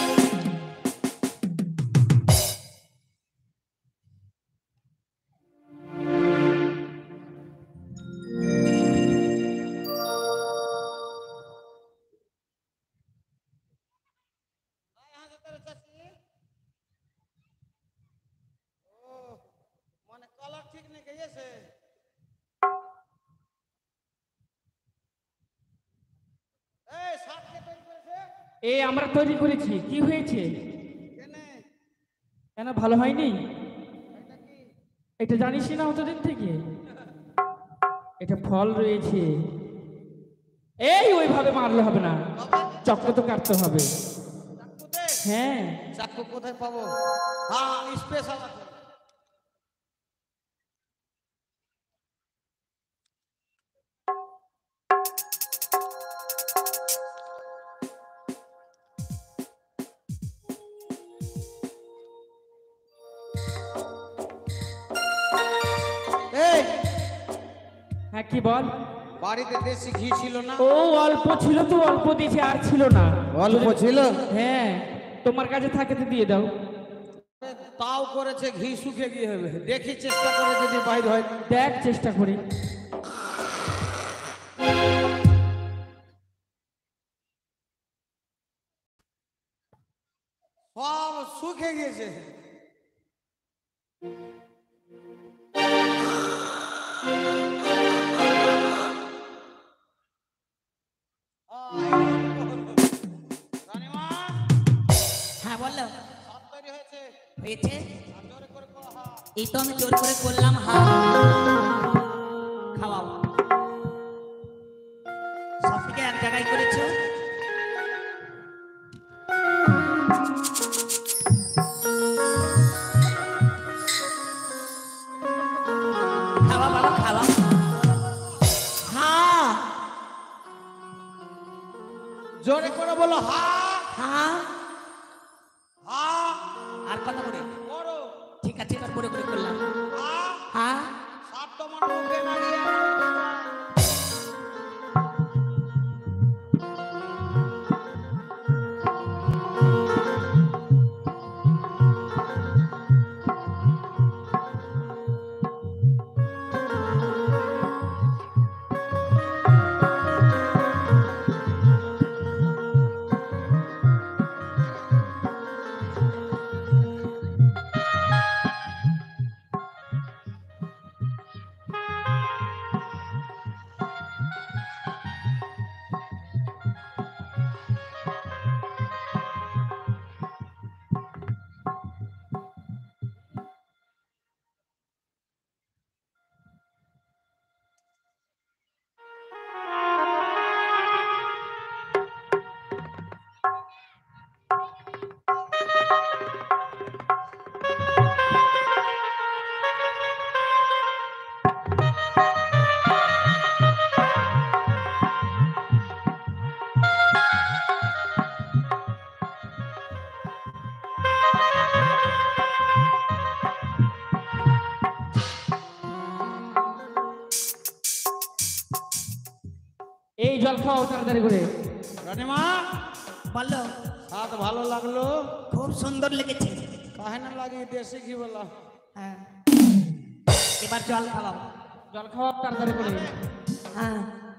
এই আমরা তৈরি করেছি। কি হয়েছে? কেন ভালো হয়নি? এটা জানিস না অতদিন থেকে? এটা ফল রয়েছে। এই ওইভাবে মারলে হবে না, চক্র তো কাটতে হবে। হ্যাঁ। চাকু কোথায় পাবো? হ্যাঁ স্পেশাল আছে। হ্যাঁ কি বল? বাড়িতে দেশি ঘি ছিল না? ও অল্প ছিল তো, অল্প দিয়েছি, আর ছিল না। অল্প ছিল? হ্যাঁ, তোমার কাছে থাকে তো দিয়ে দাও। তাও করেছে, ঘি শুকিয়ে গিয়ে হবে। দেখি চেষ্টা করে যদি বাইর হয়। দেখ চেষ্টা করি। সব শুকিয়ে গিয়েছে। হ্যাঁ বললো হয়েছে? হয়েছে। এই তো আমি জোর করে করলাম। হ্যাঁ খাওয়াও। সব থেকে এক জায়গায় করেছো। খাওয়া বাবা খাওয়া। হ্যাঁ জোরে করে বলো। হ্যাঁ হ্যাঁ হ্যাঁ আর কথা বলে করো। ঠিক আছে এবার করে করে করলাম। হ্যাঁ হ্যাঁ সাত তোমার মুখে লাগিয়ে জল খাও তাড়াতাড়ি করে। রানীমা বলো। স্বাদ ভালো লাগলো? খুব সুন্দর লেগেছে। কাহে না লাগে দেশি ঘি বলা। হ্যাঁ এবার জল খাওয়াও। জল খাও তাড়াতাড়ি করে। হ্যাঁ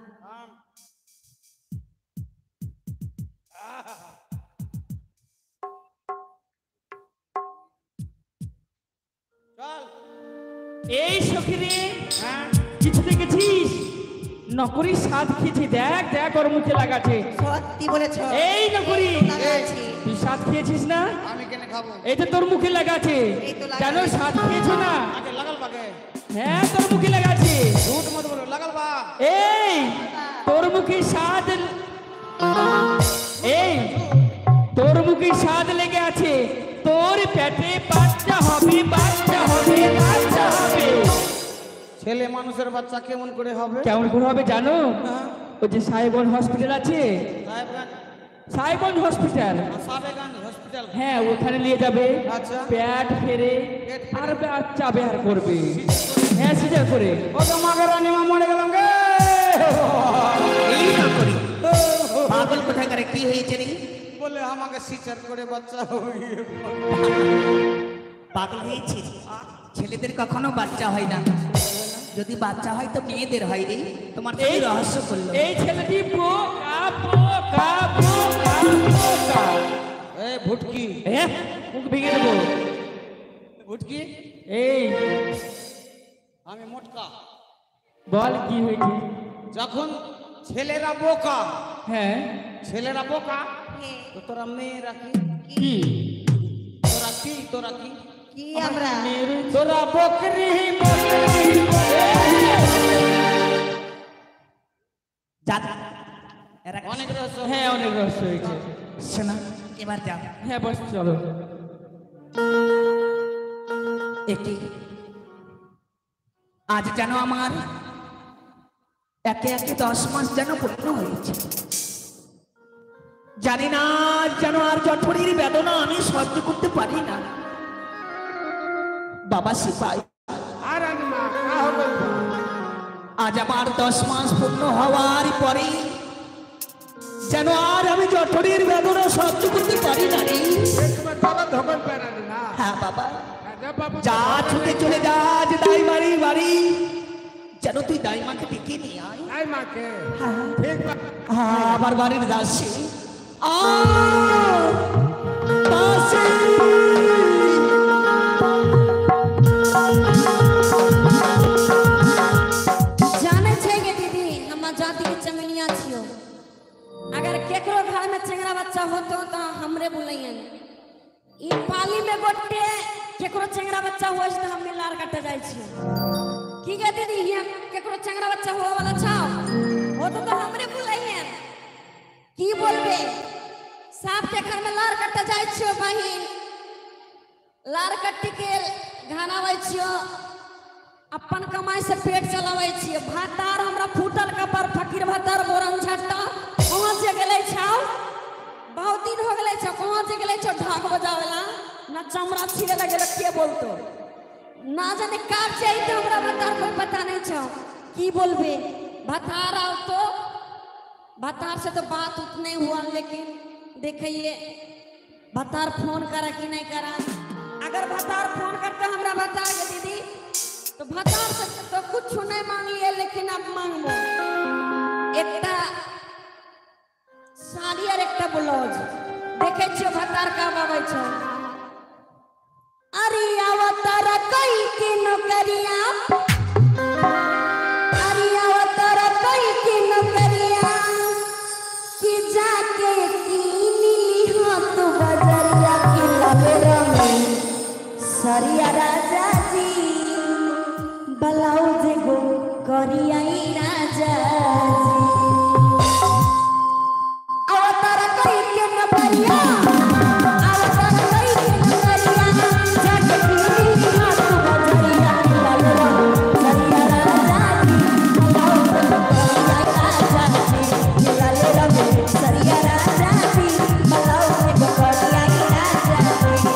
চল। এই সখিরে হ্যাঁ কিছু দেখেছিস? নকরি স্বাদ খেয়েছি, দেখ দেখ ওর মুখে লাগাছে। সত্যি বলেছ। এই নকরি লাগাচ্ছি। তুই স্বাদ খেয়েছিস না? আমি কেনে খাবো? এই তো তোর মুখে লাগাছে। এই তো লাগাচ্ছে। জানো স্বাদ খেয়েছো না? আগে লাগাল বাগে। হ্যাঁ তোর মুখে লাগাছে। ঝুট মত বলো, লাগাল বা। এই তোর মুখে স্বাদ, এই তোর মুখে স্বাদ লেগে আছে। তোর পেটে বাচ্চা হবে, বাচ্চা হবে, বাচ্চা হবে। ছেলে মানুষের বাচ্চা কেমন করে হবে? কেমন করে হবে জানো? হ্যাঁ। ওই যে সাহেবগঞ্জ হসপিটাল আছে, সাহেবগঞ্জ সাহেবগঞ্জ হসপিটাল, সাহেবগঞ্জ হসপিটাল। হ্যাঁ ওখানে নিয়ে যাবে। আচ্ছা। পেট ফেরে পেট ফেরে। আর বাচ্চা বের করবে। হ্যাঁ সিজার করে। ও তো মাগে রানীমা মরে গেলাম গে। এই নকরি পাগল কোথায় করে কি হয়েছে রে? বলে আমাকে সিচার করে বাচ্চা হয়ে পাগল হয়েছে। ছেলেদের কখনো বাচ্চা হয় না, যদি বাচ্চা হয় তো মেয়েদের হয় রে। তোমার কি এই রহস্য করলো? এই ছেলেটি বোকা বোকা বোকা বোকা। এ ভুটকি হ্যাঁ মুখ ভেঙে দেবো। ভুটকি এই আমি মোটকা। বল কি হয়েছে? যখন ছেলেরা বোকা, হ্যাঁ ছেলেরা বোকা তো তোরা মেয়েরা কি? কি তোরা কি তোরা কি কি আমরা মেরে তোরা বকরি বকরি যা এরা অনেক রহস্য। হ্যাঁ অনেক রহস্য হয়েছে। শোনা এবার যাও। হ্যাঁ বস চলো। একটি আজ যেন আমার একে একে দশ মাস যেন পূর্ণ হয়েছে। জানি না আজ যেন আর জঠরির বেদনা আমি সহ্য করতে পারি না। বাবা সিপাই, আর রানীমা কা হলো? আজ আমার দশ মাস পূর্ণ হওয়ার পরে যেন আর আমি জঠরির বেদনা সহ্য করতে পারি না রে। তোমার চলো ধকল পে রানীমা। হ্যাঁ বাবা, রাজা বাবু যা ছুটে চলে যা আজ দাই বাড়ি বাড়ি, যেন তুই দাইমাকে ডেকে নিয়ে আয়। নাই মাকে হ্যাঁ ঠিক বা হ্যাঁ, আমার বাড়ির দাসী আয়, দাসী। जाने छेगे दीदी हम जाति के चमनिया छियो। अगर केकरो घर में चेंगरा बच्चा होतो तो हमरे बुलाइयन। ई पाली में गोटे केकरो चेंगरा बच्चा होइस तो हम लार काटे जाय छियो। की गे दीदी हिया केकरो चेंगरा बच्चा हो वाला छाओ होतो तो हमरे बुलाइयन। की बोलबे साफ के घर में लार काटे जाय छियो बहिन। लार कट्टी के घानावै छियो, अपन कमाई से पेट चलावे छिए। भातार हमरा फूटल कपर फकीर भातार बोरन झट्टा कहाँ से गेले छाओ? बहुत दिन हो गेले छ, कहाँ से गेले छ ढाक बजावेला ना चमड़ा छिले लगे के बोलतो ना जाने काट चाहिए तो हमरा भातार कोई पता नहीं छ। की बोलबे भातार आओ तो भातार से तो बात उतने हुआ, लेकिन देखिए भातार फोन करा कि नहीं करा। अगर भातार फोन करते हमरा बता के दीदी तो भतार से तो कुछ नहीं मांग लिए, लेकिन अब मांगबो एकटा साड़ी और एकटा ब्लाउज। देखे छियो भतार का बाबे छ। अरे अवतार कई के नौकरिया, अरे अवतार कई के नौकरिया कि जाके कीनी हाथ बजरिया की लबेरा में सरिया राजा जी ब्लाउज गो करियाई राजा जी। अवतार कई के नौकरिया, अवतार कई के नौकरिया जाके कीनी हाथ बजरिया की लबेरा में सरिया राजा जी ब्लाउज गो करियाई राजा जी। लबेरा में सरिया राजा जी ब्लाउज गो करियाई राजा जी।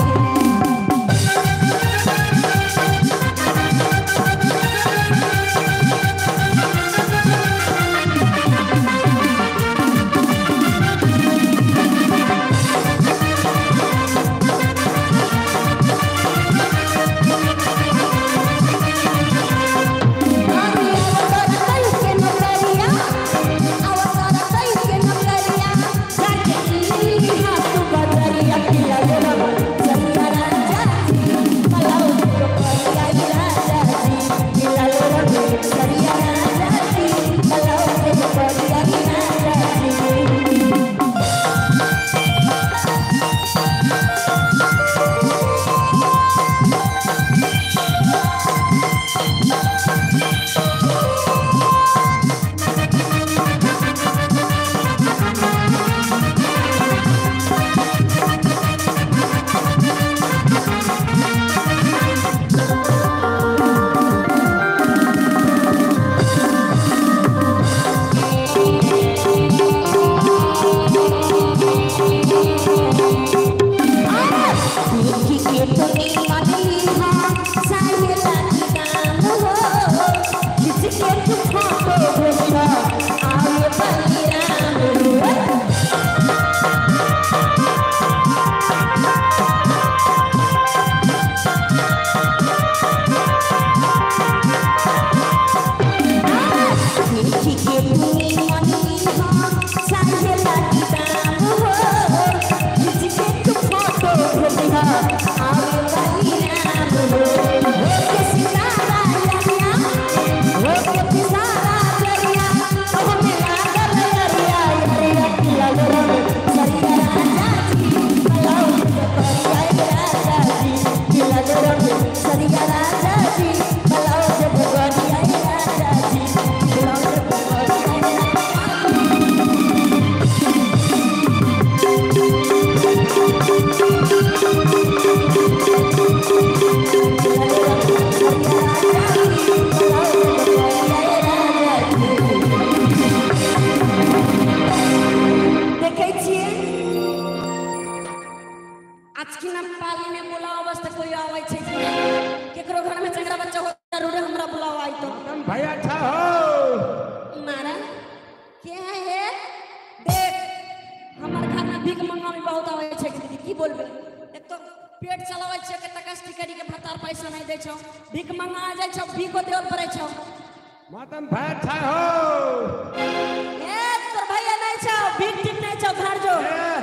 पैसा नहीं दे छो भीख मंगा जाय छो भीखो देव पड़े छो मदन भाई था हो ए तोर भैया नहीं छो भीख ठीक नहीं छो घर जो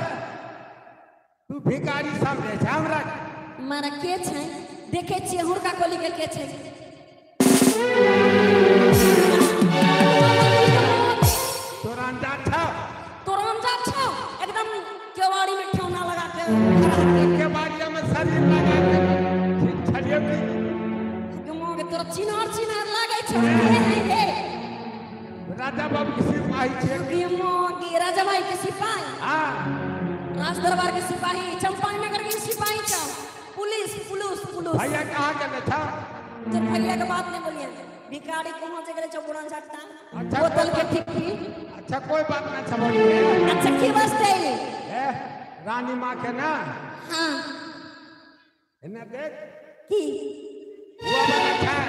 तू भिखारी सब दे छ हमरा मारा के छै देखे छिए हुरका कोली के के छै तोरा अंदाज था तोरा अंदाज छो एकदम केवाड़ी में ठौना लगा के केवाड़ी में शरीर लगा के छलियो की गमो के तोरा चिनार चिनार लागे छो हे राजा बाबू के सिपाही छे गमो के राजा भाई के सिपाही हां राज दरबार के सिपाही चंपारण नगर के सिपाही छो पुलिस पुलिस पुलिस भैया कहां गेले था जब भैया के बात नहीं बोलिए भिखारी कहां से गेले छो पुरान झट्टा अच्छा बोतल के ठिकी अच्छा कोई बात ना छबड़ी अच्छा की वास्ते ए रानी मां के ना हां इने देख की हुआ वाला था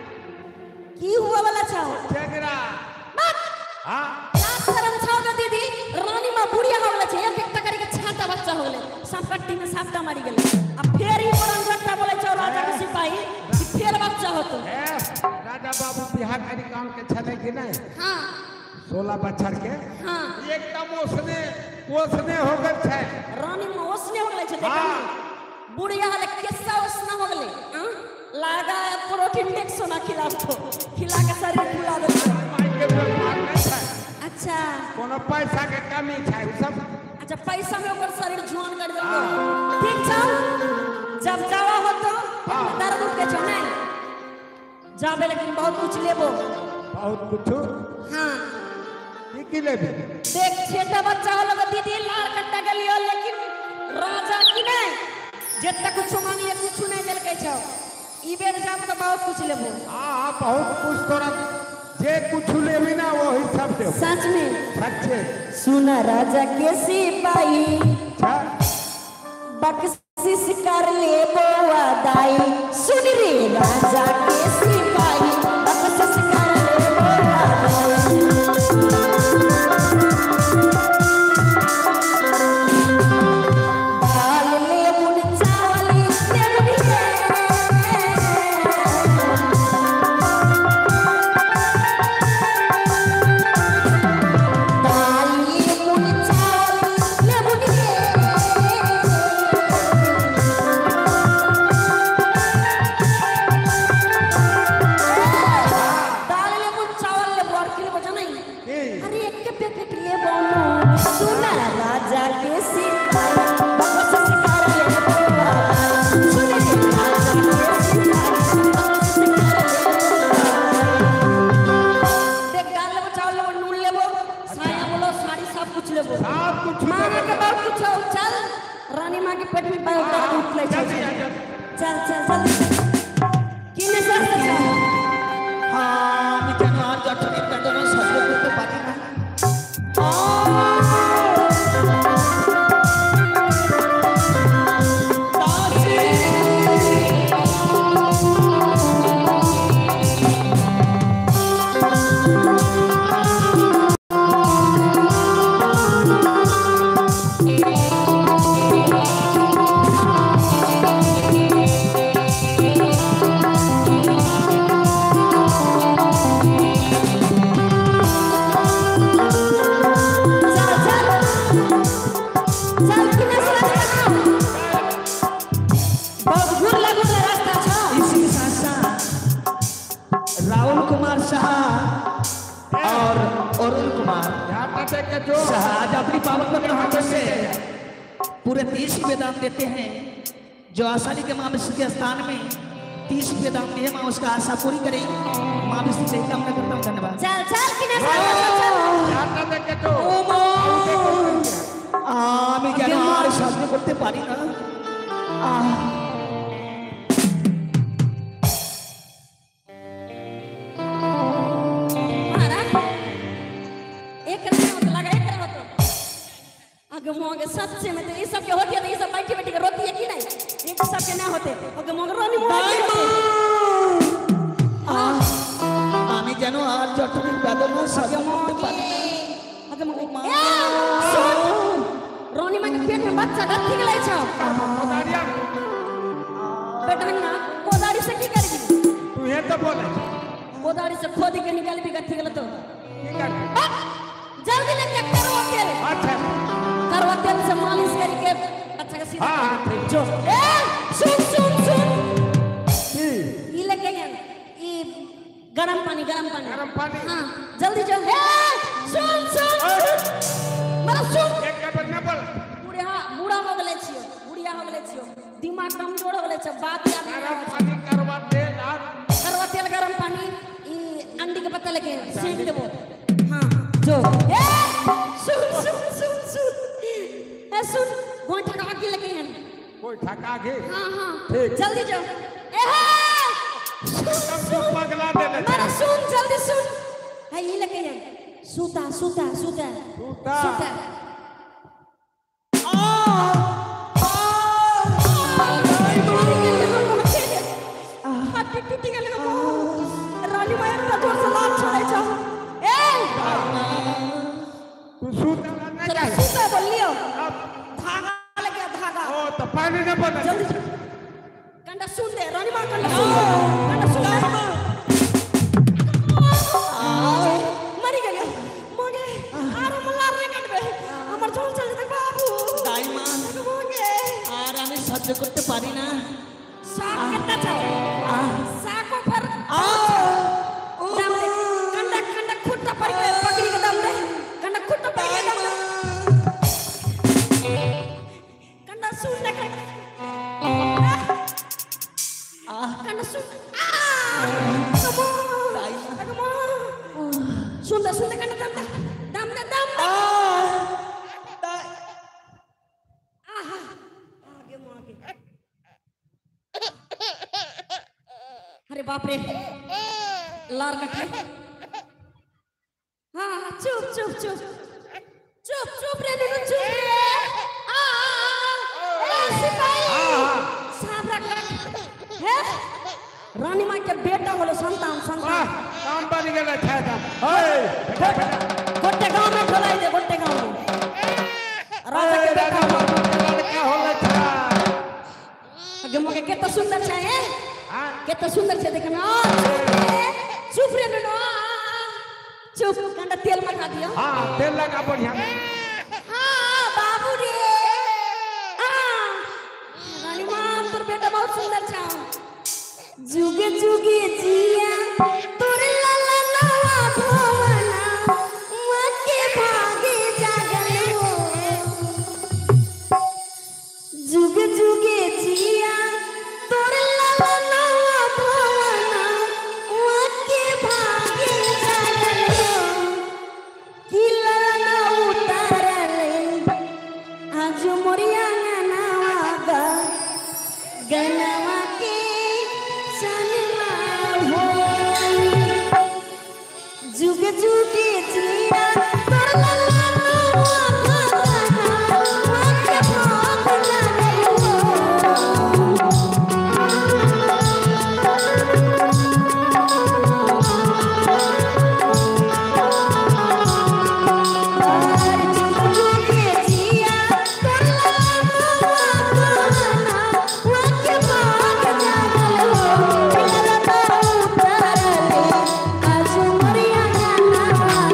की हुआ वाला छो चेगरा बात हां लास्ट शर्म छो के दीदी रानी मां बुढ़िया हो गेले छे एक एक टकरी के छाता बच्चा हो गेले संपत्ति में सापटा मारी गेले अब फेर ही पुरान झट्टा बोले छो राजा के सिपाही कि फेर बच्चा होतो ए राजा बाबू बिहार करी काम के छले कि नहीं हां सोलह बछर के हां एकदम ओसने ओसने हो गए छे रानी में ओसने हो गेले छे देखा हाँ। बुढ़िया हले केसा ओसना हो गेले हां लागा प्रोटीन डेक्स ना खिला तो खिला के शरीर फुला दे माई के बीमार नहीं छे अच्छा कोनो पैसा के कमी छे उ सब अच्छा पैसा में ओकर शरीर जुआन कर देबो ठीक छौ जब जावा हो तो दर्द उठ के छौ नहीं जाबे लेकिन बहुत कुछ लेबो बहुत कुछ हां की की लेबे देख छोटा बच्चा हो लगा दीदी लाल कट्टा के लियो लेकिन राजा की नहीं जत्ता कुछ मांगिए कुछ नहीं देल के छौ ई बेर जाब तो बहुत कुछ लेबो हां हां बहुत कुछ तोरा जे कुछ लेबी ना वही सब दे सच में सच्चे सुना राजा के सिपाही छा बख्शिश कर ले बोआ दाई सुन रे राजा के सिपाही बख्शिश कर ले बोआ दाई दाल ले मुन चावल ले मुन दाल ले मुन चावल ले मुन दाल ले मुन चावल ले बोर किलो बचा नहीं की अरे एक के पैकेट ले बोलो सुना राजा के सिपाही बख्शिश कर ले बोआ सुन रे राजा के सिपाही बख्शिश कर ले देख दाल ले चावल ले नून लेबो साया बोलो साड़ी सब कुछ लेबो सब कुछ मांगे के बहुत कुछ हो चल रानी मां के पेट में पायो का उठ ले चल जल्दी आ जा चल चल चल किने से चल हाँ আমি কেন আর জটনের বেদনা সহ্য করতে পারি না चल किने से चल बहुत दूर लागो रास्ता छ इसी सासा राहुल कुमार शाह और अरुण कुमार यहाँ पर देख के जो शाह आज अपनी पावन पवित्र हाथों से पूरे तीस रुपये दान देते हैं जो आसानी के माँ विष्णु के स्थान में तीस रुपये दान दिए माँ उसका आशा पूरी करें माँ विष्णु से कामना करता हूँ धन्यवाद चल चल किने से चल यहाँ पर देख के जो আমি কেন আর সহ্য করতে পারি না আহ मारा एक नहीं होता लगा एक नहीं होता अगर मोगे सच्चे में तो ये सब के होती है तो ये सब बैठी बैठी के रोती है कि नहीं ये सब के नहीं होते अगर मोगे रोनी मोगे আমি যেন আর জটনের বেদনা সহ্য করতে পারি না अगर मोगे सुन रोनी मां के पेट में बच्चा गत्ती के ले छो कोदारिया बेटा ना कोदारी से खोद के निकाल भी गथी गलत तो ठीक है जल्दी लेके करवा तेल अच्छा करवा तेल से मालिश करके अच्छा का सीधा हाँ, हाँ, ठीक। जो ए सुन सुन सुन की ये लेके गया ये गरम पानी गरम पानी गरम पानी? हाँ जल्दी जो ए सुन सुन मला सुन एक का बन्ना बोल बुढ़िया बुढ़ा हो गले छियो बुढ़िया हो गले छियो दिमाग कमजोर हो गले छ बात याद नहीं गरम आवे पानी करवा दे यार करवा तेल गरम पानी ये अंडी के पत्ता लेके सेक देबो हाँ जो ए सुन सुन सुन सुन ए सुन गोंठा का आगे लेके हैं कोई ठका घे हाँ हाँ ठीक। जल्दी जाओ ए हाँ सब तो पगला दे दे मेरा सुन जल्दी सुन है ये लेके हैं सूता सूता सूता सूता। सूता हाथ टूटी गले का रानी माया ना जोर से लात छोड़े जाओ ए तू सूता नहीं चलो जाए सूता बोल लियो अब धागा लगे धागा ओ तो पानी न बदल जल्दी कंडा सुन दे रानी मां कंडा सुन दे कंडा सुन दे मरी गया मोगे आरो मल्ला रे कंडे আমার চল চল দে বাবু তাই মা মোগে আর আমি সহ্য করতে পারি না সাক কেটা চাও সাক पर आ दम दे कंडा कंडा खुट्टा पड़ गए पकड़ी के दम दे कंडा खुट्टा पड़ गए दम दे कंडा सुन दे कंडा सुन सुन दे सुन दे कंडा दम दे दम दे दम दे आहा आगे मागे अरे बाप रे लार कटे हाँ हाँ चुप चुप चुप चुप चुप रे नीनू चुप रे आ ए सिपाही साहब रख है रानी माँ के बेटा बोलो संतान वाह संतान काम बन गया था था ओए गोटे गांव में ढोलाई दे गोटे गांव में राजा के बेटा लड़का होला था आगे मगे कितना सुंदर छे हैं हां कितना सुंदर छे देखना चुप रे नीनू चुप कंडा तेल में खा दियो हां तेल लगा बढ़िया हाँ बाबू रे हाँ रानी माँ तोर बेटा बहुत सुंदर छा जुगे जुगे जिया तोर लाला नवा भवना मके भागे जागल हो जुगे जुगे जिया तोर लाला नवा भवना मके भागे जागल हो किला ना उतारले आज मोरिया नावा गनवा के सनवा हो जुग जुगे जिया तोर लाला नवा भवना मके भागे जागल हो आज मरिया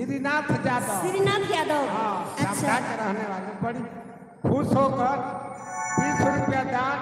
श्रीनाथ यादव। श्रीनाथ यादव। हाँ, अच्छा शामला के रहने वाले बड़ी खुश होकर बीस रुपया दान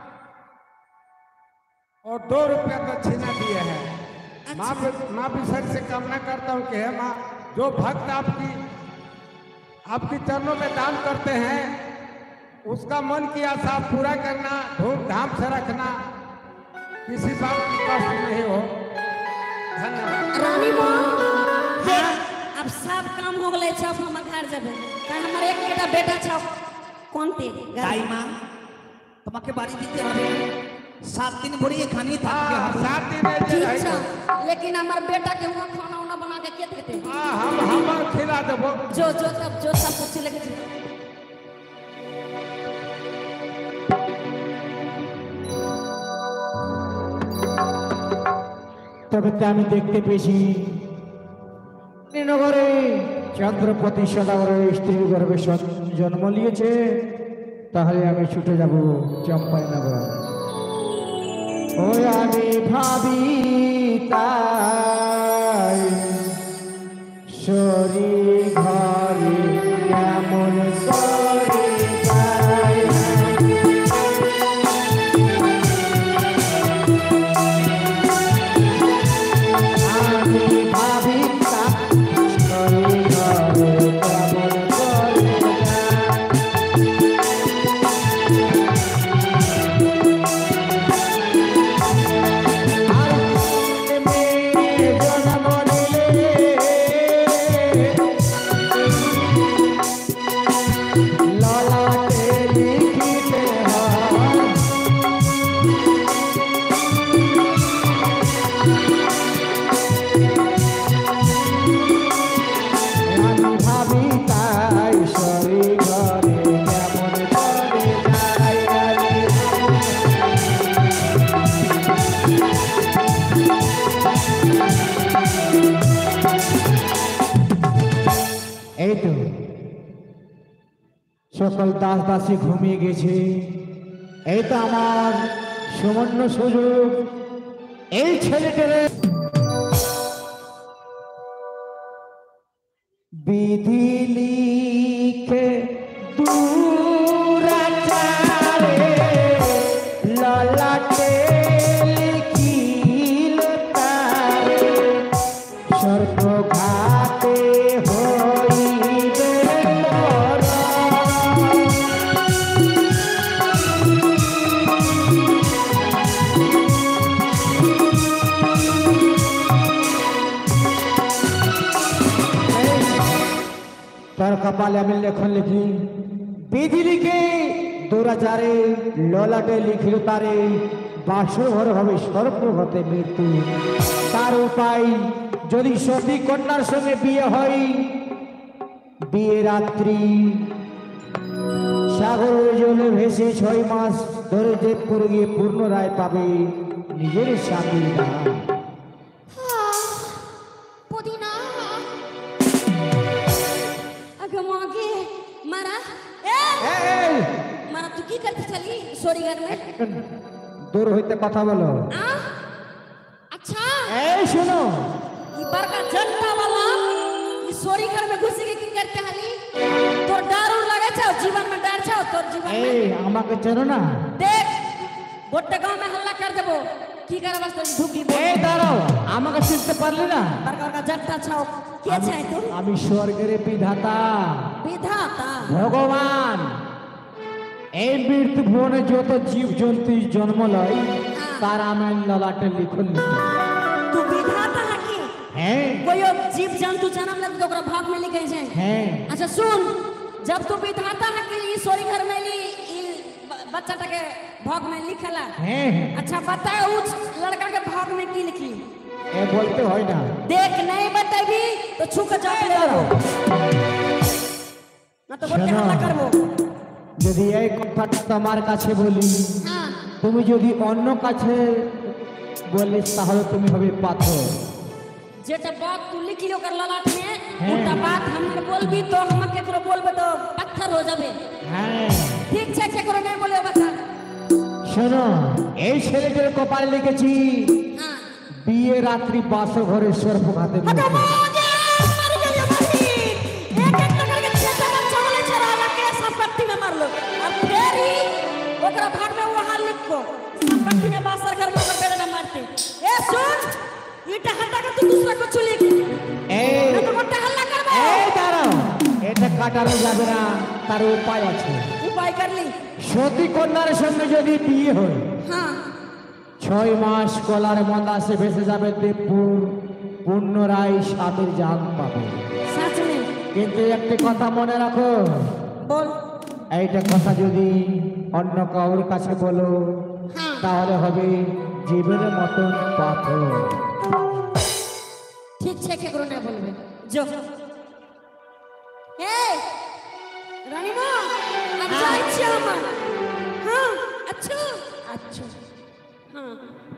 और दो रुपया दक्षिणा दिए हैं। माँ भी- माँ विसर्ग से कामना करता हूँ कि हे माँ, जो भक्त आपकी आपकी चरणों में दान करते हैं उसका मन की आशा पूरा करना, धूमधाम से रखना, किसी बात की कष्ट नहीं हो। धन्यवाद। रानी माँ अब सब काम हो गए छौ, हम घर जाबे काहे हमर एक बेटा बेटा छौ कोनते তাই মা তোমাকে বাড়ি দিতে হবে सात दिन भरी खानी था हाँ, सात दिन है जे ठीक है। छौ लेकिन हमर बेटा के हुआ खाना उना बना के के देते हाँ, हम हम खिला देबो। जो जो तब जो सब कुछ लेके তবে তো আমি দেখতে পেয়েছি নগরে চন্দ্রপতি সদাগরের স্ত্রীর গর্ভে সন্তান জন্ম নিয়েছে। তাহলে আমি ছুটে যাব চম্পাইনগর। ওই আমি ভাবি তাই শরী ঘরে কেমন করে যাই। আমি ভাবি তাই শরী ঘরে কেমন করে যাই। এই তো সকল দাস দাসী ঘুমিয়ে গেছে। এই তো আমার সুবর্ণ সুযোগ। এই ছেলেটারে বিধি লিখে দুরাচারে ললাটে লিখিল তারে সর্বঘাতে হইবে মরণ। তার কপালে আমি লেখন লিখি বিধি লিখে দুরাচারে ললাটে লিখিল তারে বাসর ঘর হবে সর্বঘতে মৃত্যু। তার উপায় যদি সতী কন্যার সঙ্গে বিয়ে হয়, বিয়ে রাত্রি সাগর জলে ভেসে ছয় মাস ধরে যে পড়ে গিয়ে পূর্ণ রায় পাবে নিজের স্বামীর নাম। पुदीना अगे मागे मारा ए এই, मारा तू की करते चली सोरी घर में দূর হইতে কথা বলো। आ अच्छा এই শোনো, ये बड़का जनता वाला ये सोरी घर में घुस के की करते हली तोर डर उर लगे छौ जीवन में डर छौ तोर जीवन এই में আমাকে চেনো না? देख गोटे गांव में हल्ला कर देबो की करे वास्ते ढुकी এই দাঁড়াও, আমাকে চিনতে পারলি না? बड़का बड़का जनता छौ के আমি- छै तू আমি স্বর্গের বিধাতা विधाता ভগবান। এই মৃত্যু ভুবনে যত জীব জন্তু জন্ম লয় তার আমি ললাটে লিখন লিখি। तू विधाता है की হ্যাঁ कोई जीव जंतु जन्म ले तो ओकरा भाग में लिखे छै হ্যাঁ अच्छा सुन जब तू विधाता है कि ई सोरी घर में ली ई ब- बच्चा के भाग में लिखला হ্যাं अच्छा बता उस लड़का के भाग में की लिखी এ বলতে হয় না। देख नहीं बताबी तो छू के जाप ले लो ना तो बोलते শোনো, हल्ला करबो যদি এই কথাটা তোমার কাছে বলি, हां তুমি যদি অন্য কাছে বলে তাহলে তুমি হবে পাথর। जेटा बात तू लिख लियो कर ललाट में हाँ। उल्टा बात हमके बोलबी तो हम केकरो बोलबे तो पत्थर हो जाबे হ্যাঁ ठीक छै केकरो नहीं बोले बता শোনো, এই ছেলেটার কপালে লিখেছি हां বিয়ে রাত্রি বাসর ঘরে সর্বঘাতে हटो মৃত্যু। मागे मर गया টাকা টাকা তো দুসরা কো চলে গেল এই না তোমার টাকা লাগাবো এই দাঁড়াও, এটা কাটানো যাবে না, তার উপায় আছে। উপায় করলি সতী কন্যার সঙ্গে যদি বিয়ে হয়, হ্যাঁ ছয় মাস কলার মন্দাসে ভেসে যাবে দেবপুর, পুনরায় স্বামীর জান পাবে। সच में কিন্তু একটি কথা মনে রাখো, बोल এইটা কথা যদি অন্য কাউর কাছে বলো হ্যাঁ তাহলে হবে জীবের মতন পাথর। ঠিক છે કે ગુરુ ને બોલবে જો એ રાણીમા আচ্ছা আচ্ছা আমার হ্যাঁ আচ্ছা আচ্ছা হ্যাঁ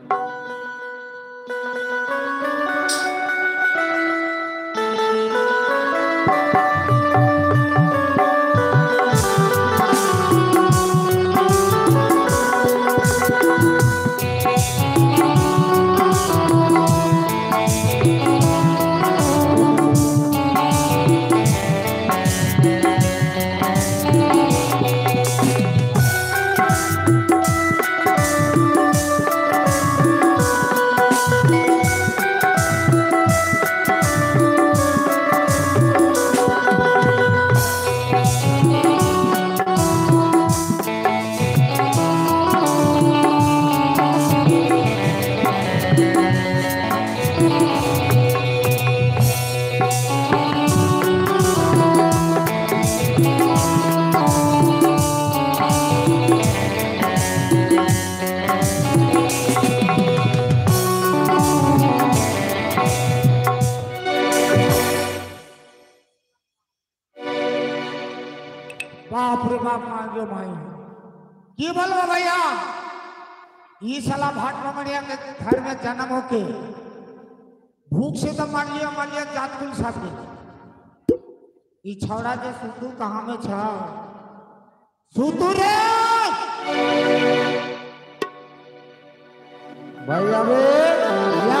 बाप रे बाप मांगे माई की बोलो भैया ये साला भाट ममरिया के घर में जन्म होके भूख से तो मान लिया मान लिया जात कुल साथ में ये छौड़ा के सुतू कहाँ में छा सुतू रे भैया बे या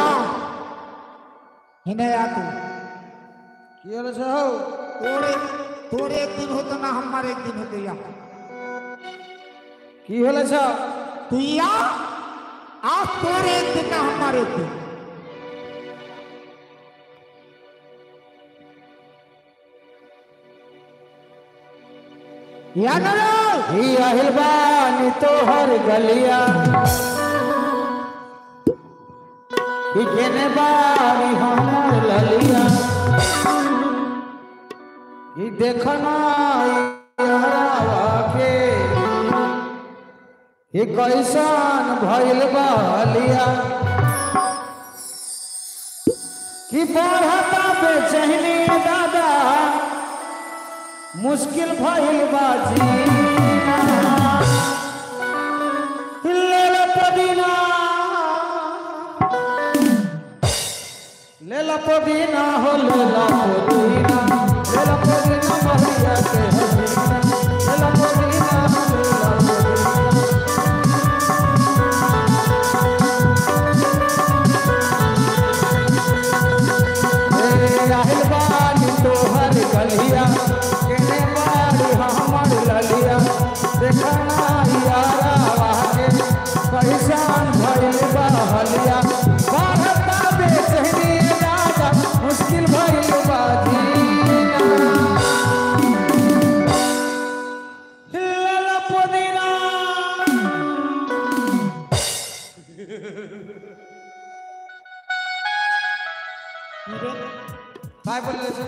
हिने या तू কি হলো সব? तोरे तोरे एक दिन होता ना हमारे एक दिन होते या কি হলো সব? तू या आज तोरे एक दिन ना हमारे एक दिन या ना रे ही আহিल बानी तोहर गलिया, ही केने बानी हमर ललिया, ही देखना यारावा के, ही कैसन भइल बालिया, कि बढ़ता बेचैनी दादा, मुश्किल भइल बा जीना, लेला पुदीना लेला पुदीना हो लेला पुदीना लेला पुदीना महिया के हसीना लेला पुदीना लेला पुदीना ए আহিल बानी तोहर गलिया केने बाड़ी हमर ललिया देखना यारा के परेशान भइल बहलिया बढ़ता बेचैनी दादा मुश्किल भइल बा जीना लेला पुदीना काय बोलले सर?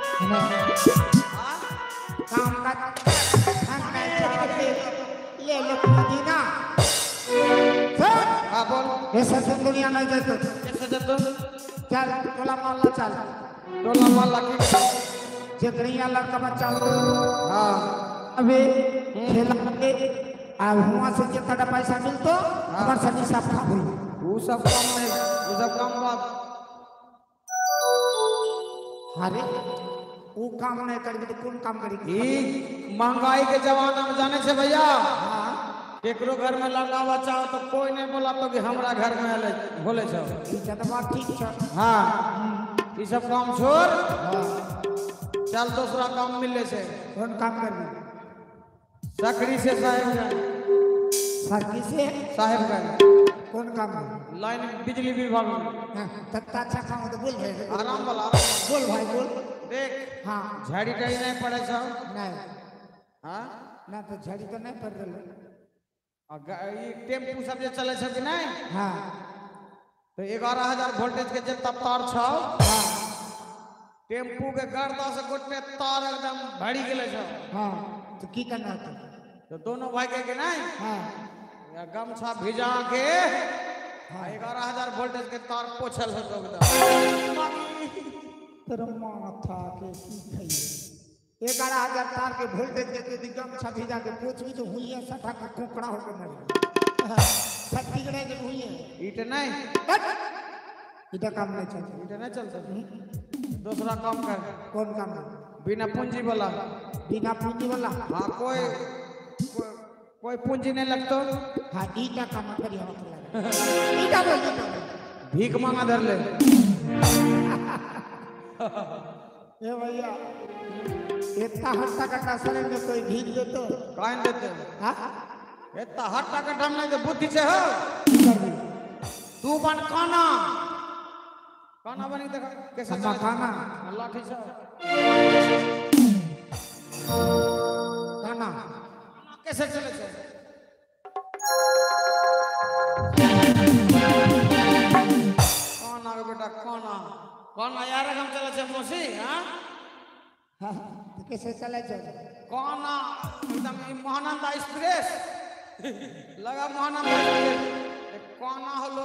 काम का काम का ले ले पुदीना सर हाँ बोल ऐसा सब दुनिया नहीं जाते कैसे जब चल टोला मोहल्ला चल टोला मोहल्ला की जगरिया लड़का बच्चा हाँ अबे खेला के आ हुआ से जितना पैसा मिलतो हमार सनी साहब खा गई वो सब काम नहीं वो सब काम बात अरे वो काम नहीं करेगी तो कौन काम करेगी ई महंगाई के जमाना में जाने से भैया हाँ केकरो घर में लड़का बच्चा हो तो कोई नहीं बोला तो कि हमरा घर में आले बोले छो ये तो बात ठीक है हाँ ये सब काम छोड़ चल दूसरा काम मिले से कौन काम करेगी सकरी से साहेब जाए सर किसे साहेब का कौन काम है? लाइन बिजली विभाग में। हाँ, तब तो अच्छा काम हो तो बोल भाई आराम वाला आराम। बोल भाई बोल। देख हाँ झाड़ी टाड़ी नहीं पड़े सब। नहीं हाँ ना तो झड़ी तो नहीं पड़ रही। और गा- ये टेम्पू सब जे चले छे कि नहीं हाँ तो ग्यारह हजार वोल्टेज के जे तब तार छौ हाँ टेम्पू के गर्दा से गोटे तार एकदम भड़ी गेले छौ हाँ तो की करना होता? तो दोनों भाई के कि नहीं हाँ या गमछा भिजा के ग्यारह हजार वोल्टेज के तार पोछल हो तो एकदम तेरा माथा के की खाइए ग्यारह हजार तार के वोल्टेज के तो दिगम छभिजा के पोछ भी तो हुई है सठा का कोकड़ा होकर मर सब बिगड़े के हुई है। ईट नहीं इधर काम नहीं चलता। ईट नहीं चलता दूसरा काम कर कौन काम है? बिना पूंजी वाला। बिना पूंजी वाला। हाँ कोई कोई, कोई पूंजी नहीं लगतो। हाँ ईटा काम करी हम तो लगा ईटा बोल ईटा भीख मांगा धर ले ए भैया इतना हट्टा कट्टा शरीर में कोई भीग दे तो काहे नहीं देते हाँ इतना हट्टा कट्टा नहीं दे बुद्धि से हो की करबी? तू बन काना काना बनी देखा कैसे हम्मा चले? काना? लाठी से काना कैसे चले छे काना के बेटा काना काना यार हम चले छे मोसी हां हाँ तो कैसे चले चल काना एकदम ई महानंदा एक्सप्रेस लगा महानंदा एक्सप्रेस एक काना हलो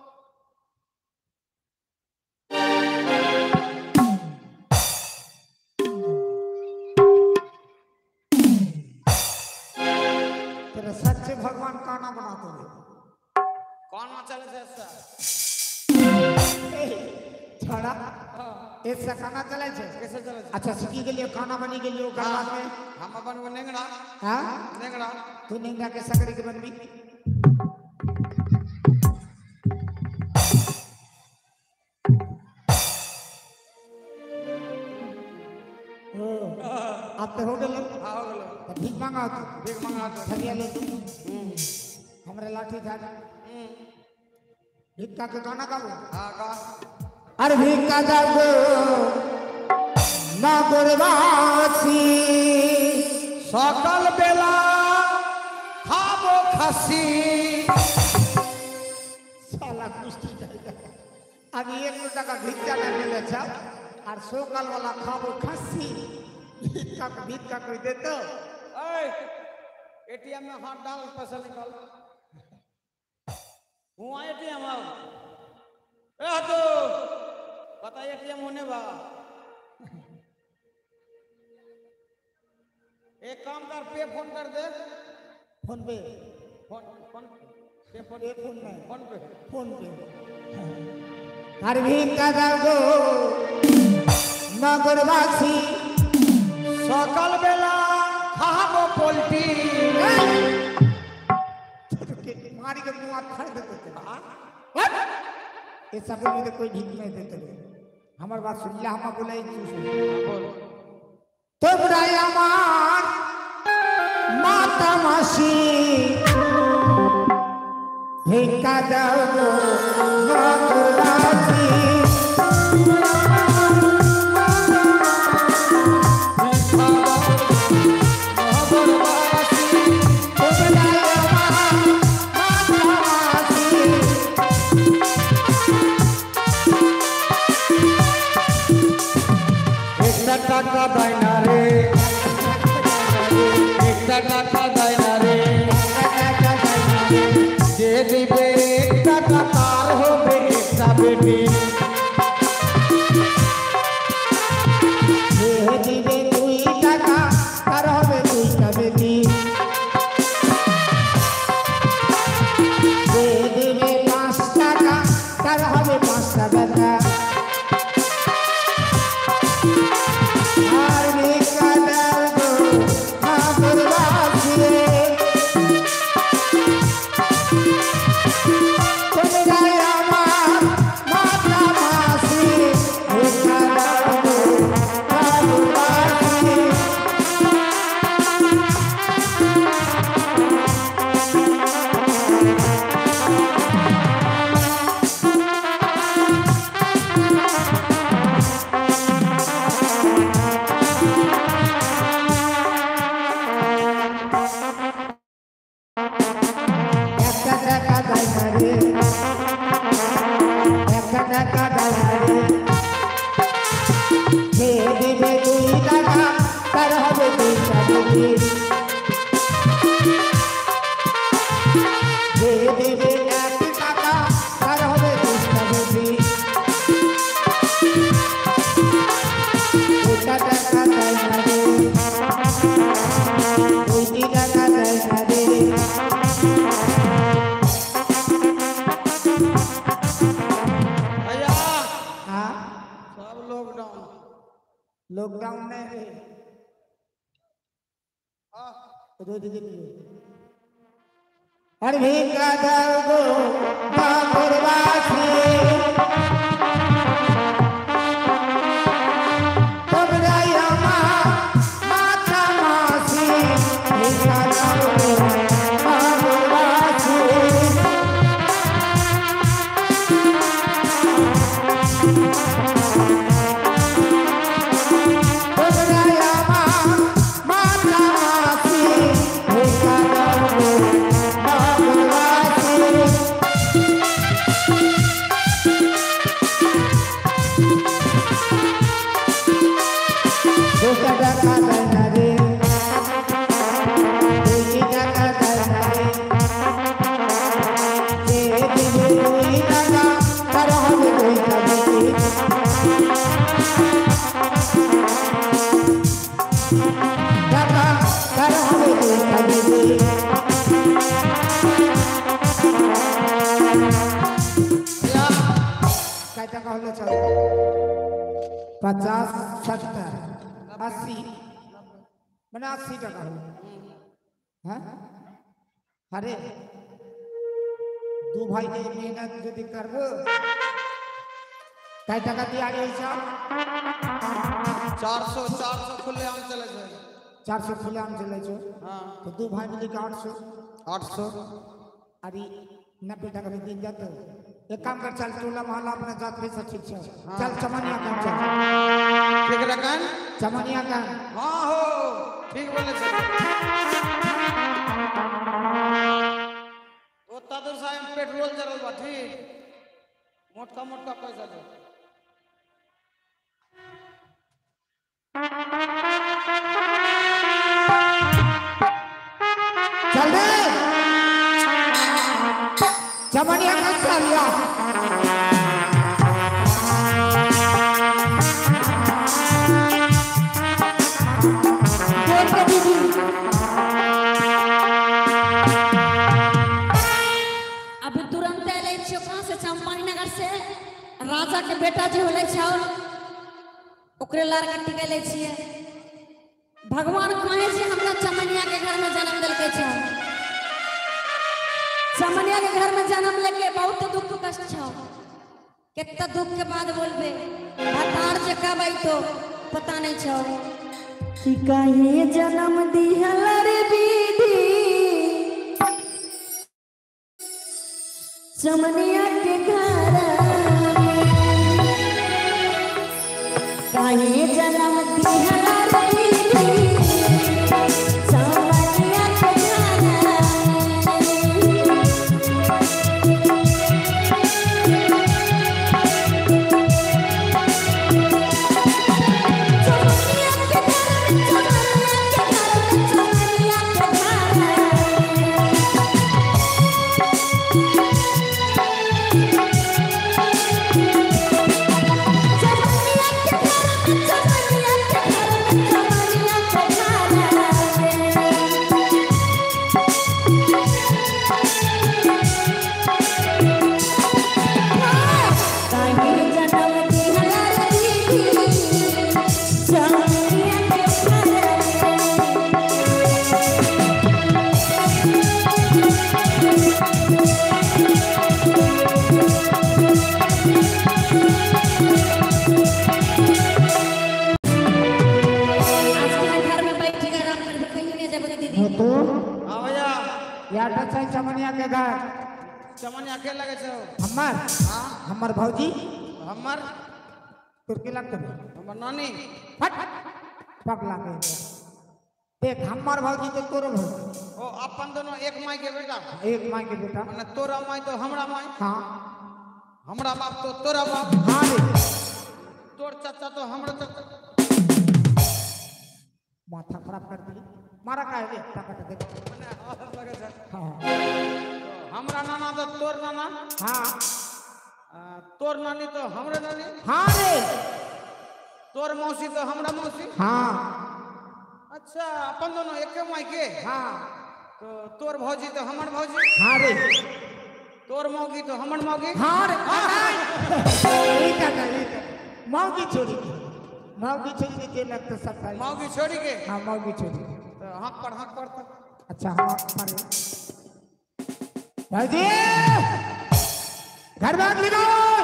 तेरा सच्चे भगवान काना बनाते हैं। काना चले छे सर छड़ा एक से खाना चले छे। कैसे चले छे अच्छा सीखी के लिए खाना बनी के लिए ओकर बाद में हम अपन वो नेंगड़ा हाँ नेंगड़ा तू निंगा के सकरी के बनबी ओ अब तो हो गेलो हाँ हो गेलो तो भीख मांगा तो भीख मांगा तो थरिया ले तू हमरे लाठी था भिक्का के गाना गाबो हाँ का अरे भिक्का जागो ना गुरबासी सकल बेला खाबो खसी साला कुश्ती करेगा अब एक लोटा का भिक्का नहीं मिले छा और सौ काल वाला खाबो खसी भिक्का को भिक्का कोई दे तो ए एटीएम में हाथ डाल पैसा निकाल हुआ एटीएम आओ ए तो पता एटीएम होने बा एक काम कर पे फोन कर दे फोन पे फोन फोन पे फोन पे फोन नहीं फोन पे फोन पे अरे भिक्का जागो ना गुरबासी सकल बेला खाबो पोल्टी मारी के मुंह आप खड़ देते थे ये सब मुझे कोई भीख नहीं देते थे हमार बात सुन लिया हम बोला एक चीज सुन तो बुराई हमार माता मासी भिक्का दो गुरबासी টাকা দেয় না রে একটা টাকা দেয় না রে যে দিবে একটা তার হবে একটা বেটি বেশি যে দেবে এক টাকা তার হবে দশটা বেশি ওটা টাকা দেয় না রে ওইটি টাকা দেয় না রে भैया हाँ सब लॉकडाउन लॉकडाउन में और भी कादर गो बाबरवासी तब राया मा माता मासी भी कादर गो बाबरवासी पचास सत्तर अस्सी मैंने अस्सी टका हाँ अरे दो भाई के मेहनत यदि करबो कई टका दिहाड़ी है साहब चार सौ चार सौ खुले आम चले जाए चार सौ खुले आम चले जो हाँ तो दो भाई मिले के आठ सौ आठ सौ अरे नब्बे टका में दिन जाते एक काम कर चल टोला मोहल्ला अपने जात में सब ठीक है चल चमनिया का चल ठीक रखन चमनिया का हाँ हो ठीक बोले सर वो तादर साहब पेट्रोल जरूर बा ठीक मोटका मोटका पैसा दे चल रे चमनिया का चल या अभी तुरंत अले छियो कहाँ से चंपानी नगर से राजा के बेटा जी होले छौ ओकरे लार कट्टी के ले छिए भगवान कहे से हमरा चमनिया के घर में जन्म दिलके छौ चमनिया के घर में जन्म लेके बहुत दुख कष्ट छौ कितना दुख के बाद बोलबे भतार जे कब तो पता नहीं छौ कि कहे जन्म दिहल रे बीदी चमनिया के घर काहे जन्म दिहला रे चमनिया के घर चमनिया के घर चमनिया के घर चमनिया के घर चमनिया के लगे छौ हमर हाँ हमर भौजी हमर तुर्की लगते हमर नानी फट पगला के देख हमर भौजी तो तोरो भौजी ओ अपन दोनों एक माई के बेटा एक माँ के बेटा माने तोरा माई तो हमरा माई हाँ हमरा बाप तो तोरा बाप हाँ रे तोर चाचा तो हमरा चाचा माथा खराब कर दी मारा का है टाका दे हाँ हमरा नाना तो तोर नाना हाँ आ, तोर नानी तो हमरे नानी हाँ रे तोर मौसी तो हमरा मौसी हाँ अच्छा अपन दोनों एक माई के हाँ तो तोर भौजी तो हमर भौजी हाँ रे तोर मौगी तो हमर मौगी हाँ रे ठीक है ठीक है मौगी छोड़ी मौगी छोड़ी के लगता सब मौगी छोड़ी के हाँ मौगी छोड़ी तो हक पर हक पर तो अच्छा हाँ मारे भाई घर बाग लिखो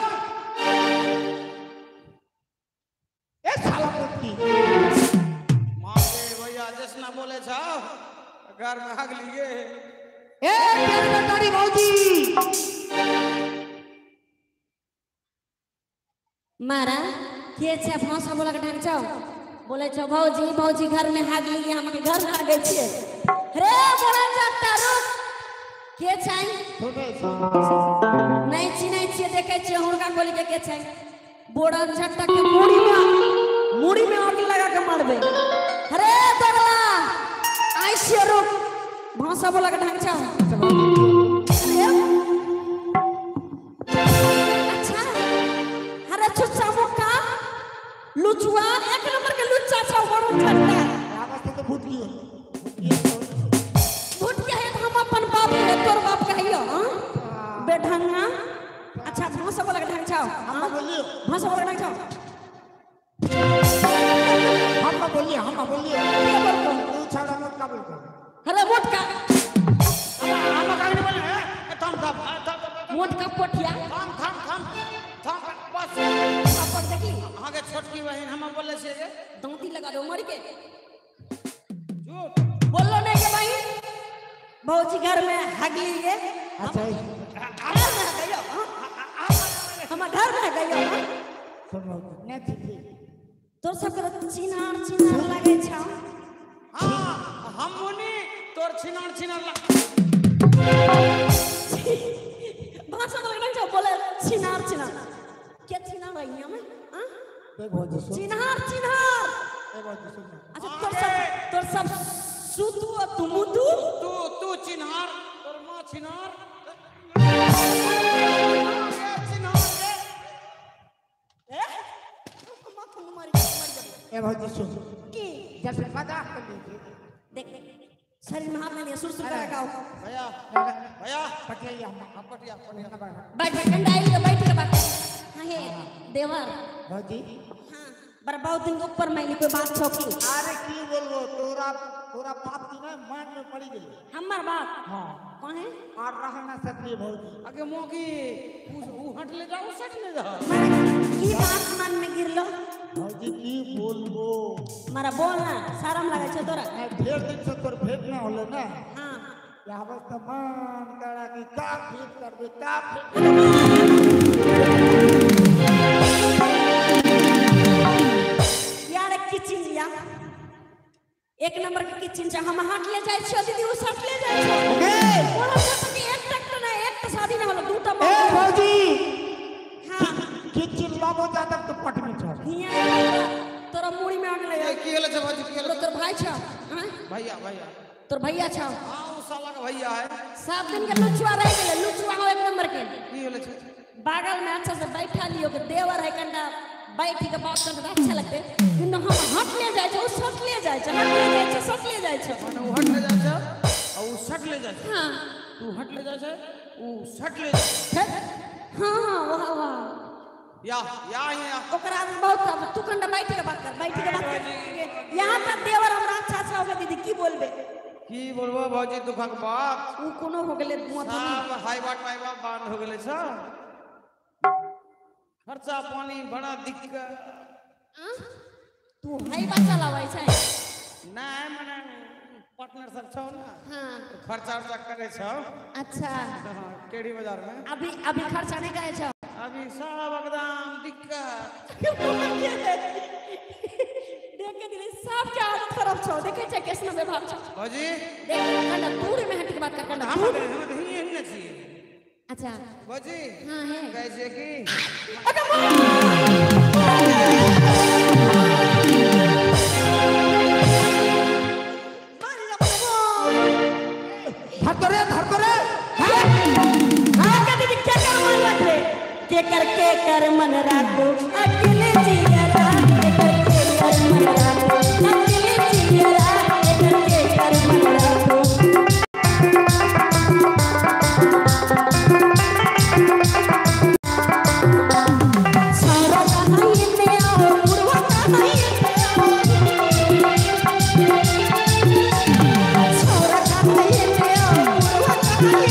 ए साला कुत्ती माँ के भैया जैसना बोले छाओ घर में हक लिए ए तेरी बेटारी मौजी मारा के छे भाषा बोला के ढंग छौ बोले छौ भौजी भौजी घर में हाग ली हमके घर में आ गई छे रे बोला जाता रुक के छै सुने नहीं चिन्है छियै देखे छियै हुनका गोली के के छै बोड़ा झट्टा के मुड़ी में मुड़ी में आग लगा के मारबे अरे दोगला आई से रुक भाषा बोला के ढंग छौ अच्छा अरे छुच्छा मुक्का लुचुआ एक नंबर के लुच्चा छौ बड़ झट्टा आवाज से तो भूत की भूत के है हम अपन बाप है तोर बाप कहियो हां बेढंगा अच्छा भाषा बोला के ढंग छौ हम बोलिए भाषा बोला के ढंग छौ हम बोलिए हम बोलिए तू छाड़ा मत का बोल अरे मोट का हम काहे नहीं बोले ए थम थम मोट का पोठिया थम थम थम थम बस अपन देखी आगे छोटकी बहन हम बोले छे जे दांती लगा दो मर के झूठ बोलो नहीं के भाई भौजी घर में हगली ये अच्छा घर में गयो हम घर में गयो सुनो ने ठीक तोर सब के चिनार चिनार लागे छ हां हम मुनी तोर छिनार छिनार भाषा बोले नहीं छौ बोले चिनार चिनार के चिनार है यहाँ में हां ए भौजी सुन चिनार चिनार ए भौजी सुन अच्छा तोर सब तोर सब सुतु तू मुतु तू तू चिन्हार तोर मां छिनार चिन्हार ए माथा मार के मर जा ए भौजी सुन की जैसे मजाक कर लीजिए देख शरीर में हाथ नहीं सुर सुर कर गाओ भैया भैया पटिया हम हम पटिया पटिया बैठ बैठ कंडाई ले बैठ के बात हां हे देवर भौजी हां बर बहुत दिन के ऊपर मैंने कोई बात छौकी अरे की बोलबो तोरा तोरा बाप की ना मान में पड़ी गई हमर बात हां कौन है और रह ना सकती भौजी आगे मोगी उ हट ले जाओ सट ले जाओ की बात मन में गिरलो भौजी की बोलबो मारा बोल ना शर्म लगे छ तोरा मैं ढेर दिन से तोर भेंट ना होले ना हां या बस तो मन करा कि का भेंट करबे का भेंट यार किचन लिया एक नंबर के किचन छ हम हाथ ले जाय छ दीदी उ सट ले जाय छ ए बोला छ कि एक तक ना एक तो शादी ना होला दूटा ए भौजी हां किचन लगो जाता तो पट में चढ़ हिया तोरा मुड़ी में आग ले ए की हले छ बाजी की हले तोर भाई छ हां भैया भैया तोर भैया छ हां उ साला का भैया है सात दिन के लुचुआ रह गेले लुचुआ हो एक नंबर के की हले छ बागल में अच्छा से बैठा लियो के देवर है कंडा बैठी के बात करते अच्छा लगते किंतु हम हट ले जाय छ उ सट ले जाय छ हट ले जाय छ सट ले जाय छ माने उ हट ले जाय छ और उ सट ले जाय छ हां तू हट ले जाय छ उ सट ले जाय छ हां हां वाह वाह या या या ओकरा में बहुत अब तू कंडा बैठी के बात कर बैठी के बात कर यहां पर देवर हमरा अच्छा अच्छा होगा दीदी की बोलबे की बोलबो भौजी दुखक बात उ कोनो हो गेले मोथा सब हाई बाट माई बाप बांध हो गेले छ खर्चा पानी बड़ा दिक्कत तू हाई बात चलावै छै नहीं मने पार्टनर सब छौ ना हां खर्चा उर्चा करे छौ अच्छा हाँ, केड़ी बाजार में अभी अभी खर्चा नहीं करे छ अभी सब एकदम दिक्कत देख के दिले सब के आदत खराब छ देखे छै कैसना व्यवहार छ भौजी देख कंडा दूर में हट के बात कर कंडा हम दूर हम तो ही हिन्ने छी अच्छा भौजी हां है कैसे की करे धर करे हाँ क्या दीदी क्या कर मन रखे के कर के कर मन राखो अकेले जिया रात के कर के कर मन राखो अकेले जिया रात के कर के कर मन राखो सारा कहानी ने आओ मुड़वा कहानी सारा कहानी ने आओ मुड़वा कहानी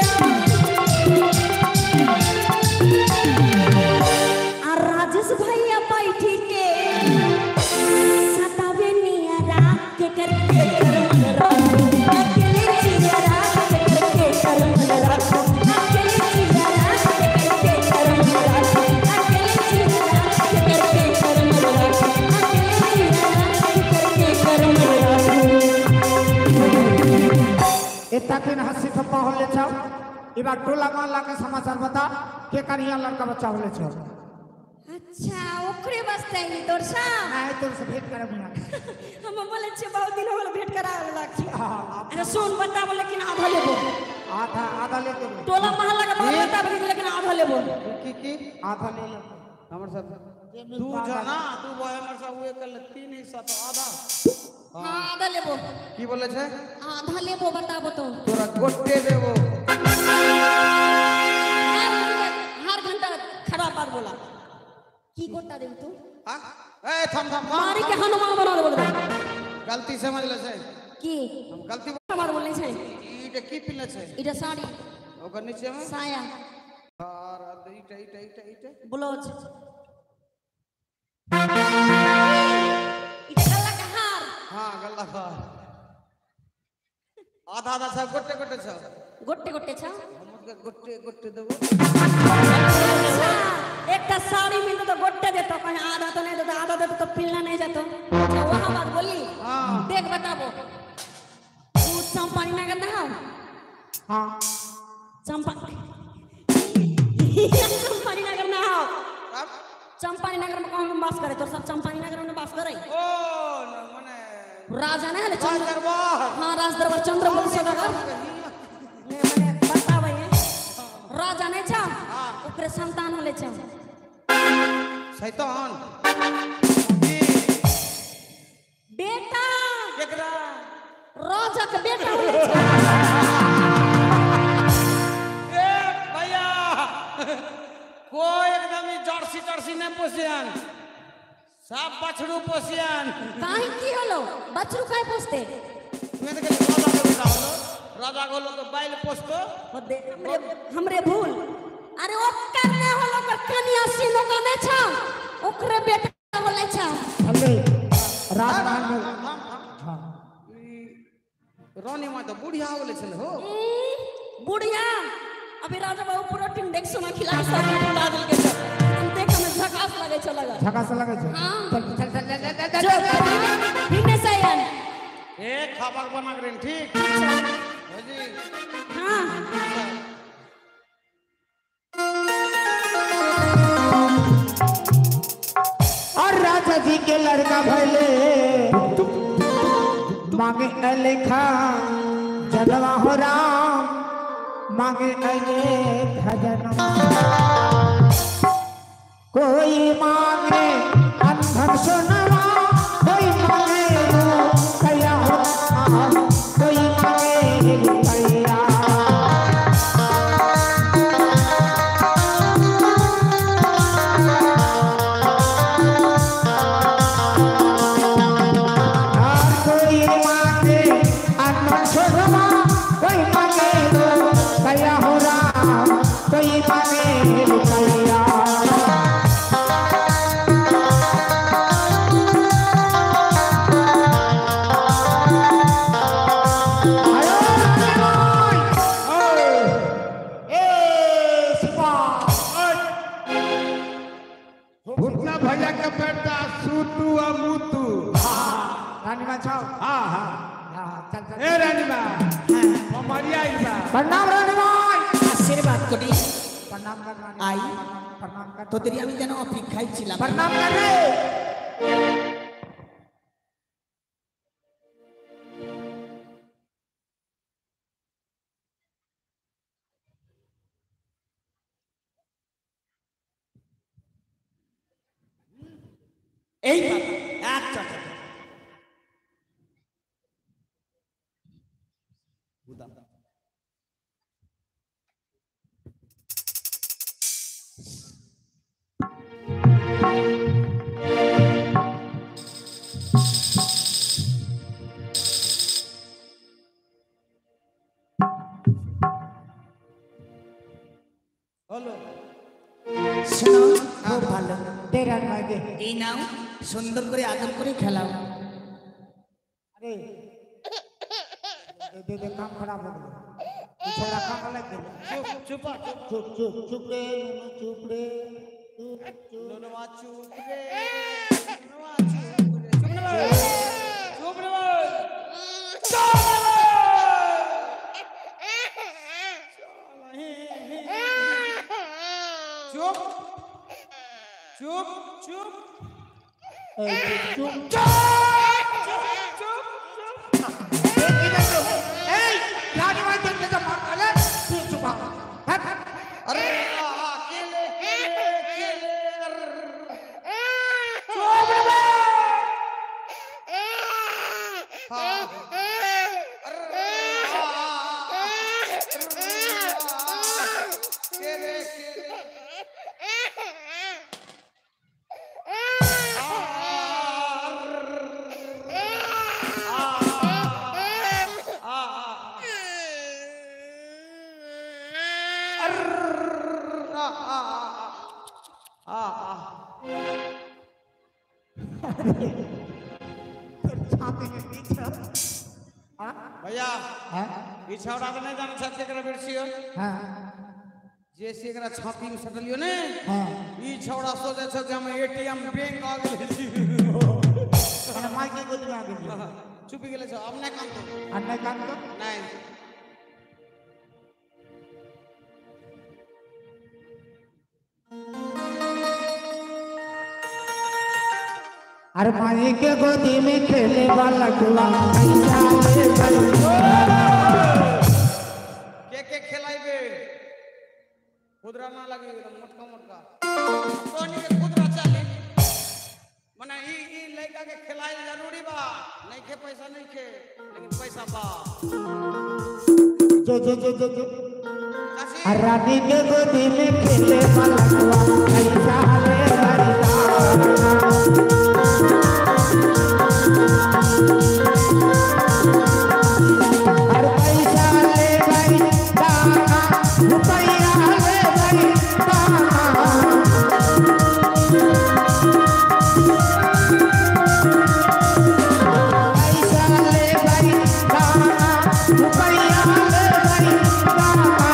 राजेश भैया बैठी के सतावे निया रात के करके कर मन राखो अकेले जिया रात के करके कर मन राखो अकेले जिया रात के करके कर मन राखो अकेले जिया रात के करके कर मन राखो अकेले जिया रात के करके कर मन राखो इतना के हंसी ठप्पा होले छौ इबार टोला मोहल्ला के समाचार बता के कनिया लड़का बच्चा होले छौ अच्छा ओकरे वास्ते ही तोर सा नहीं तोर से भेंट करब ना हम बोले छे बहुत दिन होल भेंट करावे लागी अरे सुन बताबो लेकिन आधा लेबो आधा आधा ले के टोला मोहल्ला के बात बताबो लेकिन आधा लेबो की की आधा ले ले हमर सब तू जना तू वो हमर सब हुए कल तीन हिस्सा तो आधा हां आधा लेबो की बोले छे आधा लेबो बताबो तो तोरा गोटे देबो हर घंटा खराब बात बोला की गोटा देब तू हां ए थम थम मारी के हनुमान बना देबो गलती समझ ले छे की हम गलती हमार बोलने छे इटे की पिनले छे इटा साड़ी ओकर नीचे में साया और इटे इटे इटे इटे ब्लाउज इटा गला के हार हां गल्ला का आधा आधा सब गोटे गोटे छ गोटे गोटे छ हम गोटे गोटे देबो एक साड़ी में तो गोटे देतो कहीं आधा तो नहीं देतो आधा देतो तो पिलना नहीं जातो अच्छा वहां बात बोली हां देख बताबो तू चंपानी नगर ना हो हां चंपा चंपानी नगर ना हो अब चंपानी नगर में कौन बास करे तो सब चंपानी नगर में बास करे ओ माने राजा ने हले चंद्र दरबार हां राज दरबार चंद्रवंशी नगर ने माने बतावे राजा ने छा ओकरे संतान होले छा शैतान बेटा केकरा राजा के बेटा होले छा ए भैया कोई एकदम ही जर्सी जर्सी नहीं पोसियान सब बछड़ू पोसियान काहे की होलो बछरू काहे पोसते तुम्हें तो कहते राजा के बेटा होलो राजा को लो तो बैल पोसतो हो दे हमरे हमरे भूल अरे ओकर ने होलो कर कन्या सिनो का ने छा ओकरे बेटा होले छा अरे राजमान में हां रानी मां तो बुढ़िया हो गेले छले हो बुढ़िया अभी राजा बाबू प्रोटीन देख सुना खिला सब खिला दिल के हम देख में झकास लगे छ लगा झकास लगे छ हां चल चल चल चल जो हिने सयन ए खबर बना करें ठीक हो जी हां और राजा जी के लड़का भले मांगे अलेखा जलवा हो राम मांगे अलेखा जनवा कोई मांगे अंधन सुनवा कोई मांगे कया हो राम कोई मांगे कया भैया के बेटा सूतू आ मूतू रानी बा छाओ हां हां हां चल चल ए रानी बा ममरिया इबा प्रणाम रानी भाई आशीर्वाद करी प्रणाम कर रानी आई प्रणाम कर तो तेरी আমি যেন অপেক্ষায় ছিলাম प्रणाम कर रे এই আচ্ছা আচ্ছা শোনো খুব ভালো দে রান ভাই দে। এই নাও সুন্দর করে আদর করে খেলাও अरे दे दे दे काम खराब हो गया छोड़ा काम लग गया चुप चुप चुप चुप चुप रे नूनू चुप रे चुप चुप नूनू मा चुप रे नूनू मा चुप रे चुप ना चुप रे चुप चुप चुप चुप चुप अरे अकेले अकेले भैया ई छौड़ा के नहीं जाने छत एकरा बेरसियो हां जैसे एकरा छाती में सटलियो ने हां ई छौड़ा सोचे छ जे हम एटीएम बैंक आ गेल छी अरे माई के गोद में आ गेल चुप गेले छ अब नहीं काम तो अन्ना काम तो नहीं अरे माई के गोदी में खेले वाला गुला के के खिलाइबे खुदरा ना लगे मोटका मोटका कोनी के खुदरा चले माने ई ई लड़का के खिलाए जरूरी बा नहीं के पैसा नहीं के लेकिन पैसा बा जो जो जो जो जो रानी के गोदी में खेले वाला गुला ऐसा ले हर पैसा ले भाई दाना रुपया ले भाई दाना पैसा ले भाई दाना रुपया ले भाई दाना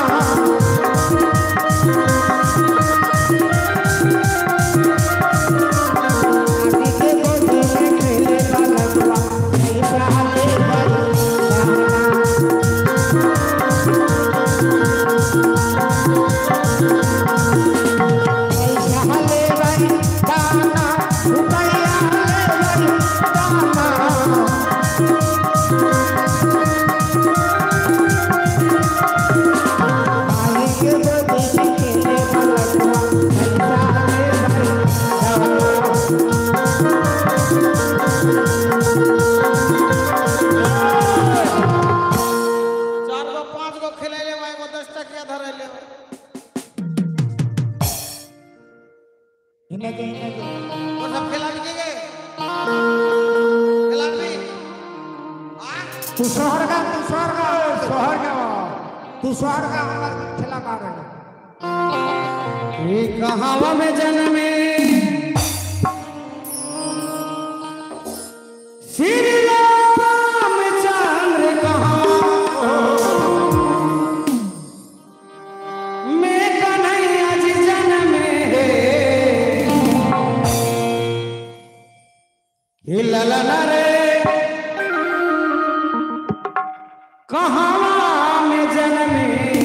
तू शहर का तू शहर का शहर का तू शहर का हमारा खेला पा रहे ये कहावा में जन्मे श्री रामचंद्र कहाँ मैं कन्हैया जी जन्मे हे ललना रे कहावा में जन्मे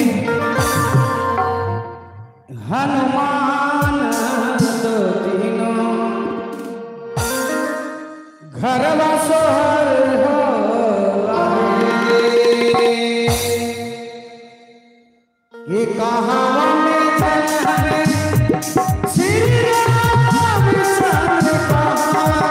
हनुमान दो तीनों घरवा सोहर हो ये कहावा में जन्मे श्री रामचंद्र कहावा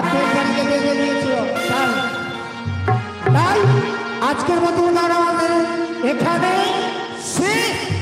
স্টেশনকে বেঁধে দিয়েছিল। তাই তাই আজকের মতো উনার আমাদের এখানে শেষ।